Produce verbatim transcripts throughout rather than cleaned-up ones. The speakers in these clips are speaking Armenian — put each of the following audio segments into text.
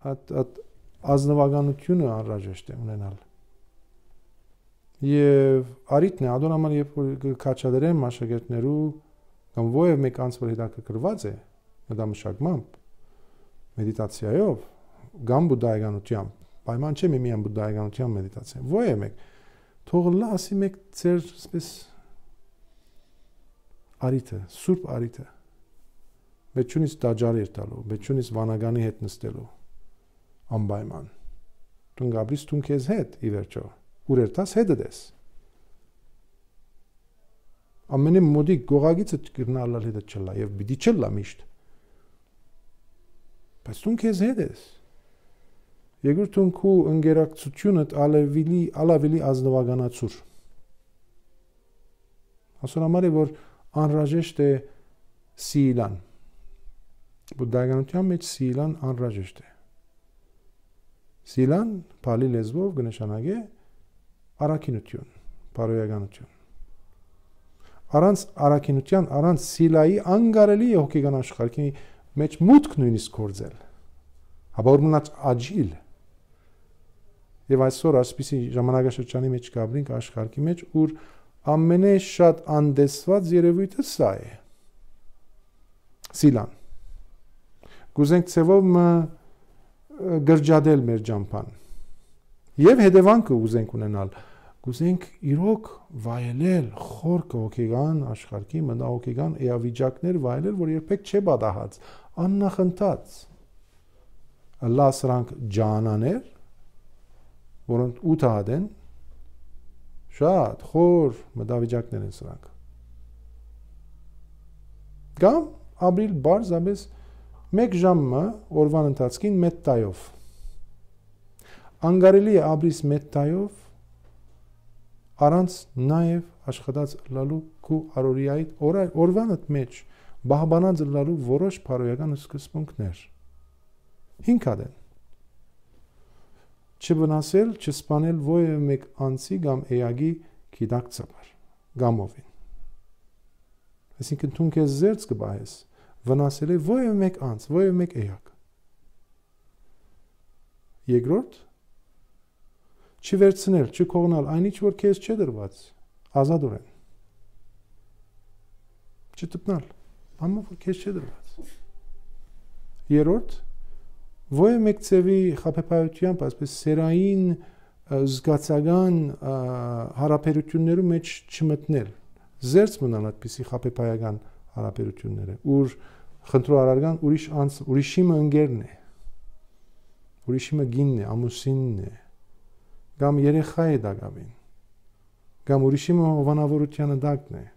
այդ այդ ազնվականությունը անհրաժեշտ է ունենալ։ Եվ արիտն է, ադոն համար երբ որ կաչադրեմ աշակերտներու կամ ովև մեկ անց որ հետաքրքրված է մտամշակմամբ, մեդիտացիայով, կամ բուդդայականությամբ, պայման չէ մի միայն բուդդայականությամբ մեդիտացիա, ովև մեկ, թող լա ասի մեկ ձեր սպես արիթը, սուրբ արիթը, բեչունից դաջարի էր տալու, բեչունից վանագանի հետ նստելու, անպայման, տուն գաբրիս տուն քեզ հետ ի վերջո, ուր էր տաս հետը դես, ամենի մոդիկ գողագիցը կրնալալ հետը չլա, և բիդի չլա միշտ, բայց տուն քեզ հետ ես, երկրորդ տուն քու ընգերակցությունըտ ալավելի ազնվականացուր, ասոր համար է, որ անհրաժեշտ է սիիլան, բուդդայականության մեջ սիիլան անհրաժեշտ է, սիիլան պալի լեզվով կնշանակե առաքինություն, բարոյականություն, առանց առաքինության, առանց սիլայի անգարելի է հոգեկան աշխարհի մեջ մուտք նույնիսկ գործել, հաբա որ մնաց աջիլ, և այսօր ասպիսի ժամանակաշրջանի մեջ կաբրինք աշխարհի մեջ, ուր ամենե շատ անդեսված երևույթը սա է, սիլան, գուզենք ծևով մը գրջադել մեր ճամփան, և հետևանքը ուզենք ունենալ, գուզենք իրոք վայելել խորքը հոգեկան աշխարհի մտահոգեկան էավիճակներ վայելել, որ երբեք չէ բադահած, աննախընթաց, ըլլա սրանք ջանաներ, որոնք ութահատ են, շատ խոր մտավիճակներ են սրանք, կամ ապրիլ բարձաբես մեկ ժամը օրվան ընթացքին մեթտայով, անգարելի է ապրիս մեթտայով, առանց նաև աշխատած լալու քու առօրյայիդ օրվանդ մեջ բահբանած լալու որոշ բարոյական սկզբունքներ, հինգ հատ են, չվնասել, չսպանել ովևէ մեկ անձի կամ էակի գիտակցաբար, գամովին, այսինքն տուն քեզ զերծ կբահես, վնասել է ովևէ մեկ անձ, ովևէ մեկ էակ, երկրորդ, չվերցնել, չքողնալ այն ինչ որ քեզ չէ դրված, ազատորեն, չտպնալ, ամեն որ քեզ չէ դրված, երրորդ, ովևէ մեկ ծևի խաբեբայությամբ, այսպես սերային զգացական հարաբերություններու մեջ չմտնել, զերծ մնալ այդպիսի խաբեբայական հարաբերությունները, ուր խնդրու արարգան ուրիշ անձ, ուրիշիմը ընկերն է, ուրիշիմը գինն է, ամուսինն է, կամ երեխա է դակավին, կամ ուրիշիմը հովանավորությանը դակն է,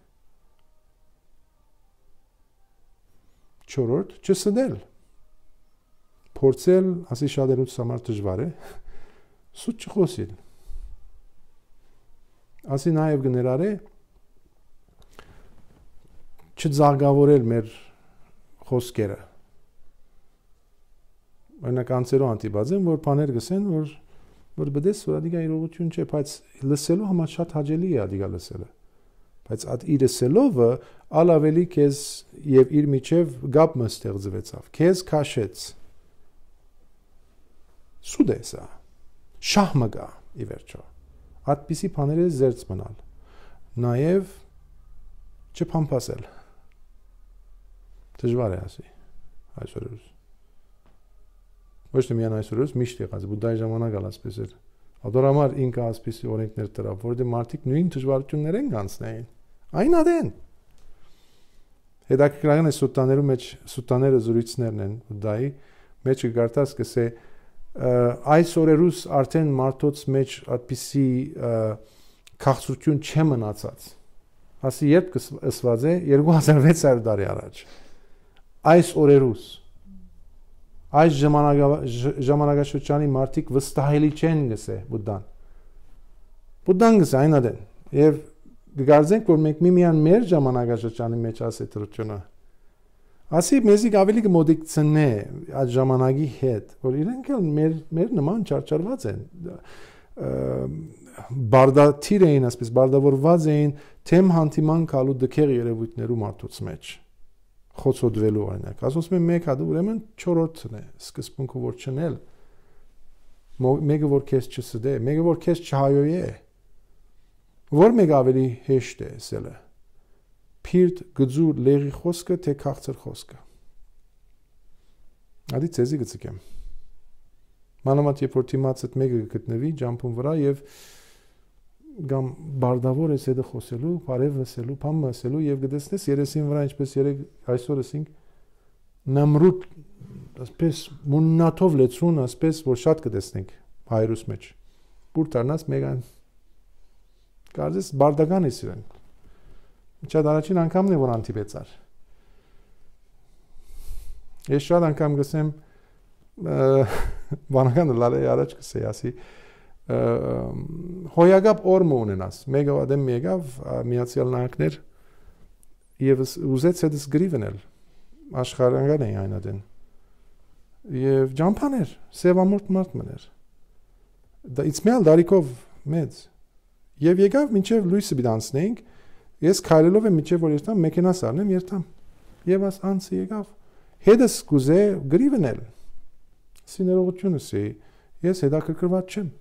չորրորդ, չսդել, փորձել, ասի շատերուց համար դժվար է, սուտ չխոսիլ, ասի նաև գներար է, չձարգավորել մեր խոսքերը, օրինակ անձերով անտիբաձ են, որ բաներ գսեն, որ որ բդես, որ ադիգա իրողություն չէ, բայց լսելու համար շատ հաճելի է ադիգա լսելը, բայց այդ իր լսելովը ալ ավելի քեզ և իր միջև գապը ստեղծվեցավ, քեզ քաշեց, սուտ է սա, շահմը գա ի վերջո, այդպիսի բաները զերծ մնալ, նաև չփամփասել, դժվար է ասի, այսօրս, ոչ թե միայն այսօրս, միշտ եղած, բուդդայի ժամանակ ալ ասպես էր, ադոր համար ինքը ասպիսի օրենքներ տրավ, որտեղ մարդիկ նույն դժվարություններ են կանցնեին, այն ադեն, հետաքրքրական է սուտաներու մեջ, սուտաները զրույցներն են բուդդայի, մեջ կգարտած կսե, այս օրերուս արդեն մարդոց մեջ այդպիսի քաղցրություն չէ մնացած, ասի երբ կսված է, երկու հազար վեց հարյուր տարի առաջ, այս օրերուս, այս ժամանակաշրջանի մարդիկ վստահելի չեն գսե բուդդան, բուդդան գսե այն ադեն, և գգարձենք, որ մենք միմիան մեր ժամանակաշրջանի մեջ ասե տրությունը, ասի մեզիկ ավելի կմոդիկցնե այդ ժամանակի հետ, որ իրենք էլ մեր նման չարչարված են, բարդաթիր էին, ասպես բարդավորված էին, թեմ հանդիման կալու դքեղ երևույթներու մարդոց մեջ, խոցոդվելու օրինակ, ասում եմ մեկ հատ ուրեմն չորրորդն է, սկզբունքը որ չնել, մեկը որ քեզ չսդե, մեկը որ քեզ չհայոյե, որ մեկ ավելի հեշտ է ասելը, փիրտ գծու լեղի խոսքը թե քաղցր խոսքը։ Ադի ցեզի գծկեմ։ Մանավանդ երբ որ թիմացդ մեկը գտնվի ջամփուն վրա եւ գամ բարդավոր է սեդը խոսելու, բարև ասելու, բամ ասելու եւ գտեսնես երեսին վրա ինչպես երեք այսօր ասինք նամրուտ ասպես մուննաթով լեցուն ասպես որ շատ կտեսնենք հայրուս մեջ բուր դառնաց մեգան կարծես բարդական է սիրեն շատ առաջին անգամն է որ անտիպեցար ես շատ անգամ գսեմ բանականը լալե առաջ կսեի ասի հոյագապ օրմը ունենաս մեգա դեմ մեգավ միացյալ նահանգներ եւ ուզեց հետս գրիվնել աշխարհական է այնադեն եւ ջամփաներ սևամորտ մարդ մներ դա իցմել դարիքով մեծ եւ եկավ մինչեւ լույսը բիդանցնենք ես քայլելով եմ մինչեւ որ երթամ մեքենաս առնեմ երթամ եւ աս անցի եկավ հետս կուզե գրիվնել սիներողությունս է ես հետաքրքրված չեմ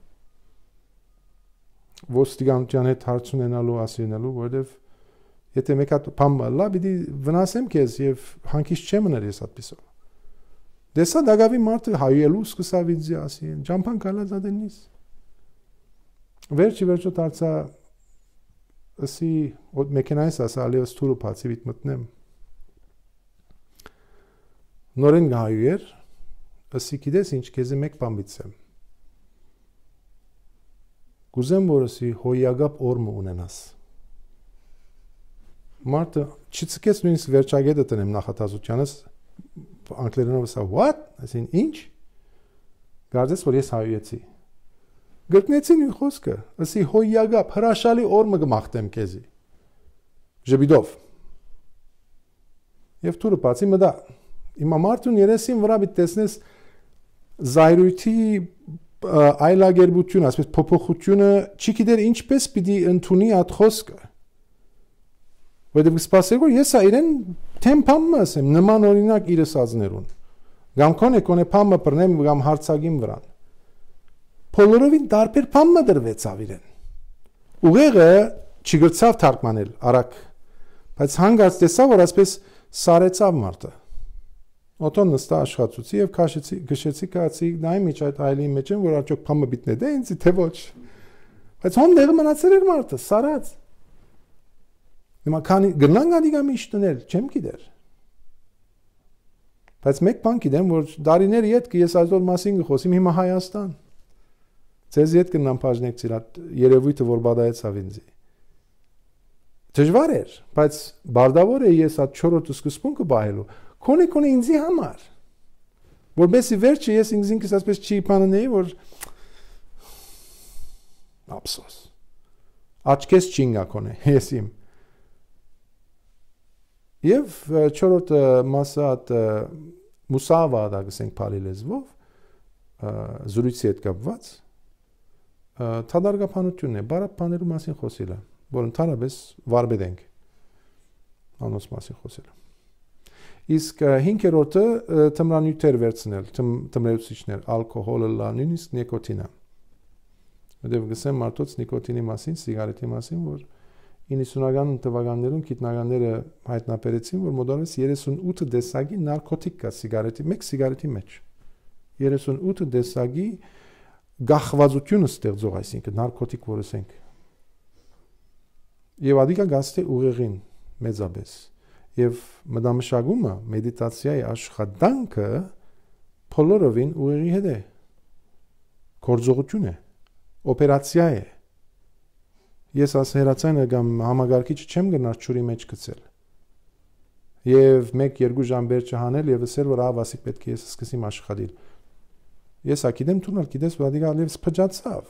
ոստիկանության հետ հարց ունենալու ասինելու որովհետեւ եթե մեկ հատ բամ լա պիտի վնասեմ քեզ եւ հանկիստ չեմ մներ ես այդպեսով դեսա դագավի մարդը հայելու սկսավ ինձ ասի ջամփան կալած ադենից վերջի վերջո դարձա ասի ոտ մեքենայից ասա ալիոս թուրը բացի վիտ մտնեմ նորեն գայեր ասի գիտես ինչ քեզ մեկ բան բիցեմ գուզեմ որ ասի հոյագապ օրմը ունենաս Մարդը չծկեց նույնիսկ վերջագետը տնեմ նախատասությանս անգլերենով ասա what ասին ինչ գարձես որ ես հայեցի գտնեցի նույն խոսքը ասի հոյագապ հրաշալի օրմը կմախտեմ քեզի ժբիդով եւ թուրը բացի մտա իմա մարդուն երեսին վրա պիտի տեսնես զայրույթի այլագերբություն ասես փոփոխությունը չի գիտեր ինչպես պիտի ընդունի այդ խոսքը Որտեղ սպասել որ ես այրեն թեմփամ ասեմ նման օրինակ իրս ազներուն գամ կոնե կոնե փամը բռնեմ գամ հարցագին վրան Բոլորովին դարբեր փամը դրվեցավ իրեն ուղեղը չգրցավ թարգմանել արագ բայց հանգած տեսա որ ասպես սարեցավ մարդը օտոն նստա աշխատացի եւ քաշեցի գշեցի կացի նայ միջ այդ այլի մեջ եմ որ արդյոք փամը բիտնե դե ինձ թե ոչ բայց հոն դեղը մնացել էր մարդը սարած Հիմա քանի գնան գադիգա միշտնել, չեմ գիտեր։ Բայց մեկ բան գիտեմ, որ դարիներ յետք ես այսօր մասին գխոսիմ հիմա Հայաստան։ Ձեզ յետ կնամ բաժնեկցիր այդ երևույթը, որ բադայեցավ ինձ։ Դժվար էր, բայց բարդավոր է ես այդ չորրորդ սկզբունքը բահելու։ Քոնե քոնե ինձի համար։ Որբեսի վերջը ես ինքս ասպես չի բանանեի, որ ափսոս։ Աչքես չինգա քոնե, ես իմ Եվ չորրորդ մասը այդ մուսավա դա գսենք բարի լեզվով զրույցի հետ կապված թադարգապանությունն է բարապ բաներու մասին խոսելը որ ընդհանրապես վարբեդենք անոնց մասին խոսելը իսկ հինգերորդը թմրանյութեր վերցնել թմրեցուցիչներ ալկոհոլը լա նույնիսկ նիկոտինը որտեղ գսեմ մարդոց նիկոտինի մասին սիգարետի մասին որ իննսունական թվականներում գիտնականները հայտնաբերեցին, որ մոտավորապես երեսունութ դեսագի նարկոտիկ կա սիգարետի, մեկ սիգարետի մեջ։ երեսունութ դեսագի գախվածությունը ստեղծող, այսինքն նարկոտիկ որ ասենք։ Եվ ադիկա գաստե ուղեղին մեծապես։ Եվ մտամշակումը, մեդիտացիայի աշխատանքը բոլորովին ուղեղի հետ է։ Գործողություն է, օպերացիա է։ Ես աս հերացանը կամ համագարկիչը չեմ գնար ճուրի մեջ գցել։ Եվ մեկ-երկու ժամ բեր չհանել եւ ասել որ ավասիկ պետք է ես սկսեմ աշխատել։ Ես ակիդեմ տունել, գիտես որ ադիգա լեվս փճացավ։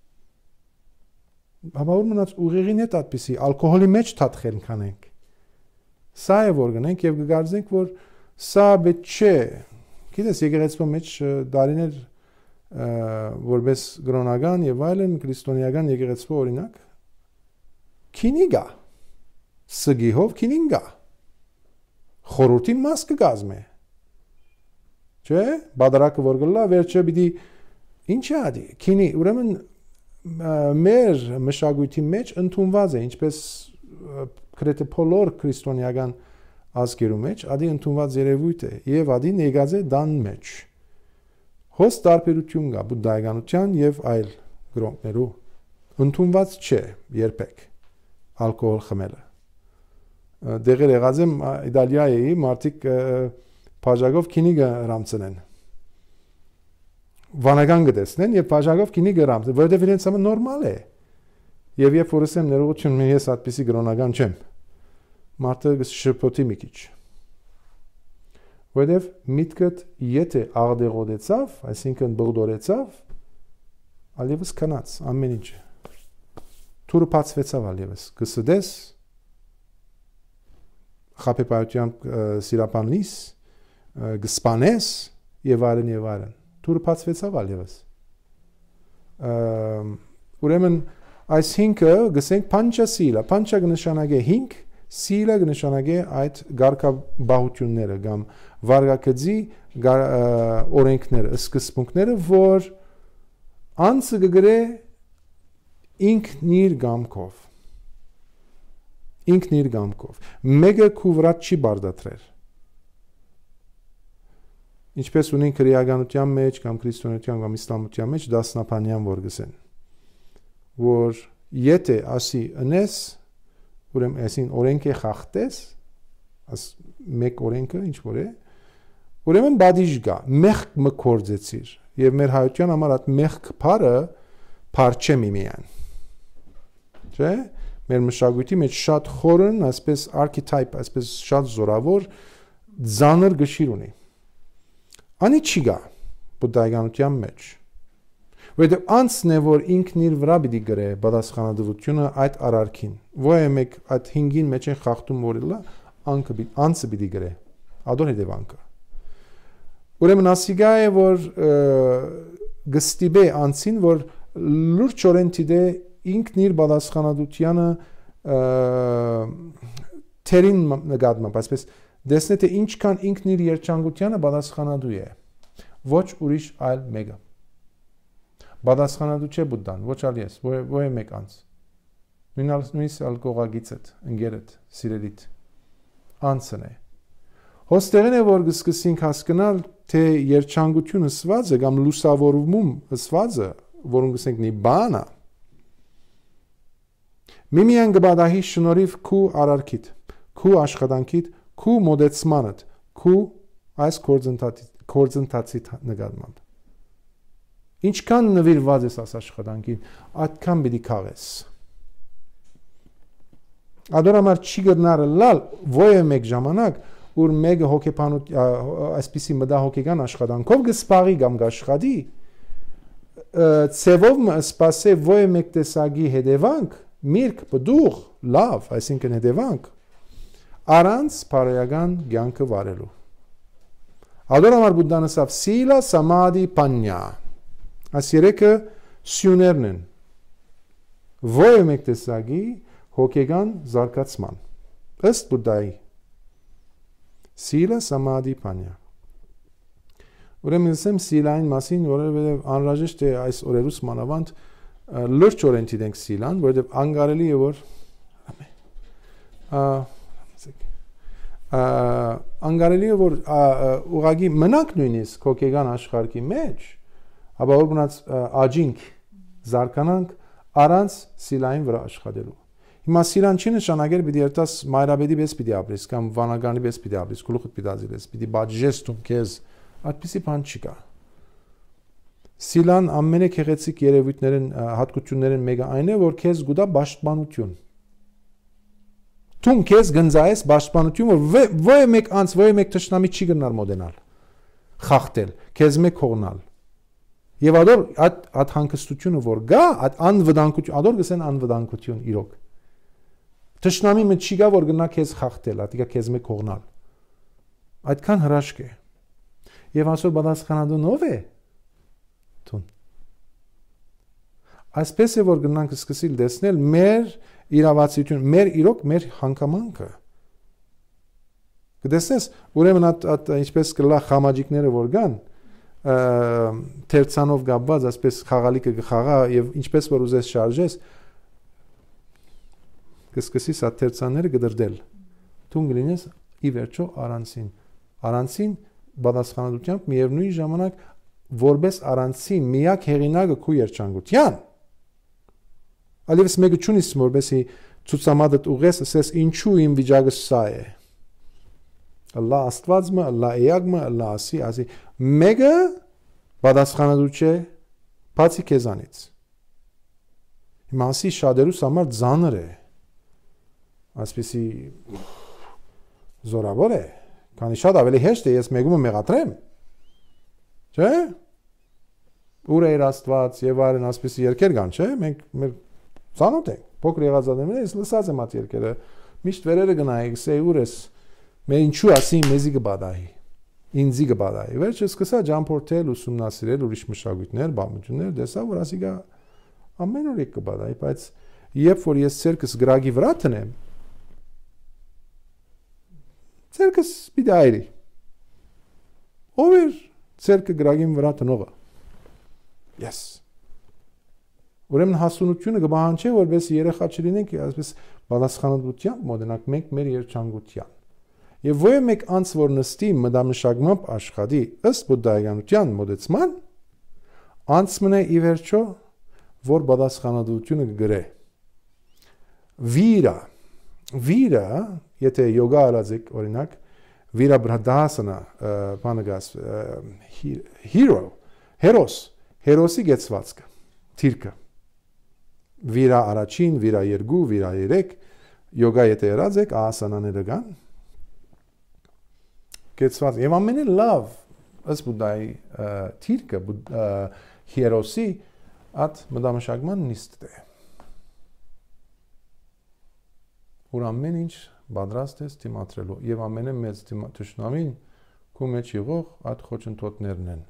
Բաբաուր մնաց ուղեղին հետ այդպեսի ալկոհոլի մեջ թաթխեն կանենք։ Սա է որ գնենք եւ կգարձենք որ սա պետք չէ։ Գիտես եկեղեցու մեջ դարիներ որպես գրոնական եւ այլն քրիստոնեական եկեղեցու օրինակ Քինիգա սգիհով քինինգա խորհրդին մաս կգազմե Չէ բادرակը որ գլա վերջը պիտի Ինչ է ադի, քինի, ուրեմն մեր մշակույթի մեջ ընդունված է, ինչպես գրեթե բոլոր քրիստոնեական ազգերու մեջ, ադի ընդունված երևույթ է եւ ադի ներգած է դան մեջ։ Հոս տարբերություն կա բուդդայականության եւ այլ գրոնքներու։ Ընդունված չէ երբեք ալկոհոլ խմելը։ Դեղեր եղած եմ Իտալիայի մարդիկ բաժակով քինի գրամցնեն։ Վանական գտեսնեն եւ բաժակով քինի գրամցնեն, որովհետեւ իրենց համար նորմալ է։ Եվ երբ որ ասեմ ներողություն, ես այդպեսի գրոնական չեմ։ Մարդը շփոթի մի քիչ։ Որովհետեւ միտքդ եթե աղդեղոդեցավ, այսինքն բողդորեցավ, ալևս քնած ամեն ինչ։ Թուրը բացվեցավ ալևս, կսդես խապեպայության սիրապաննիս, գսպանես եւ այլն եւ այլն։ Թուրը բացվեցավ ալևս։ Ուրեմն այս հինքը գսենք փանչա սիլա, փանչա կնշանակե հինք, սիլա կնշանակե այդ գարկաբահությունները կամ վարգակցի օրենքները, սկզբունքները, որ անձը կգրե ինքն իր գամքով։ Ինքն իր գամքով։ Մեկը քու վրա չի բարդատրել։ Ինչպես ունենք քրեականության մեջ կամ քրիստոնեության կամ իսլամության մեջ դասնապանյան որ գսեն, որ եթե ասի ընես, ուրեմն այսին օրենք է խախտես, աս մեկ օրենքը ինչ որ է, ուրեմն բադիժ գա, մեղք մկործեցիր, եւ մեր հայության համար այդ մեղք բարը փարչե միմիան։ Չէ՞։ Մեր մշակույթի մեջ շատ խորն, այսպես archetype, այսպես շատ զորավոր ձանր գշիր ունի։ Անի չի գա բուդդայականության մեջ։ Որովհետև անձն է, որ ինքն իր վրա պիտի գրե պատասխանատվությունը այդ արարքին։ Ոչ մեկ այդ հինգին մեջ են խախտում որելա, անքը անձը պիտի գրե։ Ադոր հետևանքը։ Ուրեմն ասիգա է, որ գստիբե անձին, որ լուրջորեն դիտե ինքն իր պատասխանատվությանը թերին նկատմամբ, այսպես դեսնե թե ինչքան ինքն իր երջանկությանը պատասխանատու է, ոչ ուրիշ այլ մեկը։ Պատասխանատու չէ բուդդան, ոչ ալ ես, ոչ մեկ անձ։ Նույնիսկ ալկողագիցդ, ընկերդ, սիրելիդ, անձն է։ Հոստեղին է, որ գսկսինք հասկանալ, թե երջանկությունը սվածը կամ լուսավորում սվածը, որոնք գսենք նիբանա, միմիան գբադահի շնորհիվ քու արարքիդ, քու աշխատանքիդ, քու մոդեցմանդ, քու այս կորձընթացի նկատմամբ։ Ինչքան նվիրված ես աս աշխատանքին, այդքան պիտի քաղես։ Ադոր համար չի գտնարը լալ, ոչ մեկ ժամանակ, որ մեկը հոգեբանուտ, այսպիսի մտահոգեկան աշխատանքով գսպաղի կամ գաշխատի, ծևով սպասե ոչ մեկ տեսակի հետևանք, միրգ, բդուղ, լավ, այսինքն հետևանք, առանց բարոյական կյանքը վարելու։ Ադոր համար բուդդան ասավ սիլա, սամադի, պանյա։ Այս երեքը սյուներն են։ Ոչ մեկ տեսակի հոգեգան զարգացման։ Ըստ բուդդայի։ Սիլա, սամադի, պանյա։ Ուրեմն ասեմ սիլային մասին, որովհետև անհրաժեշտ է այս օրերուս մանավանդ լրջորեն դիտենք սիլան, որովհետև անկարելի է որ անկարելի է որ ուղղակի մնանք նույնիսկ հոգեգան աշխարհի մեջ, ապա որ գնաց աջինք զարգանանք առանց սիլային վրա աշխատելու։ Հիմա սիլան չի նշանակել պիտի երտաս մայրաբեդի պես պիտի ապրես կամ վանագանի պես պիտի ապրես, գլուխդ պիտի ազիլես, պիտի բաժես տում քեզ, այդպիսի բան չկա։ Սիլան ամենագեղեցիկ երևույթներն հատկություններն մեկը այն է, որ քեզ գուտա պաշտպանություն։ Տուն քեզ գնձայես պաշտպանություն, որ ոչ մեկ անց, ոչ մեկ թշնամի չի գնալ մոդենալ, խախտել, քեզ մեկ կողնալ։ Եվ ադոր այդ այդ հանգստությունը որ գա, այդ անվտանգություն, ադոր գսեն անվտանգություն իրոք։ Թշնամի մեջ չի գա որ գնա քեզ խախտել, ատիկա քեզ մեկ կողնալ։ Այդքան հրաշք է։ Եվ ասոր պատասխանատուն ով է։ Տուն։ Այսպես է որ գնանք սկսել տեսնել մեր իրավացիություն, մեր իրոք մեր հանգամանքը։ Կտեսնես, ուրեմն այդ ինչպես կլա խամաջիկները որ գան, թերցանով գաբված, այսպես խաղալիքը գխաղա եւ ինչպես որ ուզես շարժես, կսկսի սա թերցանները գդրդել։ Դու գլինես ի վերջո առանցին։ Առանցին բադասխանատվությամբ միևնույն ժամանակ որպես առանցին միակ հեղինակը քու երջանկության։ Ալիվս մեկը ճունիս որպեսի ցուցամադդ ուղես ասես ինչու իմ վիճակը սա է։ Allah Աստվածը, Allah Էակը, Allah ասի, ասի մեկը պատասխանատու չէ բացի քեզանից։ Հիմա ասի շատերուս համար ծանր է։ Այսպեսի զորավոր է, քանի շատ ավելի հեշտ է ես մեկումը մեղադրեմ։ Չէ՞։ Ուր է Աստված եւ այլն այսպեսի երկեր կան, չէ՞։ Մենք մեր ծանոթ ենք։ Փոքր եղածաններն ես լսած եմ այդ երկերը։ Միշտ վերերը գնայեք, սե ուր ես։ Մե ինչու ասի մեզի կբադայի։ Ինձի կբադայի։ Վերջը սկսա ճամփորդել, ուսումնասիրել ուրիշ մշակույթներ, բամություններ, դեսա որ ասի գա ամեն օր կբադայի, բայց երբ որ ես ցերկս գրագի վրա տնեմ, ցերկս պիտի ով էր ցերկը գրագին վրա տնողը։ Yes. Ուրեմն հասունությունը կբահանջի, որպես երեխա չլինենք, այսպես պատասխանատվությամբ մոտենանք մենք մեր երջանկության։ Եվ ո՞ր մեկ անց որ նստի մտամշակմամբ աշխատի ըստ բուդդայականության մոդեցման, անց մնե ի վերջո որ պատասխանատվությունը կգրե։ Վիրա, վիրա, եթե յոգա արածեք օրինակ, վիրա բրադասանա, բանագաս, հիրո, հերոս, հերոսի գեցվածքը, թիրքը։ Վիրա առաջին, վիրա երկու, վիրա երեք, յոգա եթե երած եք, ասանաները կան, գեցված, եւ ամենը լավ, ըստ բուդդայի թիրքը, հերոսի, at մտամշակման նիստ է։ Որ ամեն ինչ պատրաստ ես դիմադրելու եւ ամենը մեծ թշնամին քո մեջ եղող այդ խոչընդոտներն են,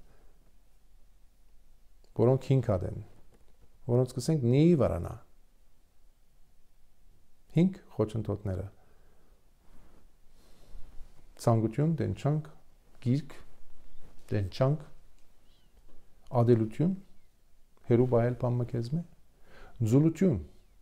որոնք հինգად են, որոնց կսենք նի վարանա։ Հինգ խոչընդոտները։ Ցանկություն, դենչանք, գիրք, դենչանք, ադելություն, հերու բայել բամը քեզմե, ձուլություն,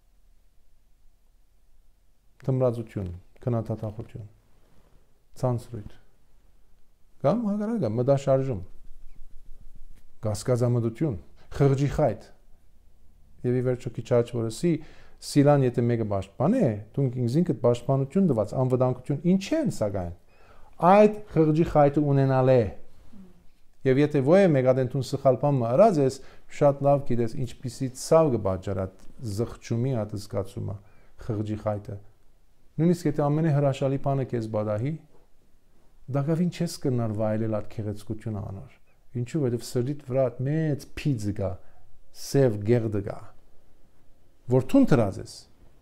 թմրածություն, քննադատախություն, ցանցրույթ, կամ հակառակը մտաշարժում, կասկածամտություն, խղճի խայտ, եւ ի վերջո քիչ աճ որսի սիլան եթե մեկը պաշտպան է, դու ինքնին պաշտպանություն դված, անվտանգություն ինչ են սակայն, այդ խղճի խայտը ունենալ է, եւ եթե ոյ մեգադենտուն սխալպան մարած ես, շատ լավ գիտես ինչպիսի ցավ կբաճարա զղջումի այդ զգացումը, խղճի խայտը, նույնիսկ եթե ամենը հրաշալի բանը քեզ բադահի, դակավին չես կնար վայելել այդ քեղեցկությունը անոր, ինչու որովհետեւ սրտիդ վրա մեծ փիծ կա, սև գեղդ կա, որ թուն դրած ես,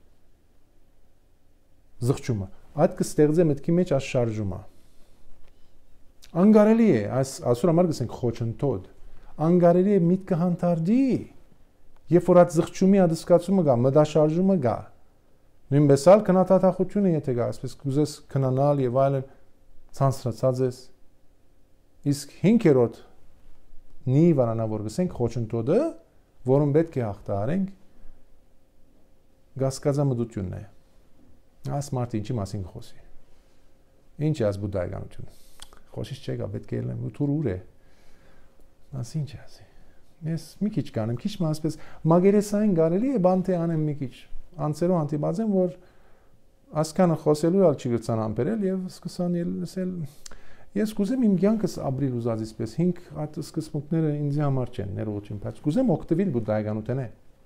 զղջումը, այդ կստեղծե մտքի մեջ այս շարժումը, անգարելի է, այս ասուր համար գսենք խոչընդոտ, անգարելի է միտքը հանդարտի, երբ որ այդ զղջումի ադսկացումը գա, մտաշարժումը գա, նույնպես ալ քննադատախությունը եթե գա, այսպես կուզես քնանալ եւ այլն ցանցրացած ես, իսկ հինգերորդ նի վարանավոր գսենք խոչընդոտը, որում պետք է հաղթահարենք, գասկածամտությունն է, այս մարդը ինչի մասին խոսի, ինչ է այս բուդդայականություն, Խոսիշ չեկա, պետք է ելնեմ, ու թուր ուր է, ասի ինչ է ասի, ես մի քիչ կանեմ, քիչ մա ասպես, մագերեսային գարելի է բան թե անեմ մի քիչ, անցերու անտիբազեմ, որ ասկանը խոսելու ալ չի գրծան ամպերել և սկսան ելսել, ես կուզեմ իմ կյանքս ապրիլ ուզածից պես, հինգ այդ սկսմունքները ինձի համար չեն, ներողություն, բայց կուզեմ օգտվել բուդդայականութեն է։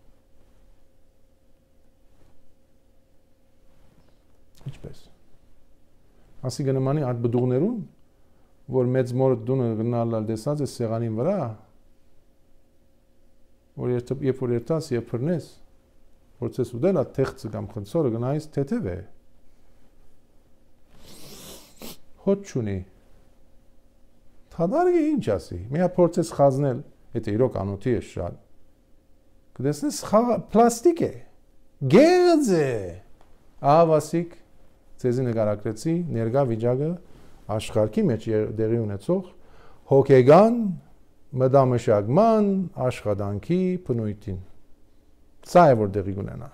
Ինչպես։ Ասի գնմանի այդ բդուղներուն, որ մեծ մորդ դունը գնալալ դեսած է սեղանին վրա, որ երբ որ երտաս և պրնես, որցես ուդել այդ թեղծը կամ խնցորը գնայից թեթև է, հոտ չունի, թադարգի ինչ ասի, միա փորձես խազնել, եթե իրոք անոթի է շատ, կդեսնես պլաստիկ է, գեղձ է, ահավասիկ, ծեզի նկարակրեցի, ներգա վիճակը, աշխարհի մեջ դեղի ունեցող հոգեգան մտամշակման աշխատանքի բնույթին։ Սա է որ դեղի ունենա։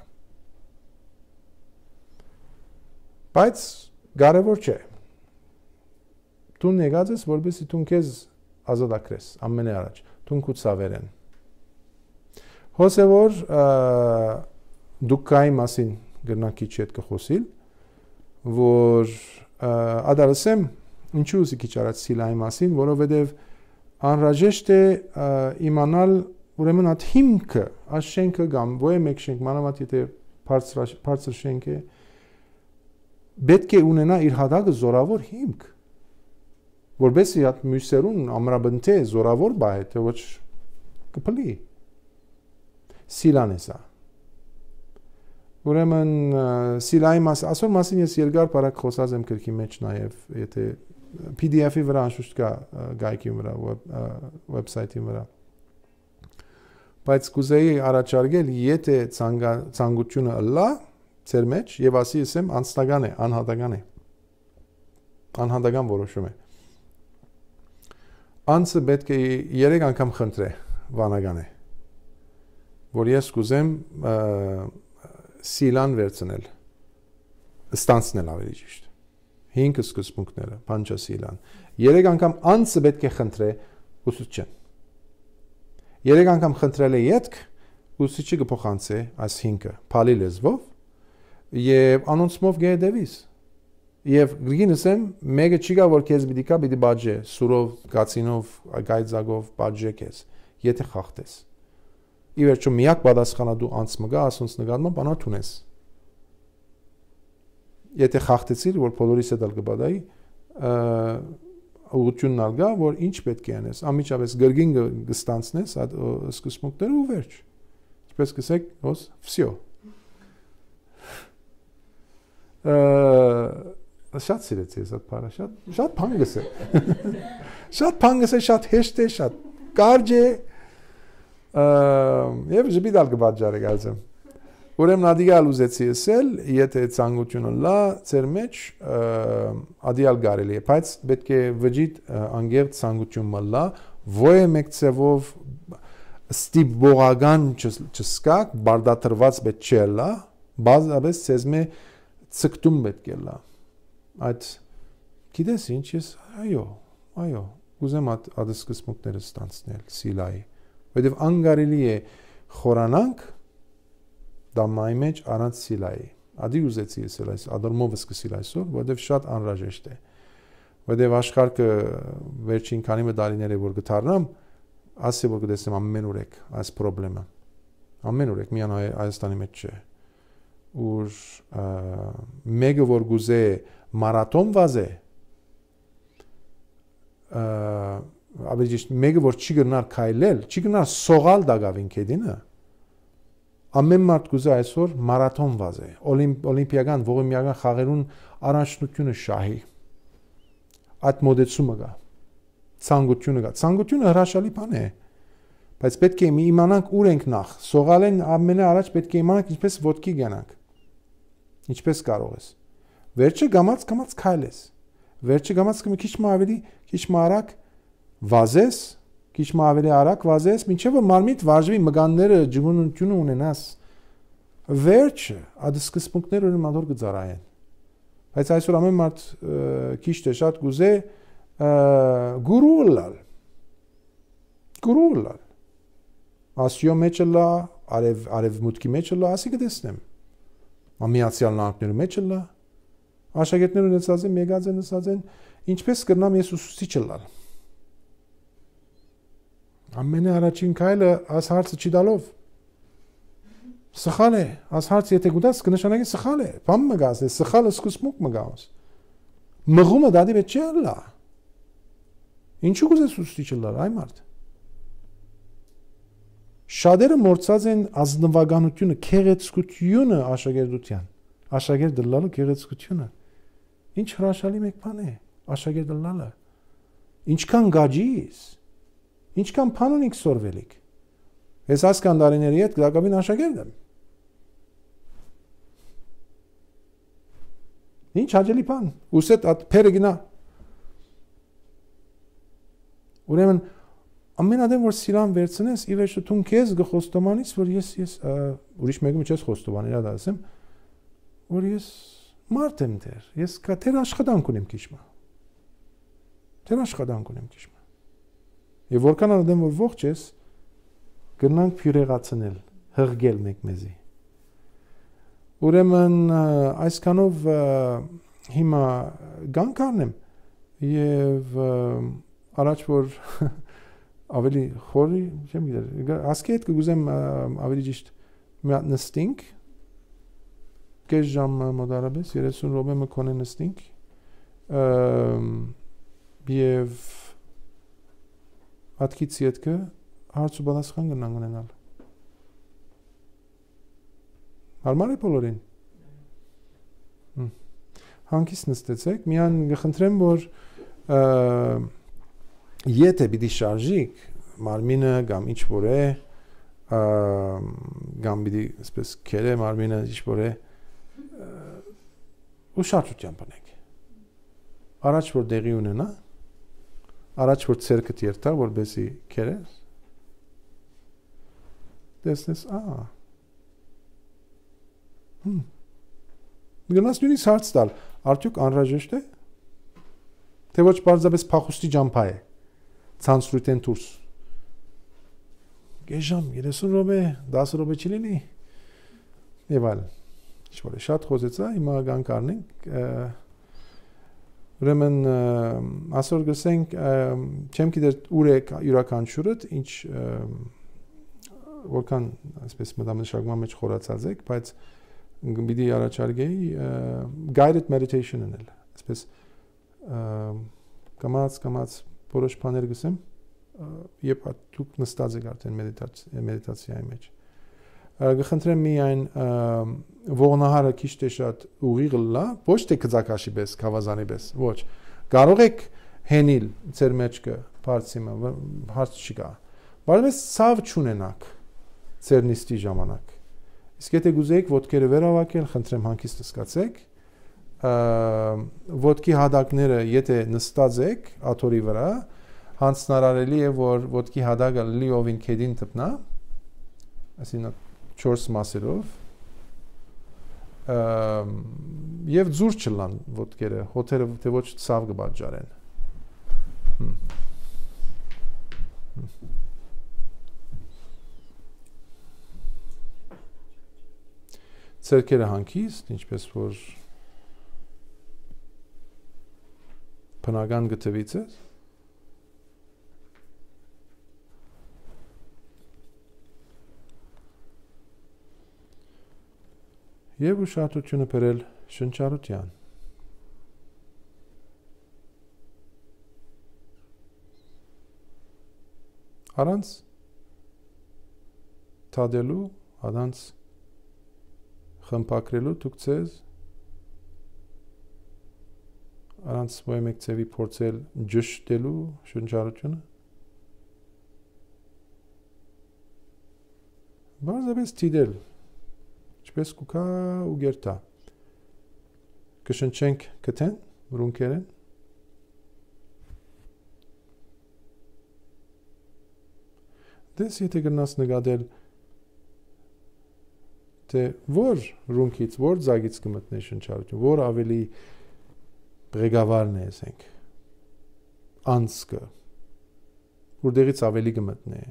Բայց կարևոր չէ։ Դու եկած ես, որպեսզի դու քեզ ազատագրես ամենաառաջ, դու քու ցավերեն։ Հոսե որ դուք կայի մասին գրնակի չետ կխոսիլ, որ ադարսեմ ինչու ուզի քիչ առաջ սիլայի մասին, որովհետև անհրաժեշտ է իմանալ ուրեմն այդ հիմքը, այս շենքը կամ ոչ մեկ շենք, մանավանդ եթե բարձր բարձր շենք է, պետք է ունենա իր հատակը զորավոր հիմք, որովհետեւ այդ մյուսերուն ամրաբնթե զորավոր բայ է, թե ոչ կփլի։ Սիլան է սա։ Ուրեմն սիլայի մաս, ասոր մասին ես երկար բարակ խոսած եմ գրքի մեջ նաև, եթե P D F-ի վրա անշուշտ կա գայքի վրա, վեբսայթի վրա։ Բայց կուզեի առաջարկել, եթե ցանկությունը ըլլա ձեր մեջ եւ ասի ասեմ անձնական է, անհատական է։ Անհատական որոշում է։ Անձը պետք է երեք անգամ խնդրե, վանական է, որ ես կուզեմ սիլան վերցնել, ստանցնել ավելի ճիշտ։ Հինգ սկզբունքները, պանչա սիլան։ Երեք անգամ անձը պետք է խնդրե ուսուցչեն։ Երեք անգամ խնդրել է յետք, ուսուցիչը կփոխանցի այս հինգը, փալի լեզվով եւ անոնցմով գեդեվիս։ Եվ գրգինս եմ, մեկը չի գա որ քեզ պիտի կա, պիտի բաժե, սուրով, գացինով, գայծագով բաժե քեզ, եթե խախտես։ Ի վերջո միակ պատասխանատու անձը գա, ասոնց նկատմամբ անոթ ունես։ Եթե խախտեցիր, որ բոլորիս հետ ալ կբադայի, ուղղությունն ալ գա, որ ինչ պետք է անես, անմիջապես գրգին կստանցնես այդ սկզբունքները ու վերջ։ Ինչպես կսեք, հոս, վսյո։ Շատ սիրեցի ես այդ բառը, շատ, շատ փանգս է։ Շատ փանգս է, շատ հեշտ է, շատ կարճ է։ Եվ ժպիտալ կբաժարեք ասեմ։ Ուրեմն ադիալ ուզեցի ասել, եթե ցանկությունը լա, ձեր մեջ ադիալ կարելի է, բայց պետք է վճիտ անգերտ ցանկությունը լա, ոչ մեկ ցևով ստիպողական չսկակ, բարդատրված պետք չէ լա, բազապես ցեզ մե ցկտում պետք է լա։ Այդ գիտես ինչ ես, այո, այո, ուզեմ այդ այդ սկզբունքները ստանցնել սիլայի, որովհետև անգարելի է խորանանք դամայի մեջ առանց սիլայի։ Ադի ուզեցի ես այս ադորմովը սկսել այսօր, որովհետև շատ անհրաժեշտ է։ Որովհետև աշխարհը վերջին քանի մդալիներ է որ գտարնամ, ասի որ կտեսնեմ ամեն օրեք այս խնդրեմը։ Ամեն օրեք միան Հայաստանի մեջ չէ։ Ուր մեկը որ գուզե մարաթոն վազե, ավելի ճիշտ մեկը որ չի գնար քայլել, չի գնար սողալ դագավին կեդինը։ Ամեն մարդ գուզե այսօր մարաթոն վազե, օլիմպիական, ողիմիական խաղերուն առաջնությունը շահի։ Այդ մոդեցումը կա, ցանկությունը կա, ցանկությունը հրաշալի բան է, բայց պետք է իմանանք ուր ենք նախ, սողալեն ամենաառաջ պետք է իմանանք ինչպես ոտքի գնանք, ինչպես կարող ես, վերջը գամած գամած քայլես, վերջը գամած կմի քիչ մը ավելի, քիչ մը արագ վազես, քիչ մը ավելի արագ վազես, մինչև որ մարմիտ վարժվի մգանները ջգունությունը ունենաս, վերջը այդ սկզբունքները ուրեմն անդոր կծարայեն։ Բայց այսօր ամեն մարդ քիչ թե շատ գուզե գուրու լալ։ Գուրու լալ։ Ասիո մեջը լա, արև արևմուտքի մեջը լա, ասի կտեսնեմ։ Ամիացիալ նահանգներու մեջը լա։ Աշակերտները նստած են, մեգած են նստած են, ինչպես կրնամ ես ուսուցիչը լալ։ Ամենաառաջին քայլը աս հարցը չի դալով։ Սխալ է, աս հարց եթե գուտաս կնշանակի սխալ է։ Բամ մգաս է, սխալը սկսմուկ մգաս։ Մղումը դադի վեճ չէ լա։ Ինչու գուզես ուսուցիչը լալ, այ մարդ։ Շատերը մորցած են ազնվականությունը, քեղեցկությունը աշակերտության, աշակերտ դլալու քեղեցկությունը։ Ինչ հրաշալի մեկ բան է, աշակերտ դլալը։ Ինչքան գաջիս, ինչքան բանոնիկ սորվելիք։ Ես ասկան դարիների հետ գակավին աշակերտ եմ։ Ինչ հաջելի բան, ուսետ այդ փերը գնա։ Ուրեմն ամենադեմ որ սիրան վերցնես, ի վերջո դու քեզ գխոստոմանից, որ ես ես ուրիշ մեկը չես խոստովանել, դա ասեմ, որ ես մարդ եմ դեր, ես կա թեր աշխատանք ունեմ քիչմա։ Թեր աշխատանք ունեմ քիչմա։ Եվ որքան անդեմ որ ողջ ես, գնանք փյուրեղացնել, հղգել մեկ մեզի։ Ուրեմն այսքանով հիմա գանք առնեմ եւ առաջ որ ավելի խորի, չեմ գիտեր, ասկի հետ կգուզեմ ավելի ճիշտ մի հատ նստինք, կես ժամ մոտարապես, երեսուն րոպե մկոնե նստինք եւ հատկից ետքը հարց ու պատասխան գնան գնենալ։ Հարմար է բոլորին։ Հանկից նստեցեք, միան գխնդրեմ, որ եթե պիտի շարժիկ, մարմինը կամ ինչ-որ է, կամ պիտի այսպես քերը մարմինը ինչ-որ է, ուշադրությամբ բնեք։ Առաջ որ դեղի ունենա, առաջ որ ցերկդ երթա, որպեսզի քերես, տեսնես, ահա։ Հմ։ Գնաս նույնիսկ հարց տալ, արդյոք անհրաժեշտ է, թե ոչ պարզապես փախուստի ջամփա է, ցանցրույթեն դուրս։ Գեժամ երեսուն րոպե, դասը րոպե չի լինի։ Եվ այլն։ Ինչ-որ է շատ խոսեցա, հիմա գանք առնենք։ Ուրեմն ասոր գսենք, չեմ գիտեր ուր է յուրաքանչյուրդ, ինչ որքան այսպես մտամշակման մեջ խորացած եք, բայց պիտի առաջարկեի guided meditation անել, այսպես կամած կամած որոշ բաներ գսեմ, երբ դուք նստած եք արդեն մեդիտացիայի մեջ։ Գխնդրեմ միայն ողնահարը քիչ թե շատ ուղիղ լա, ոչ թե կծակաշի պես, կավազանի պես, ոչ։ Կարող եք հենիլ ձեր մեջքը, բարձիմը, հարց չի կա։ Բայց ցավ չունենաք ձեր նիստի ժամանակ։ Իսկ եթե գուզեիք ոտքերը վերավակել, խնդրեմ հանգիստ սկացեք, ոտքի հադակները, եթե նստած եք աթորի վրա, հանցնարարելի է, որ ոտքի հադակը լիովին քեդին տնա, այսինքն չորս մասերով, եւ ձուր չլան ոտքերը, հոթերը թե ոչ ցավ կբաժարեն։ Ցերկերը հանգիստ, ինչպես որ բնական գտվից է։ Եվ ուշադրությունը բերել շնչառության։ Առանց թադելու, առանց խմպակրելու դուք ձեզ առանց ոյ մեկ ձևի փորձել ճշտելու շնչառությունը բարձրապես դիտել ինչպես կուքա ու գերտա կշնչենք կթեն ռունկերեն դες եթե գնաս նկատել թե որ ռունկից, որ ձագից կմտնի շնչառություն, որ ավելի ղեկավարն է, ասենք, անցքը, որտեղից ավելի կմտնի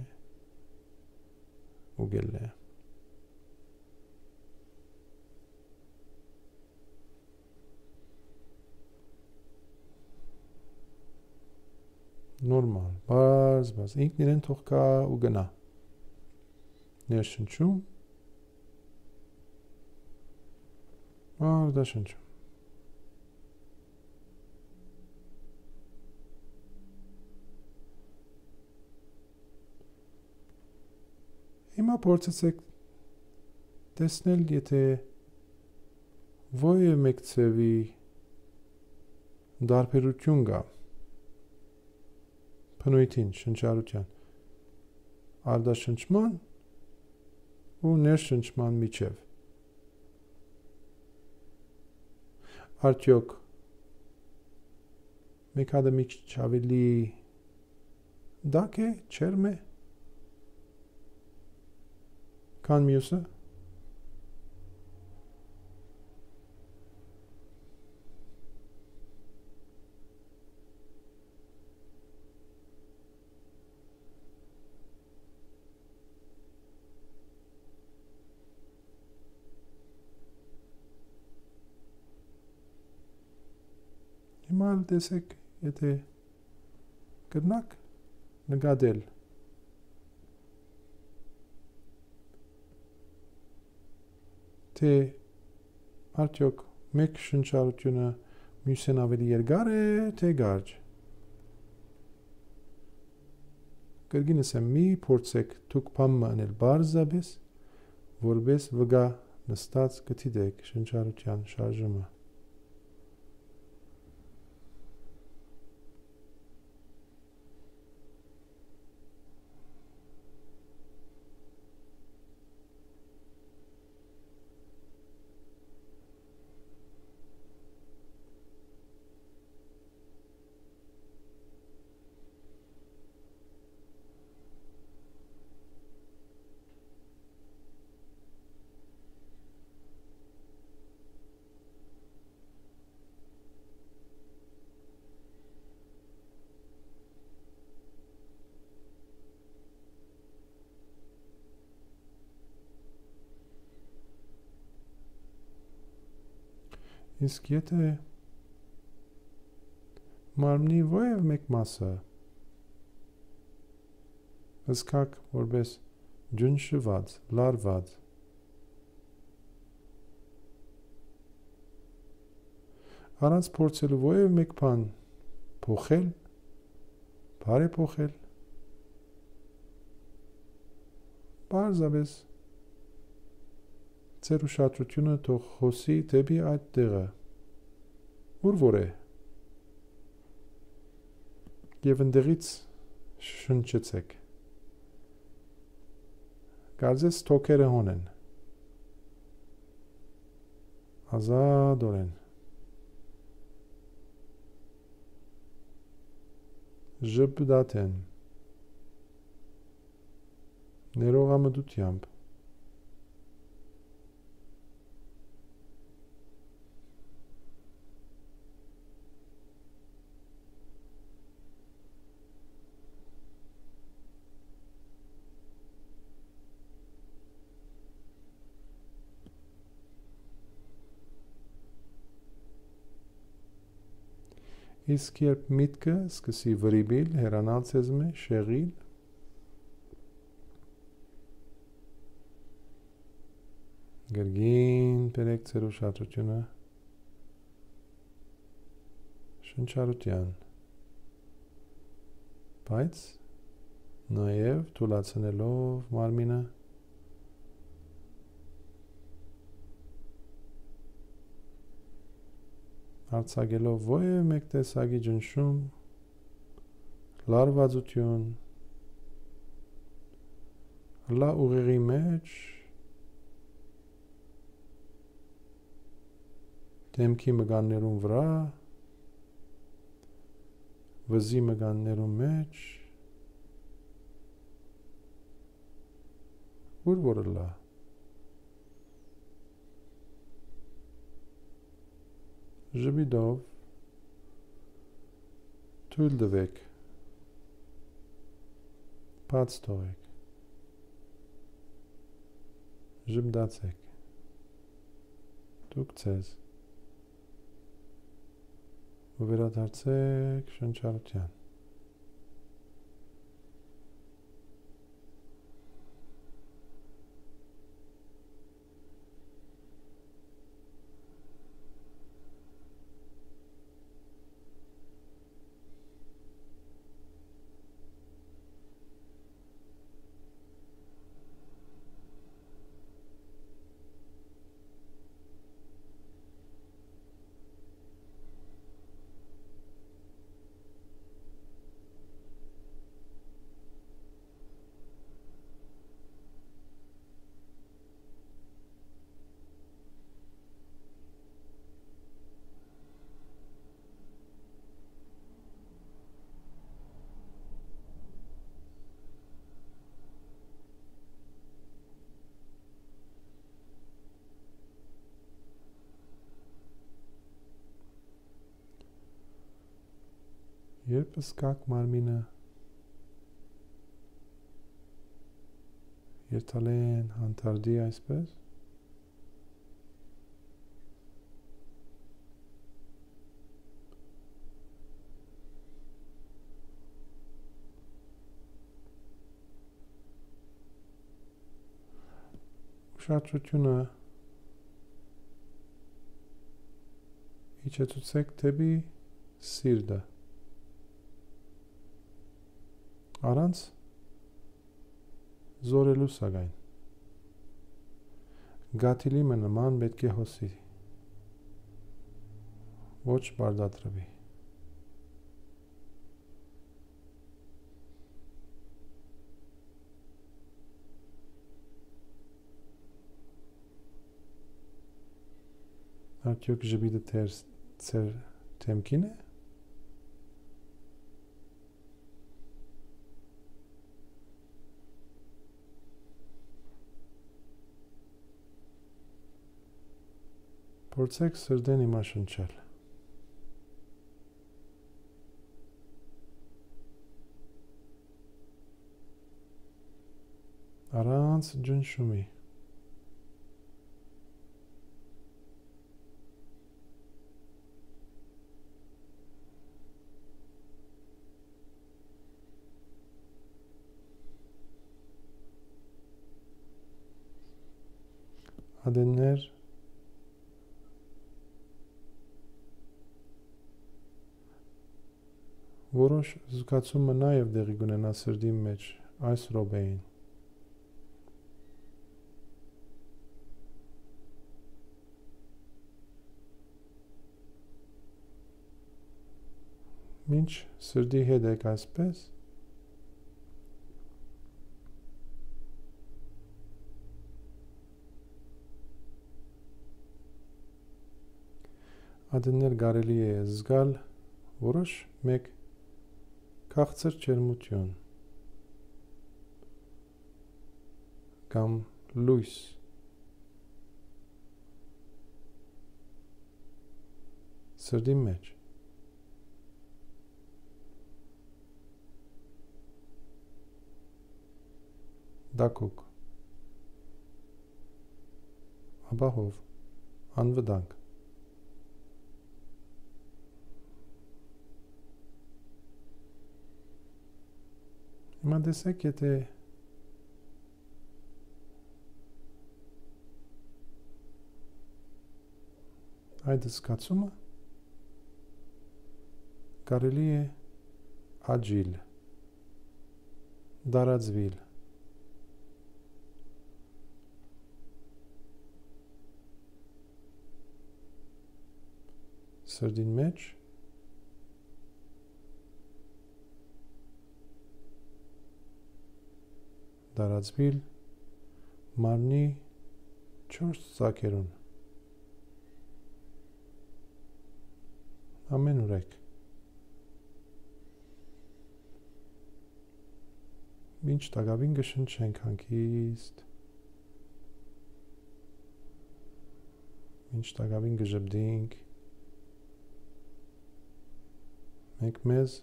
ու գելն է։ Նորմալ, բարձ, բարձ, ինքն իրեն թող կա ու գնա։ Ներշնչում Ահա շնչում։ Հիմա փորձեցեք տեսնել, եթե ոյ մեկ ցևի դարբերություն կա բնույթին, շնչառության, արդաշնչման ու ներշնչման միջև։ Արդյոք մեկ հատ մի քիչ ավելի Դակ է, չերմ է, քան մյուսը։ Հիմա տեսեք, եթե կրնակ նկատել թե արդյոք մեկ շնչառությունը մյուսեն ավելի երկար է, թե կարճ։ Կրգինս եմ մի փորձեք թուք պամը անել բարձաբես, որպես վգա նստած կթիդեք շնչառության շարժումը։ Իսկ եթե մարմնի ովև մեկ մասը հսկակ որպես ջնշված, լարված, առանց փորձելու ովև մեկ բան փոխել, բարեփոխել, բարձրապես ձեր ուշադրությունը թող խոսի դեպի այդ տեղը, ուր որ է, և ընդեղից շնչեցեք, կարծես թոքերը հոն են, ազատորեն, ժպտատ են, ներողամտությամբ, իսկ երբ միտքը սկսի վրիպել, հեռանալ ձեզ մեջ, շեղիլ, գրգին բերեք ձեր ուշադրությունը շնչառության, բայց նաև թուլացնելով մարմինը, արձակելով ովև մեկ տեսակի ջնշում, լարվածություն, լա ուղեղի մեջ, դեմքի մկաններուն վրա, վզի մկաններուն մեջ, ուր որ լա, ժպիտով թույլ տվեք, բաց թողեք, ժպտացեք, դուք ձեզ ու վերադարձեք շնչառության։ Երբ սկակ մարմինը երթալեն հանդարտի այսպես, ուշադրությունը իջեցուցեք դեպի սիրտը, առանց զորելու սակայն, գաթիլիմը նման պետք է հոսի, ոչ բարդատրվի։ Արդյոք ժպիտը ձեր դեմքին է։ Փորձեք սրտեն իմաշնչել։ Առանց ջնշումի։ Ադեններ որոշ զգացումը նաև դեղի կունենա սրտի մեջ այս րոպեին։ Մինչ սրտի հետ եք այսպես, ադեններ կարելի է զգալ որոշ մեկ քաղցր ջերմություն կամ լույս սրտի մեջ։ Դակուկ, ապահով, անվտանգ։ Հիմա տեսեք, եթե այդ զգացումը կարելի է աճիլ, դարածվիլ, սրտին մեջ, դարածվիլ մարմնի չորս ծակերուն, ամենուրեք, մինչ տակավին կշնչենք հանգիստ, մինչ տակավին կժպտենք, մենք մեզ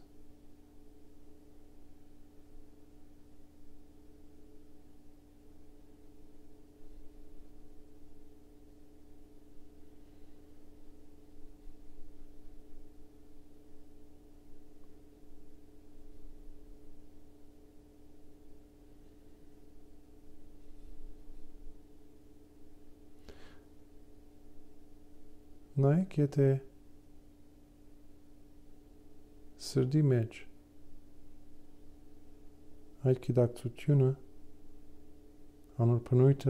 նայեք, եթե սրտի մեջ այդ գիտակցությունը, անոր բնույթը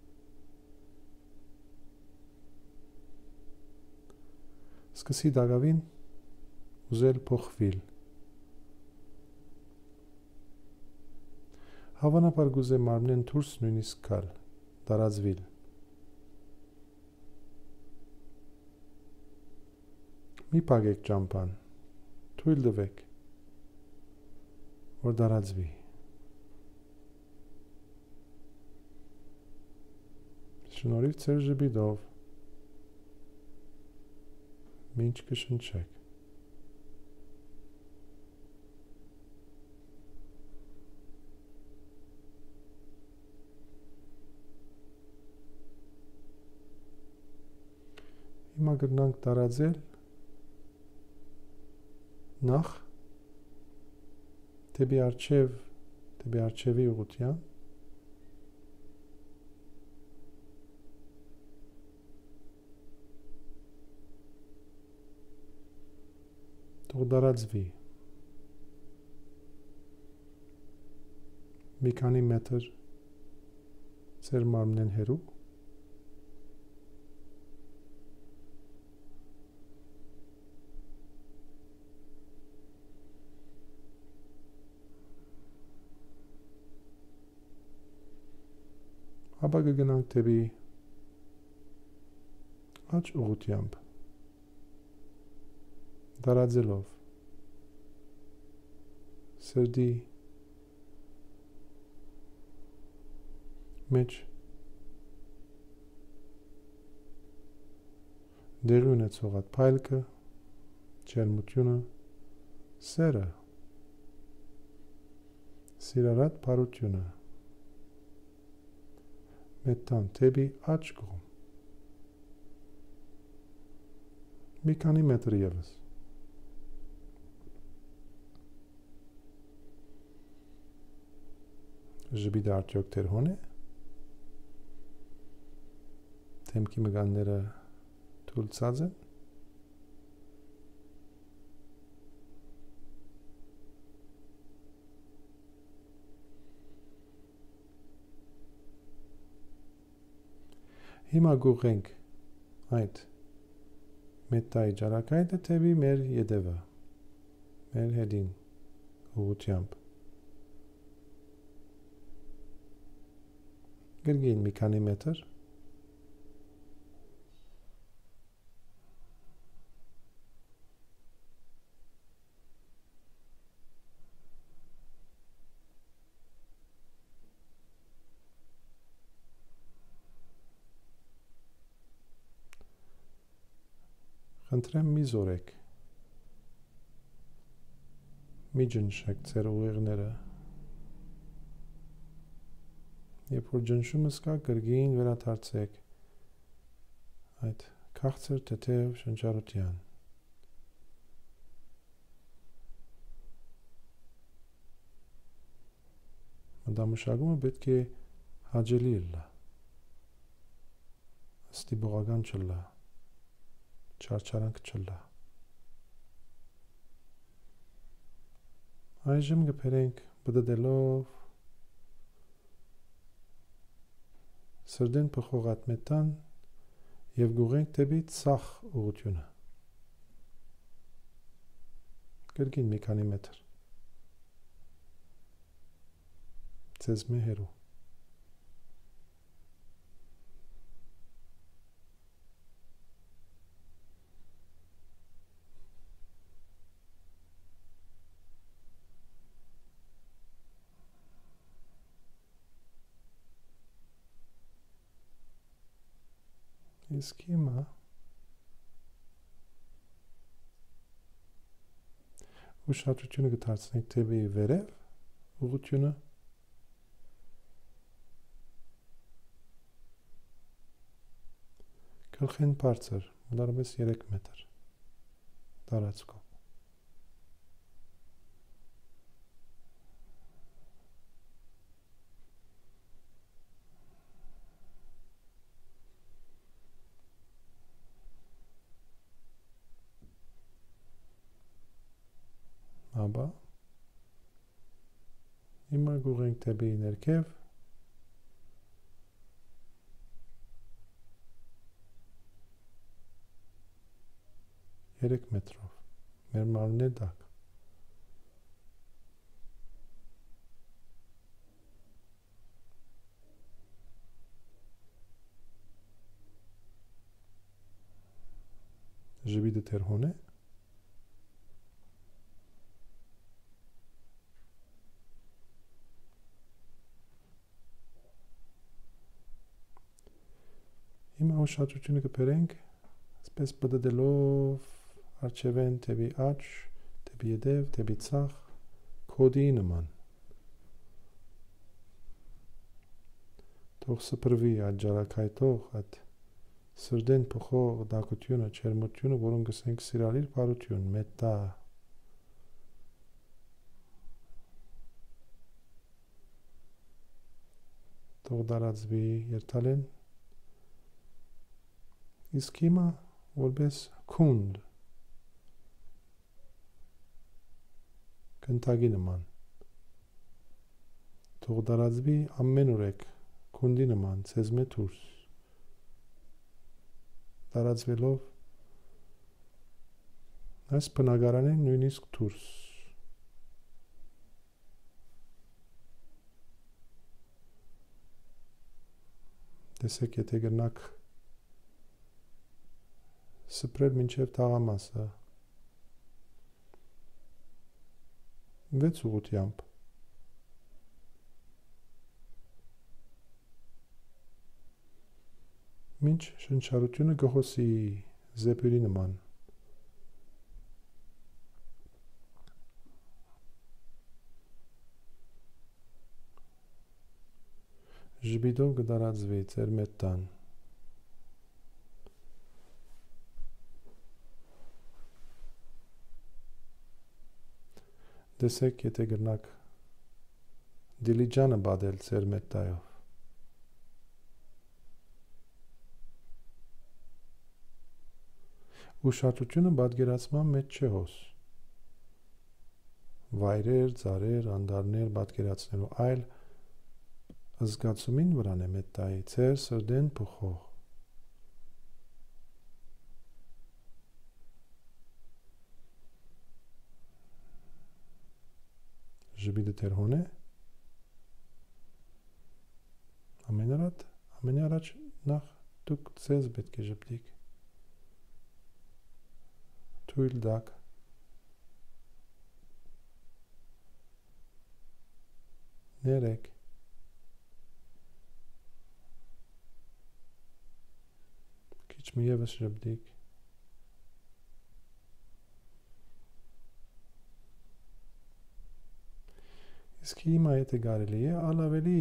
սկսի դակավին ուզել փոխվել։ Հավանաբար գուզե մարմնեն դուրս նույնիսկ գալ, դարածվիլ։ Մի պագեք ճամփան, թույլ տվեք, որ դարածվի։ Շնորհիվ ձեր ժպիտով, մինչ կշնչեք։ Հիմա գտնանք տարածել նախ դեպի արջև, դեպի արջևի ուղղությամբ թող տարածվի մի քանի մետր ձեր մարմնեն հեռու ապա կգնանք դեպի աջ ուղղությամբ տարածելով սրտի մեջ դեղի ունեցող այդ փայլքը, ջերմությունը, սերը, սիրառատ բարությունը մետան դեպի աջ կողմ մի քանի մետր ևս ժպիտը արդյոք տերհոն է դեմքի մկանները թուլցած են հիմա գուղենք այդ մետայի ջարակայդը թեպի մեր ետևը մեր հետին ուղղությամբ գրգին մի քանի մետր խնդրեմ մի զորեք մի ջնշեք ձեր ուղեղները երբ որ ջնշումը սկա գրգին վերադարձեք այդ քաղցր թեթև շնչառության մտամշակումը պետք է հաճելի լա ստիպողական չլա չարչարանք չլա այժմ կփերենք բդդելով սրդեն փոխողատ մետան և գուղենք դեպի ցախ ուղղությունը կրկին մի քանի մետր ձեզ մի հեռու իսկ հիմա ուշադրությունը կդարձնենք դեպի վերև ուղղությունը գլխին բարձր մոտավորապես երեք մետր տարածքով ապա հիմա գուղենք դեպի ներքև երեք մետրով մեր մարմնի տակ ժպիտը տերհոն է հիմա ուշադրությունը կբերենք այսպես բդդելով արջևեն դեպի աջ դեպի ետև դեպի ցախ կոդի նման թող սփռվի այդ ջարակայթող այդ Սրդեն փոխող դակությունը, չերմությունը, որոնք գսենք սիրալիր բարություն, մետա, թող դարածվի երթալեն, իսկ հիմա որպես քունդ, կնտագի նման, թող դարածվի ամեն օրեք, քունդի նման, ցեզմե դուրս, դարածվելով այս բնակարանեն նույնիսկ դուրս, տեսեք եթե գնաք սպրել մինչև թաղամասը վեց ուղղությամբ մինչ շնչառությունը գխոսի զեպյուրի նման ժբիդով կդարածվի ձեր մետան տեսեք եթե գրնակ դիլիջանը բադել ձեր մետայով ուշադրությունը պատկերացման մեջ չէ հոս վայրեր, ծառեր, անդարներ պատկերացնելու այլ զգացումին վրան է մետայի ձեր սրդեն փոխող ժբիդը թեր հոն է ամենարատ ամենի առաջ նախ դուք ձեզ պետք է ժպտիք թույլ դակ ներեք քիչ մի ևս ժպտիք իսկ հիմա եթե կարելի է ալավելի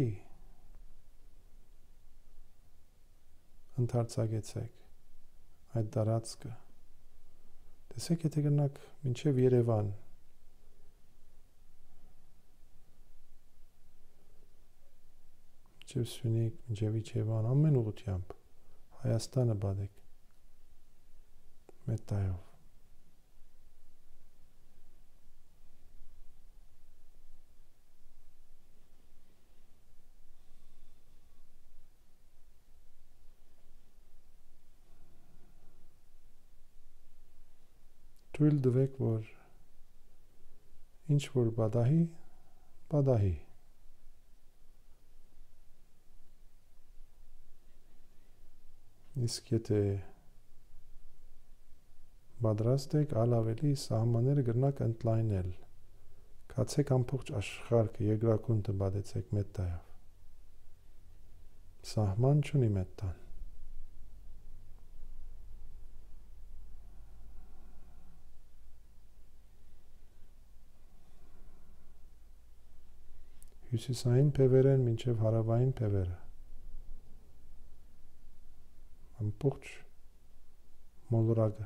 ընդարձակեցեք այդ տարածքը տեսեք եթե գնաք մինչև Երևան մինչև Սյունիք, մինչև Իջևան ամեն ուղղությամբ Հայաստանը բադեք մետայով թույլ տվեք որ ինչ որ բադահի բադահի իսկ եթե պատրաստ եք ալ ավելի սահմանները գրնակ ընդլայնել կացեք ամբողջ աշխարհը երկրակունքը բադեցեք մետայով սահման չունի մետան հյուսիսային փևերեն մինչև հարավային փևերը ամբողջ մոլորակը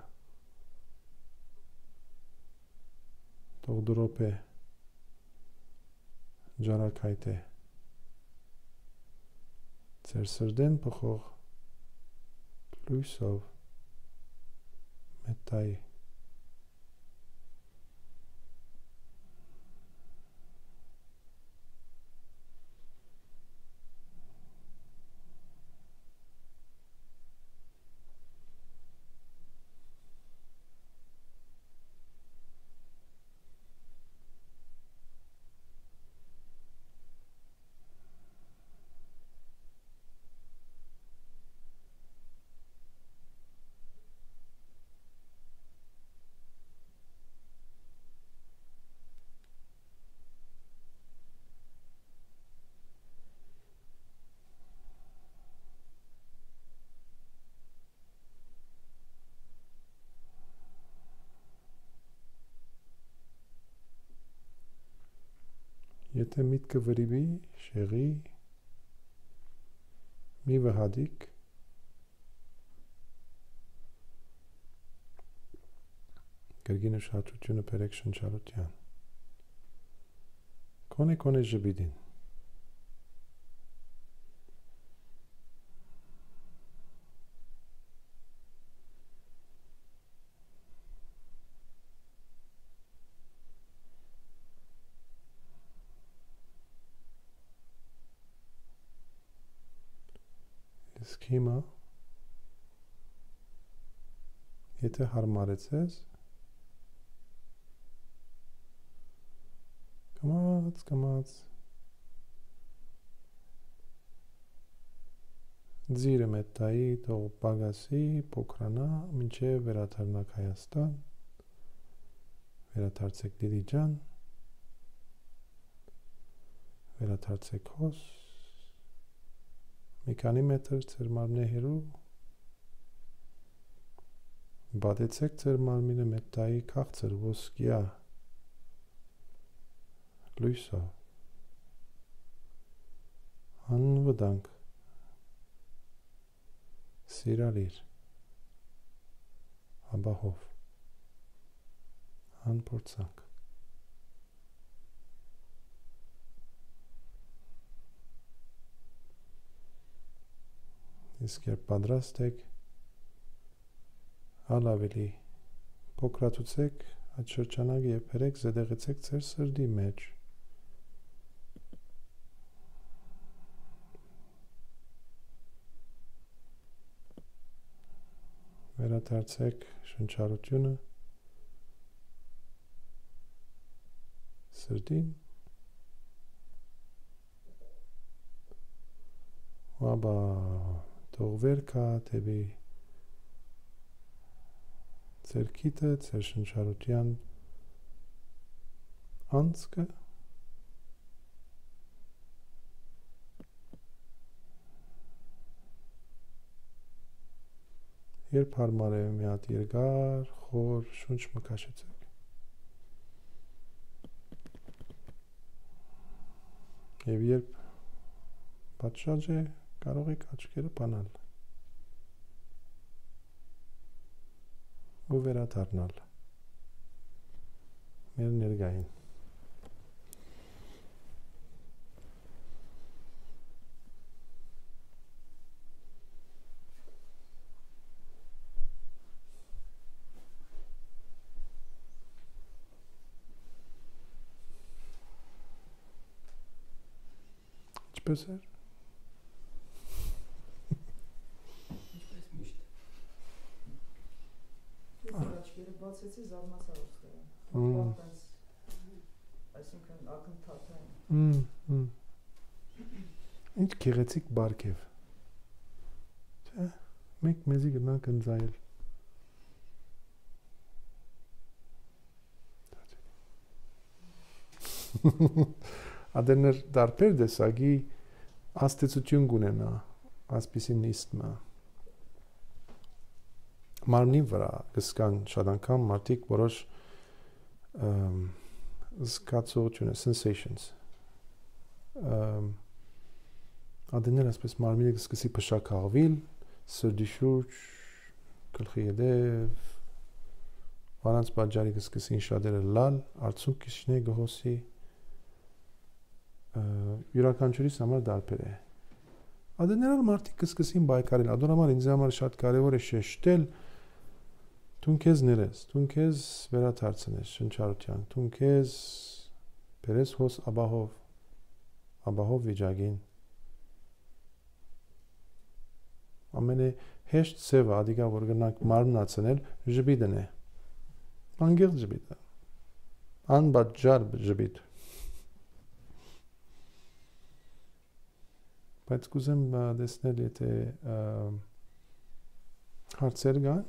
թող դրոպե ջարակայթ է ձեր սրդեն փոխող լույսով մետայի Եթե միտքը վրիվի, շեղի, մի վհադիկ, Կրգին ուշադրությունը բերեք շնչառության։ Կոնե կոնե ժպիտին։ Իսկ հիմա եթե հարմարեցես կմաց կմաց ձիրը մետայի թող պագասի փոքրանա մինչև վերադառնաք Հայաստան վերադարձեք Դիլիջան վերադարձեք հոս մի քանի մետր ձեր մարմնի հեռու բադեցեք ձեր մարմինը մետայի քաղցր ոսկյա լույսով անվտանգ սիրալիր ապահով անփորձանք իսկ երբ պատրաստ եք հալ ավելի փոքրացուցեք այդ շրջանակը եւ բերեք զետեղեցեք ձեր սրտի մեջ վերադարձեք շնչառությունը սրտին Աբա թող վեր կա դեպի ձեր քիթը, ձեր շնչառության անցքը երբ հարմար է մի հատ երկար, խոր շունչ մկաշեցեք եւ երբ պատշաճ է կարող եք աչքերը բանալ ու վերադառնալ մեր ներգային ինչպես էր Բացեցի զարմացա ուստը։ Այսինքն ակնթաթ է։ Ինչ գեղեցիկ բարգև։ Չէ՞, մենք մեզի գնանք ընձայել։ Ադերներ դարբեր դեսագի աստեցություն գունենա, ասպիսի նիստմա։ Մարմնի վրա կսկան շատ անգամ մարդիկ որոշ զգացողություն, sensations ադեներ ասպես մարմինը կսկսի փշակաղվել սրդի շուրջ գլխի ետև վրանց պատճառի կսկսին շատերը լալ արցունք կշնե գոհոսի յուրաքանչյուրիս համար դարբեր է ադեներալ մարդիկ կսկսին բայկարել ադոնհամար ինձ համար շատ կարևոր է շեշտել Տուն քեզ ներես, տուն քեզ վերադարձնես շնչառության, տուն քեզ բերես հոս ապահով, ապահով վիճակին։ Ամենը հեշտ սևը ադիկա որ գնանք մարմնացնել ժպիտն է։ Անգեղ ժպիտը։ Անբաժար ժպիտ։ Բայց կուզեմ տեսնել եթե հարցեր կան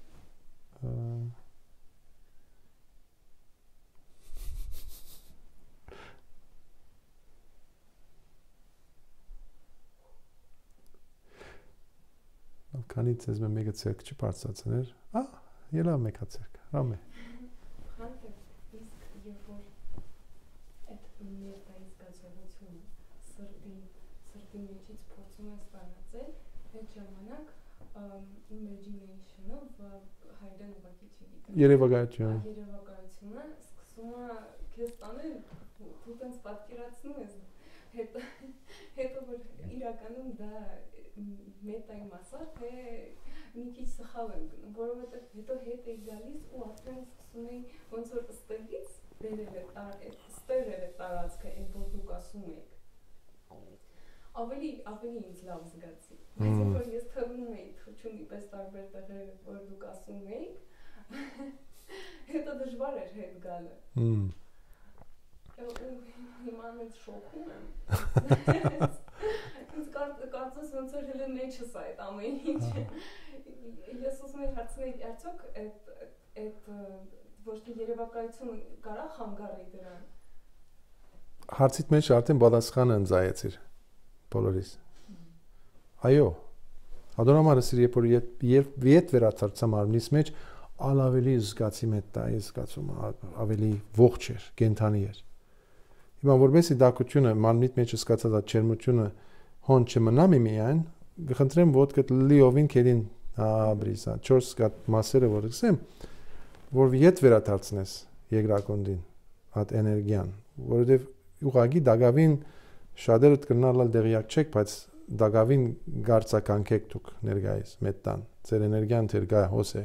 Քանից ես մեկը ցերկ չբարձրացներ, ա, ելա մեկա ցերկ, ռամ է։ Խանթը իսկ երբ որ այդ ներկայիս զգացողությունը սրտի սրտի մեջից փորձում ես ստանացել, այդ ժամանակ imagination-ը հայերեն ուղղակի չգիտեմ։ Երևակայություն։ Երևակայությունը սկսում է քեզ տանել, դու տենց պատկերացնում ես, հետո հետո որ իրականում դա մետայի մասա, թե մի քիչ սխալ եմ գնում, որովհետև հետո հետ է գալիս ու արդեն սկսում էի ոնց որ ստեղից դերել է, ստերել է տարածքը, այն որ դուք ասում եք։ Ավելի ավելի ինձ լավ զգացի։ Բայց որ ես թռնում էի թռչունի պես տարբեր տեղեր, որ դուք ասում եք, հետո դժվար էր հետ գալը։ Հիմա մեծ շոկում եմ։ Ինձ կարծես ոնց որ հենց մեջս է այդ ամեն ինչը։ Ես ուզում եմ հարցնել, արդյոք այդ այդ ոչ թե երևակայությունը կարա խանգարի դրան։ Հարցիդ մեջ արդեն պատասխանը ընձայեցիր բոլորիս։ Այո։ Ադոնամարս երբ որ երբ վերադարձա մարմնից մեջ ավելի զգացի մետայի զգացումը ավելի ողջ էր, կենթանի էր։ Հիմա որովհետեւ դակությունը մարմնիդ մեջ զգացած այդ չերմությունը հոն չմնա միայն, կխնդրեմ ոդկը լիովին քերին աբրիսա չորս կատ մասերը որ գսեմ, որ ետ վերադարձնես երկրակոնդին այդ էներգիան, որովհետեւ ուղղակի դակավին շատերը կգնալալ դեղյակ չեք, բայց դակավին գարցականքեք դուք ներգայիս մետան, ձեր էներգիան դեր գա հոսե։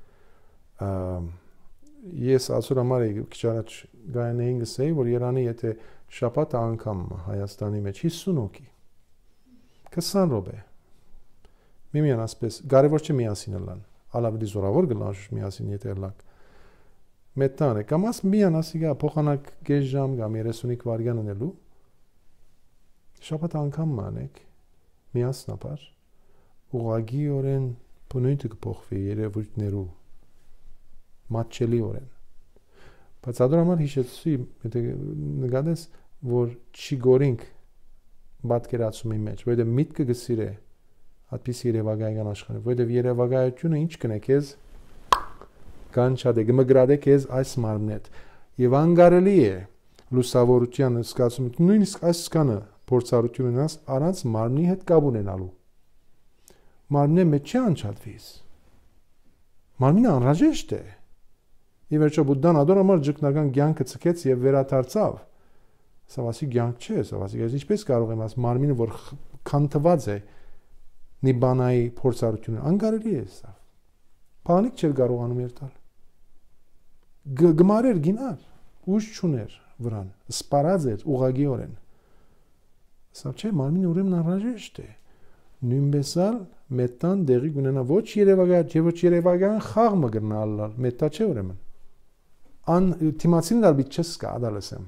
Ես ասոր համար քիչ առաջ գայանեին գսեի, որ Երանի եթե շաբաթ անգամ Հայաստանի մեջ հիսուն հոգի քսան րոպե միմյան ասպես կարևոր չէ միասին լան, ալավդի զորավոր գլանշ միասին եթե լակ մետանը կամ աս միան ասիգա փոխանակ գեժ ժամ կամ երեսունհինգ վայրկյան ունելու շաբաթ անգամ մանեք միասնաբար ուղղագիորեն բնույթը կփոխվի երևույթներու մատչելիորեն բայց ադոր համար հիշեցի եթե նկատես որ չի գորինք պատկերացումի մեջ որովհետև միտքը գսիրե այդպես երևակայական աշխարհը որովհետև երևակայությունը ինչ կնե քեզ կանչադե գմգրադե քեզ այս մարմնետ եւ անգարելի է լուսավորության զգացումը նույնիսկ այս սկանը փորձառություն ունես առանց մարմնի հետ կապ ունենալու մարմնի մեջ չանչադվիս մարմինը անհրաժեշտ է Ի վերջո Բուդդան ադոր համար ճգնական կյանքը ցկեց եւ վերադարձավ Սա վասի կյանք չէ, սա վասի ես ինչպես կարող եմ աս մարմինը որ քանթված է նիբանայի փորձառությունը անկարելի է սա Փանիկ չէր կարողանում երթալ Գմարեր գինար ուժ չուներ վրան սպարած էր ուղագիորեն Սա չէ մարմինը ուրեմն անհրաժեշտ է նույնպես ալ մետան դեղի կունենա ոչ երևակայ ոչ երևակայական խաղ մը գնալ մետա չէ ուրեմն Ան թիմացին դալբի չսկա ադալսեմ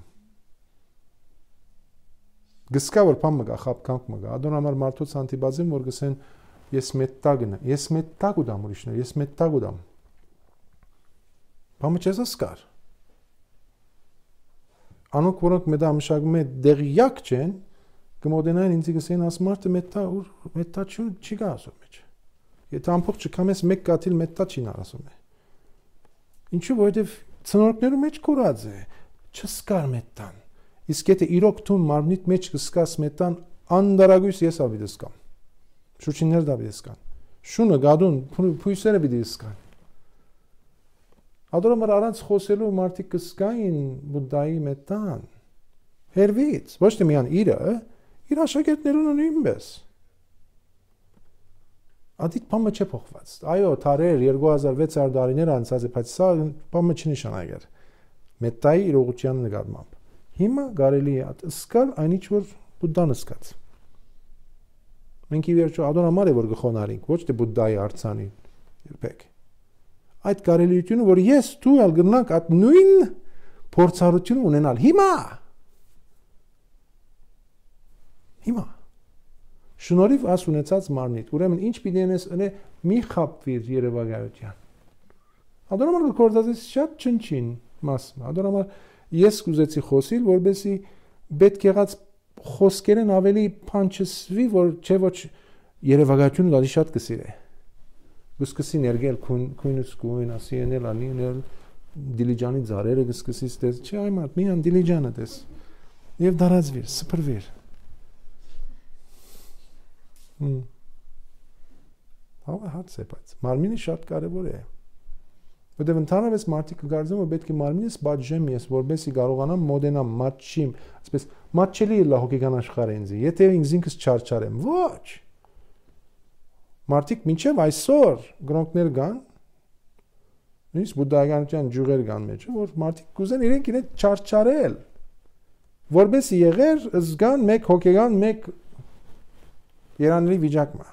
Գսկա որ փամ մգա խապկանք մգա ադոն համար մարդոց անտիբազին որ գսեն ես մետա գնա ես մետա գուդամ ուրիշներ ես մետա գուդամ Փամը չես ասկար Անոնք որոնք մետա մշակում է դեղյակ չեն կմոդենային ինձ գսեն աս մարդը մետա ուր մետա չի չի գա ասում մեջ Եթե ամփոփ չկամ ես մեկ կաթիլ մետա չի ասում է Ինչու որովհետև ցնորքներու մեջ կորած է չսկար մետան Իսկ եթե իրոք դու մարմնիդ մեջ կսկաս մետան անդարագույս ես ավիդես կամ շուչիններ դավիդես կամ շունը գադուն փույսերը վիդես կամ Ադորոմար առանց խոսելու մարդիկ կսկային Բուդդայի մետան հերվից ոչ թե միան իրը իր աշակերտներուն նույնպես Ադիտ բամը չէ փոխված այո թարեր երկու հազար վեց հարյուր տարիներ անցած է բայց սա բամը չնշանակեր մետայի իրողության նկատմամբ Հիմա կարելի է սկալ այնինչ որ Բուդդան սկաց Մենք ի վերջո ադոն համար է որ գխոնարինք ոչ թե Բուդդայի արցանի երբեք Այդ կարելիությունը որ ես դու ալ գնանք այդ նույն փորձառությունը ունենալ հիմա Հիմա Շնորհիվ աս ունեցած մարմնիդ ուրեմն ինչ պիտի անես ընե մի խապվիր երևակայության Ադոն համար կորտածես շատ չնչին մասը ադոն համար Ես կուզեցի խոսիլ, որբեսի պետք եղած խոսքերեն ավելի փանչսվի, որ չէ ոչ երևակայությունը լալի շատ կսիրե։ Գսկսի ներգել քույնս քույն ասի ենել անի նել դիլիջանի ծարերը գսկսի ստես, չէ այ մարդ միան դիլիջանը դես։ Եվ դարածվիր, սփռվիր։ Հավը հարց է, բայց մարմինը շատ կարևոր է։ Որտեղ ընդհանրապես մարդիկ կգարձեն, որ պետք է մարմինս բաժեմ ես, որովհետեւ կարողանամ մոդենամ, մատչիմ, այսպես մատչելի է լա հոգեկան աշխարհը ինձ։ Եթե ինձ ինքս չարչարեմ, ոչ։ Մարդիկ մինչև այսօր գրոնքներ կան, նույնիսկ բուդդայականության ջուղեր կան մեջ, որ մարդիկ կուզեն իրենք իրեն չարչարել, որպես եղեր զգան մեկ հոգեկան, մեկ երանելի վիճակը։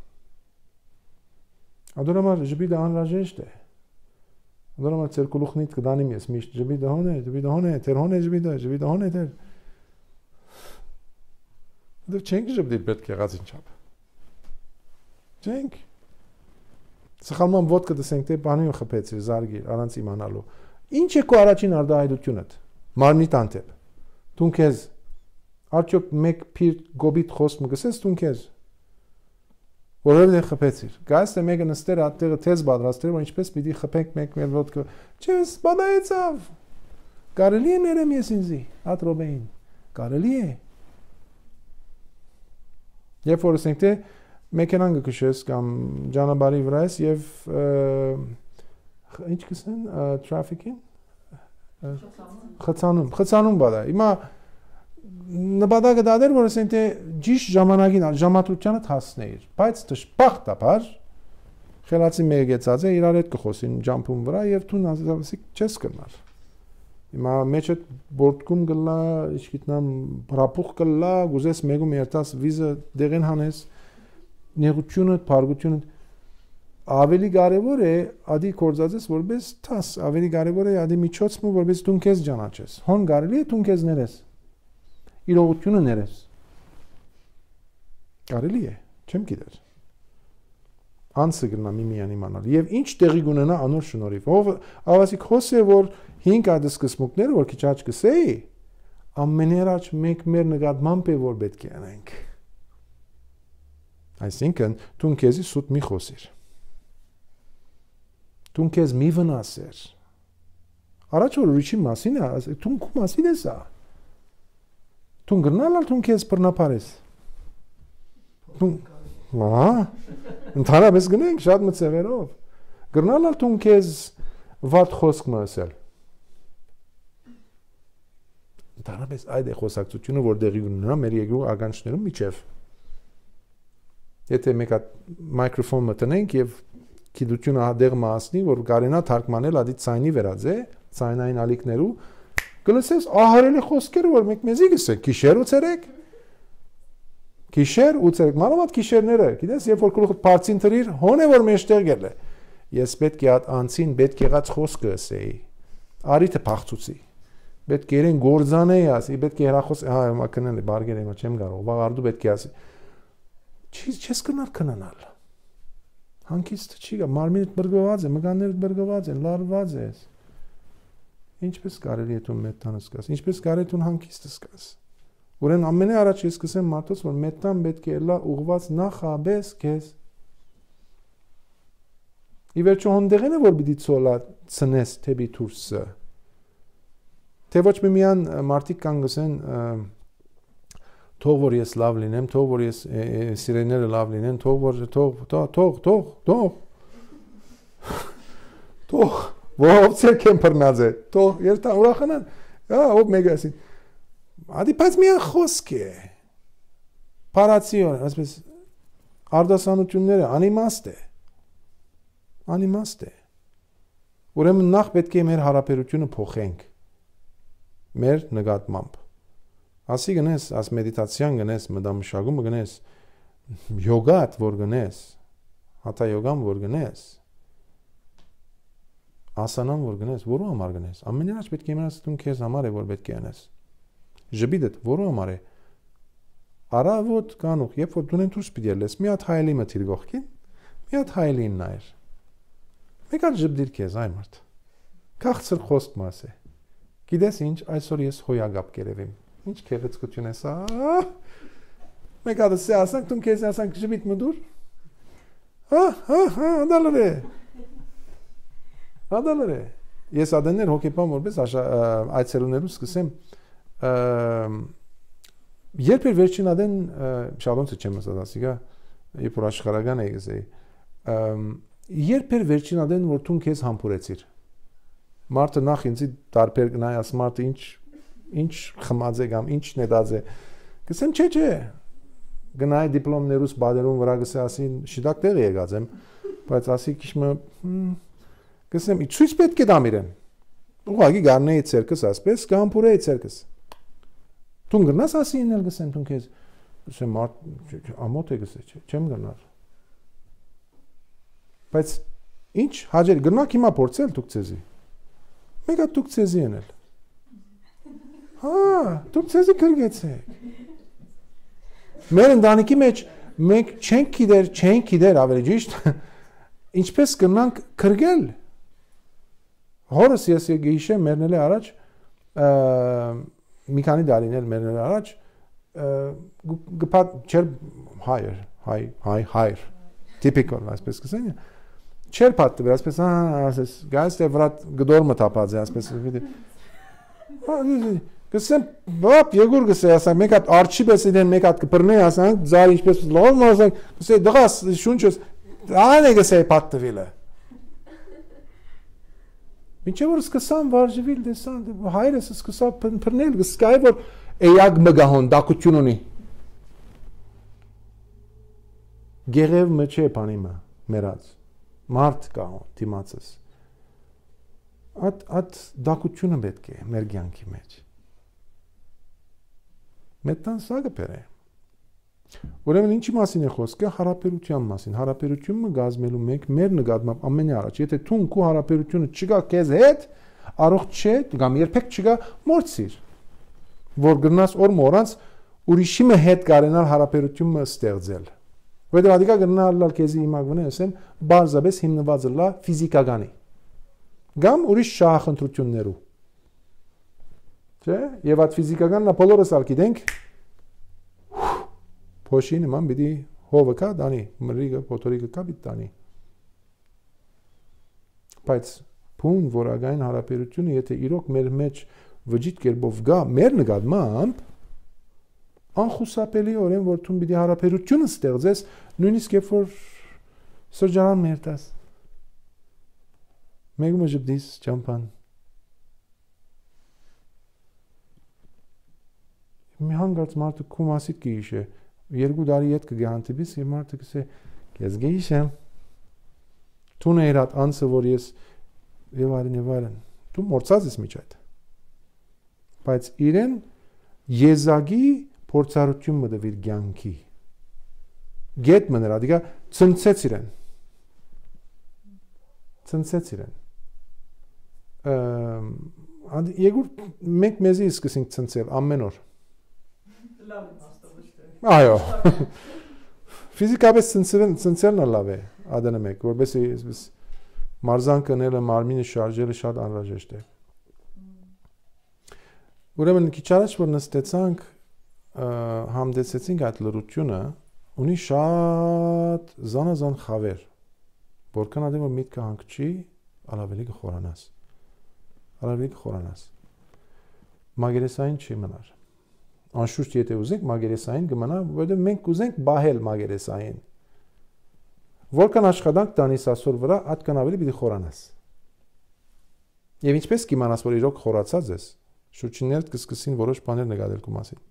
Ադորամար ժպիտը անհրաժեշտ է։ Ադորամար ծեր գլուխնիդ կդանիմ ես միշտ ժպիտը հոն է, ժպիտը հոն է, թեր հոն է ժպիտը, ժպիտը հոն է թեր։ Դու չենք ժպիտել պետք եղած ինչապ։ Չենք։ Սխալման ոդկը դսենք թե բանին խփեցիր զարգիր առանց իմանալու։ Ինչ է քո առաջին արտահայտությունդ։ Մարմնի տանտել։ Դու քեզ արդյոք մեկ փիր գոբիտ խոսք մգսես դու քեզ որովհետև խփեցիր։ Գայս թե մեկը նստեր այդտեղը թեզ պատրաստել, որ ինչպես պիտի խփենք մեկ մեր ոդկը։ Չես բադայեցավ։ Կարելի է ներեմ ես ինձի, հատ ռոբեին։ Կարելի է։ Երբ որ ասենք թե մեքենան գքշես կամ ճանապարհի վրա ես եւ ինչ կսեն traffic-ին խցանում, խցանում բադա։ Հիմա նպատակը դա էր, որ ասենք թե ճիշտ ժամանակին ժամատրությանը հասնեիր, բայց դժբախտաբար խելացի մեգեցած է իրար հետ կխոսին ջամփում վրա եւ դու նազավսիկ չես կնար։ Հիմա մեջը բորտկում գլա, իշխիտնամ բրապուխ գլա, գուզես մեգում երտաս վիզը դեղեն հանես, նեղությունը, բարգությունը ավելի կարևոր է ադի կորզածես որպես տաս, ավելի կարևոր է ադի միջոցը որպես դու քեզ ճանաչես։ Հոն կարելի է դու քեզ ներես։ Իրողությունը ներես։ Կարելի է, չեմ գիտեր։ Անցը գնա միմիան իմանալ։ Եվ ինչ տեղի կունենա անոր շնորհիվ։ Ով ավասիկ խոսե որ հինգ այդ սկսմուկները որ քիչ աճ կսեի, ամեներաճ մեկ մեր նկատմամբ է որ պետք է անենք։ Այսինքն դու քեզի սուտ մի խոսիր։ Դու քեզ մի վնասեր։ Առաջ որ ուրիշի մասին է, դու քո մասին ես ա։ Դու գնալ դու քեզ բռնապարես։ Դու հա ընդհանրապես գնենք շատ մծեղերով։ Գնալ դու քեզ վատ խոսք մսել։ Ընդհանրապես այդ է խոսակցությունը որ դեղի ունենա մեր երկու ականջներում միջև։ Եթե մեկ հատ միկրոֆոն մտնենք եւ գիտությունը հադեղ մասնի որ կարենա թարգմանել ադի ցայնի վերածե, ցայնային ալիքներու գլսես ահարելի խոսքերը որ մեկ մեզի գսեք գիշեր ու ցերեկ գիշեր ու ցերեկ մանավանդ գիշերները գիտես երբ որ գլուխդ բարձին թրիր հոն է որ մեջտեղ գել է ես պետք է այդ անցին պետք եղած խոսքը ասեի արիթը փախծուցի պետք է երեն գործանեի ասի պետք է հերախոս հա հիմա կնեն բարգեր հիմա չեմ կարող վաղարդու պետք է ասի չի չես կնար կնանալ հանկիստ չի գա մարմինդ բրգոված է մկաններդ բրգոված են լարված ես ինչպես կարելի է դու մետանը սկաս ինչպես կարելի է դու հանկիստը սկաս ուրեն ամենի առաջ ես կսեմ մարդոց որ մետան պետք է լա ուղված նախաբես քեզ ի վերջո հոնդեղեն է որ պիտի ցոլա ցնես թեպի դուրսը թե ոչ միան մարդիկ կան գսեն թող որ ես լավ լինեմ թող որ ես սիրեները լավ լինեն թող որ թող թող թող թող թող ով ցերքեն բռնած է թող երթա ուրախանան հա ով մեգասին ադի բայց մի խոսք է պարացիոն ասես արդասանությունները անիմաստ է անիմաստ է ուրեմն նախ պետք է մեր հարաբերությունը փոխենք մեր նկատմամբ ասի գնես աս մեդիտացիան գնես մտամշակումը գնես յոգատ որ գնես հատա յոգան որ գնես ասանան որ գնես որու համար գնես ամեն ինչ պետք է իմանաս դու քեզ համար է որ պետք է անես ժբիդդ որու համար է արավոտ կանուխ երբ որ դու դուրս պիտի լես մի հատ հայելի մտիր գողքին մի հատ հայելին նայր մեկ հատ ժբդիր քեզ այ մարդ քաղցր խոսք մասե գիտես ինչ այսօր ես հոյագապ կերևեմ ինչ քեղեցկություն է սա մեկ հատ ասա ասանք դու քեզ ասանք ժբիդ մդուր հա հա հա դալրե Ադալերը ես ադեներ հոգեբան որպես այցելուներու սկսեմ երբ էր վերջին ադեն շաբոնցը չեմ ասած ասիկա երբ որ աշխարհական է գսեի երբ էր վերջին ադեն որ դու քեզ համբուրեցիր։ Մարդը նախ ինձի տարբեր գնայ ասում մարդը ինչ ինչ խմած է կամ ինչ նետած է։ Գսեմ չէ չէ։ Գնայ դիպլոմներուս բادرում վրա գսե ասին շիդակ տեղի եկած եմ, բայց ասի քիչմը գսեմ ցույց պետք է դամ իրեն։ Ուղղակի գարնեի ցերկս ասպես կամփուրեի ցերկս։ Դու գնաս ասի ինել գսեմ դու քեզ։ Գսեմ մարդ ամոթ է գսե չէ, չեմ գնալ։ Բայց ինչ հաջեր գնաք հիմա փորձել դուք ցեզի։ Մեկը դուք ցեզի ենել։ Հա, դուք ցեզի կրգեցեք։ Մեր ընտանիքի մեջ մենք չենք գիտեր, չենք գիտեր ավելի ճիշտ, ինչպես կնանք կրգել։ Հորս ես գիշեմ մերնել է առաջ, մի քանի տարիներ մերնել առաջ, գպատ չեր հայր, հայ, հայ, հայր, typical, այսպես կսեն, չեր պատտվել, այսպես, ասես, գայս թե վրատ գդորմը թապած է, այսպես, գսեմ, բապ, եգուր գսե, ասանք, մեկ հատ արջի պես իրեն մեկ հատ կպրնե, ասանք, ձար ինչպես լողում, ասանք, գսե, դղաս, շունչս, ան է գսե պատտվիլը։ Մինչև որ սկսան վարժվիլ, դեսան, հայրս սկսա պրնել, գսկայ, որ էյագ մգահոն, դակություն ունի։ Գեղև մը չէ պանիմը, մերած, մարդ կահոն, թիմացս։ At դակությունը պետք է մեր կյանքի մեջ։ Մետան սագը պեր է։ Ուրեմն ինչի մասին է խոսքը, հարաբերության մասին։ Հարաբերությունը գազմելու մեկ մեր նկատմամբ ամենի առաջ։ Եթե դու քո հարաբերությունը չկա քեզ հետ, առողջ չէ, կամ երբեք չկա մորցիր։ Որ գնաս օր մորանց ուրիշի հետ կարենալ հարաբերությունը ստեղծել։ Որտեղ ադիկա գնալ քեզի իմագվնե ասեմ, բարձաբես հիմնված է լա ֆիզիկականի։ Կամ ուրիշ շահախնդրություններու։ Չէ՞, եւ այդ ֆիզիկականն բոլորս ալ գիտենք։ Փոշի նման պիտի հովը կա դանի, մրիգը, փոթորիկը կա պիտի դանի։ Բայց փուն որակային հարաբերությունը, եթե իրոք մեր մեջ վճիտ կերպով գա, մեր նկատմամբ անխուսափելիորեն որ դու պիտի հարաբերությունը ստեղծես, նույնիսկ երբ որ սրճարան մերտաս։ Մեկը ժպտիս ճամփան։ Մի հանգարց մարդը քո մասիդ կհիշե, երկու տարի հետ կգանտիբիս, եւ մարդը կսե, «Ես գիշեմ»։ Տուն է իր անձը, որ ես եւ այլն եւ այլն։ Դու մորցած ես միջ այդ։ Բայց իրեն եզակի փորձառություն մտավ իր կյանքի։ Գետ մնրա, դիգա ցնցեց իրեն։ Ցնցեց իրեն։ Ըմ Եգուր մենք մեզի սկսենք ցնցել ամեն օր։ Այո։ Ֆիզիկապես ցնցելն լավ է, ադենը մեկ, որովհետեւ մարզան կնելը, մարմինը շարժելը շատ անհրաժեշտ է։ Ուրեմն քիչ առաջ որ նստեցանք, հանդեսեցինք այդ լրությունը, ունի շատ զանազան խավեր, որքան ադեմ որ միտքը հանգչի, ավելի կխորանաս։ Ավելի կխորանաս։ Մագերեսային չի մնար։ Անշուշտ եթե ուզենք մագերեսային կմնա, որովհետև մենք կուզենք բահել մագերեսային։ Որքան աշխատանք տանիս ասոր վրա, այդքան ավելի պիտի խորանաս։ Եվ ինչպես կիմանաս, որ իրոք խորացած ես, շուրջիններդ կսկսին որոշ բաներ նկատել քո մասին։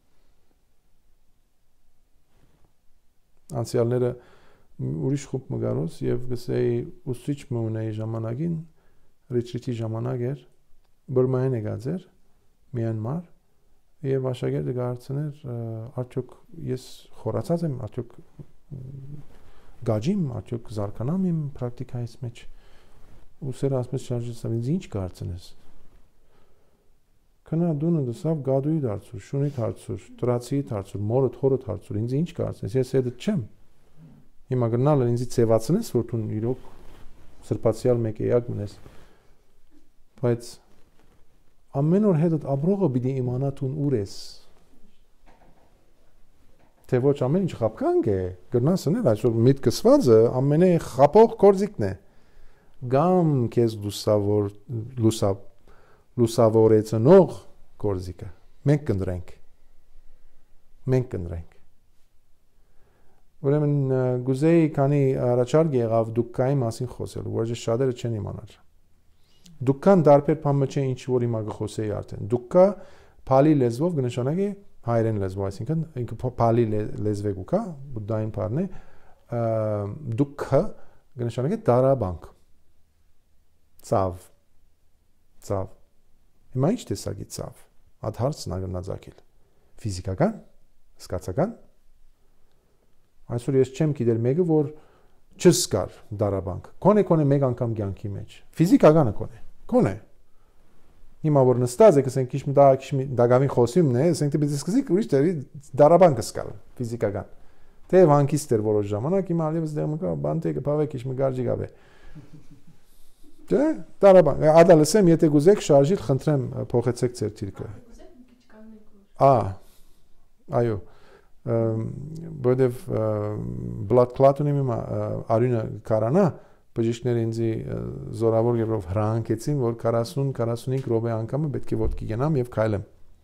Անցյալները ուրիշ խումբ մգարոս եւ գսեի ուսուցիչ մը ունեի ժամանակին, ռիտրիտի ժամանակ էր, Բուրմայեն եկած էր, Մյանմար Եվ աշակերտը գարցներ, արդյոք ես խորացած եմ, արդյոք գաջիմ, արդյոք զարկանամ իմ պրակտիկայից մեջ, ուսերը ասպես շարժեցավ, ինձ ինչ գարցնես։ Կնա դունը դսավ գադուի դարձուր, շունի դարձուր, տրացի դարձուր, մորը թորը դարձուր, ինձ ինչ գարցնես, ես հետը չեմ։ Հիմա գնալը ինձի ծևացնես, որ դու իրոք սրբացյալ մեկ էակ մնես։ Բայց ամեն օր հետդ ապրողը պիտի իմանա տուն ուր ես։ Թե ոչ ամեն ինչ խապկանք է, գրնասն է, այսօր միտքսվածը ամենե խապող կորձիկն է։ Գամ քեզ լուսավոր լուսավ լուսավորեցնող կորձիկը։ Մենք կնդրենք։ Մենք կնդրենք։ Ուրեմն գուզեի քանի առաջարկ եղավ դուքկայի մասին խոսելու, որը շատերը չեն իմանալ։ Դուքկան դարբեր բան չէ ինչ որ հիմա գխոսեի արդեն։ Դուքկա Pali լեզվով կնշանակի հայերեն լեզվով, այսինքն ինքը Pali լեզվեգու կա, բուդդային բառն է, դուքքը կնշանակի դարաբանք։ Ծավ։ Ծավ։ Հիմա ինչ տեսակի ծավ։ Այդ հարցն ա գնացակել։ Ֆիզիկական, սկացական։ Այսօր ես չեմ գիտել մեկը, որ չսկար դարաբանք։ Կոնե կոնե մեկ անգամ կյանքի մեջ։ Ֆիզիկականը կոնե։ Կոնե։ Հիմա որ նստած եք, ասենք քիչ մի դա քիչ մի դագավին խոսումն է, ասենք դե դիսկսիկ ուրիշ դերի դարաբանկը սկալ ֆիզիկական։ Դե վանկիստ էր որոշ ժամանակ, հիմա ալիվս դեմ կա բանտեկը բավե քիչ մի գարջի գավե։ Դե դարաբանք։ Ադալսեմ, եթե գուզեք շարժիլ, խնդրեմ փոխեցեք ձեր թիրքը։ Ա, այո, բոդև blood clot ունի մի արյունը կարանա, բժիշկները ինձ զորավոր երով հրանքեցին, որ քառասուն քառասունհինգ րոպե անգամը պետք է ոտքի գնամ եւ քայլեմ։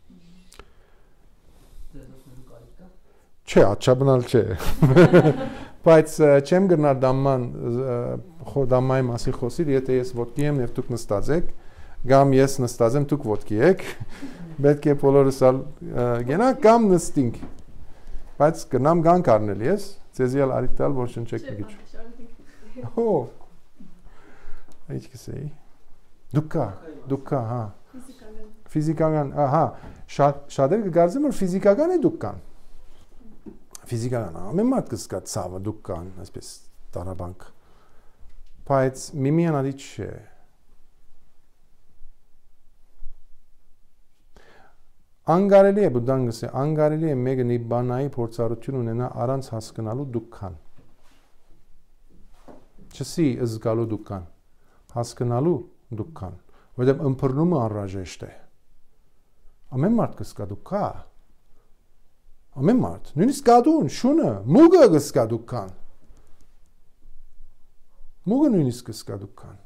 Չէ, աչաբնալ չէ։ Բայց չեմ գնալ դամման դամմայի մասի խոսիլ, եթե ես ոտքի եմ եւ դուք նստած եք, կամ ես նստած եմ, դուք ոտքի եք, պետք է բոլորս գնանք կամ նստենք։ Բայց գնամ գանք առնել ես, ձեզի ալ արիք տալ, որ շնչեք մի քիչ։ Հո։ Ինչ կսեի։ Դուքա, դուքա, հա։ Ֆիզիկական։ Ֆիզիկական, ահա, շատերը կգարձեն, որ ֆիզիկական է դուքան։ Ֆիզիկական, ամեն մարդ կսկա ցավը դուքան, այսպես տարաբանք։ Բայց միմիան ալի չէ։ Անգարելի է բուդդան գսե, անգարելի է մեկը նիբբանայի փորձառություն ունենա առանց հասկանալու դուքան։ Չսի զգալու դուքան, հասկանալու դուքան, որովհետև ըմբռնումը անհրաժեշտ է։ Ամեն մարդ կսկա դուքա։ Ամեն մարդ, նույնիսկ գադուն, շունը, մուգը կսկա դուքան։ Մուգը նույնիսկ կսկա դուքան։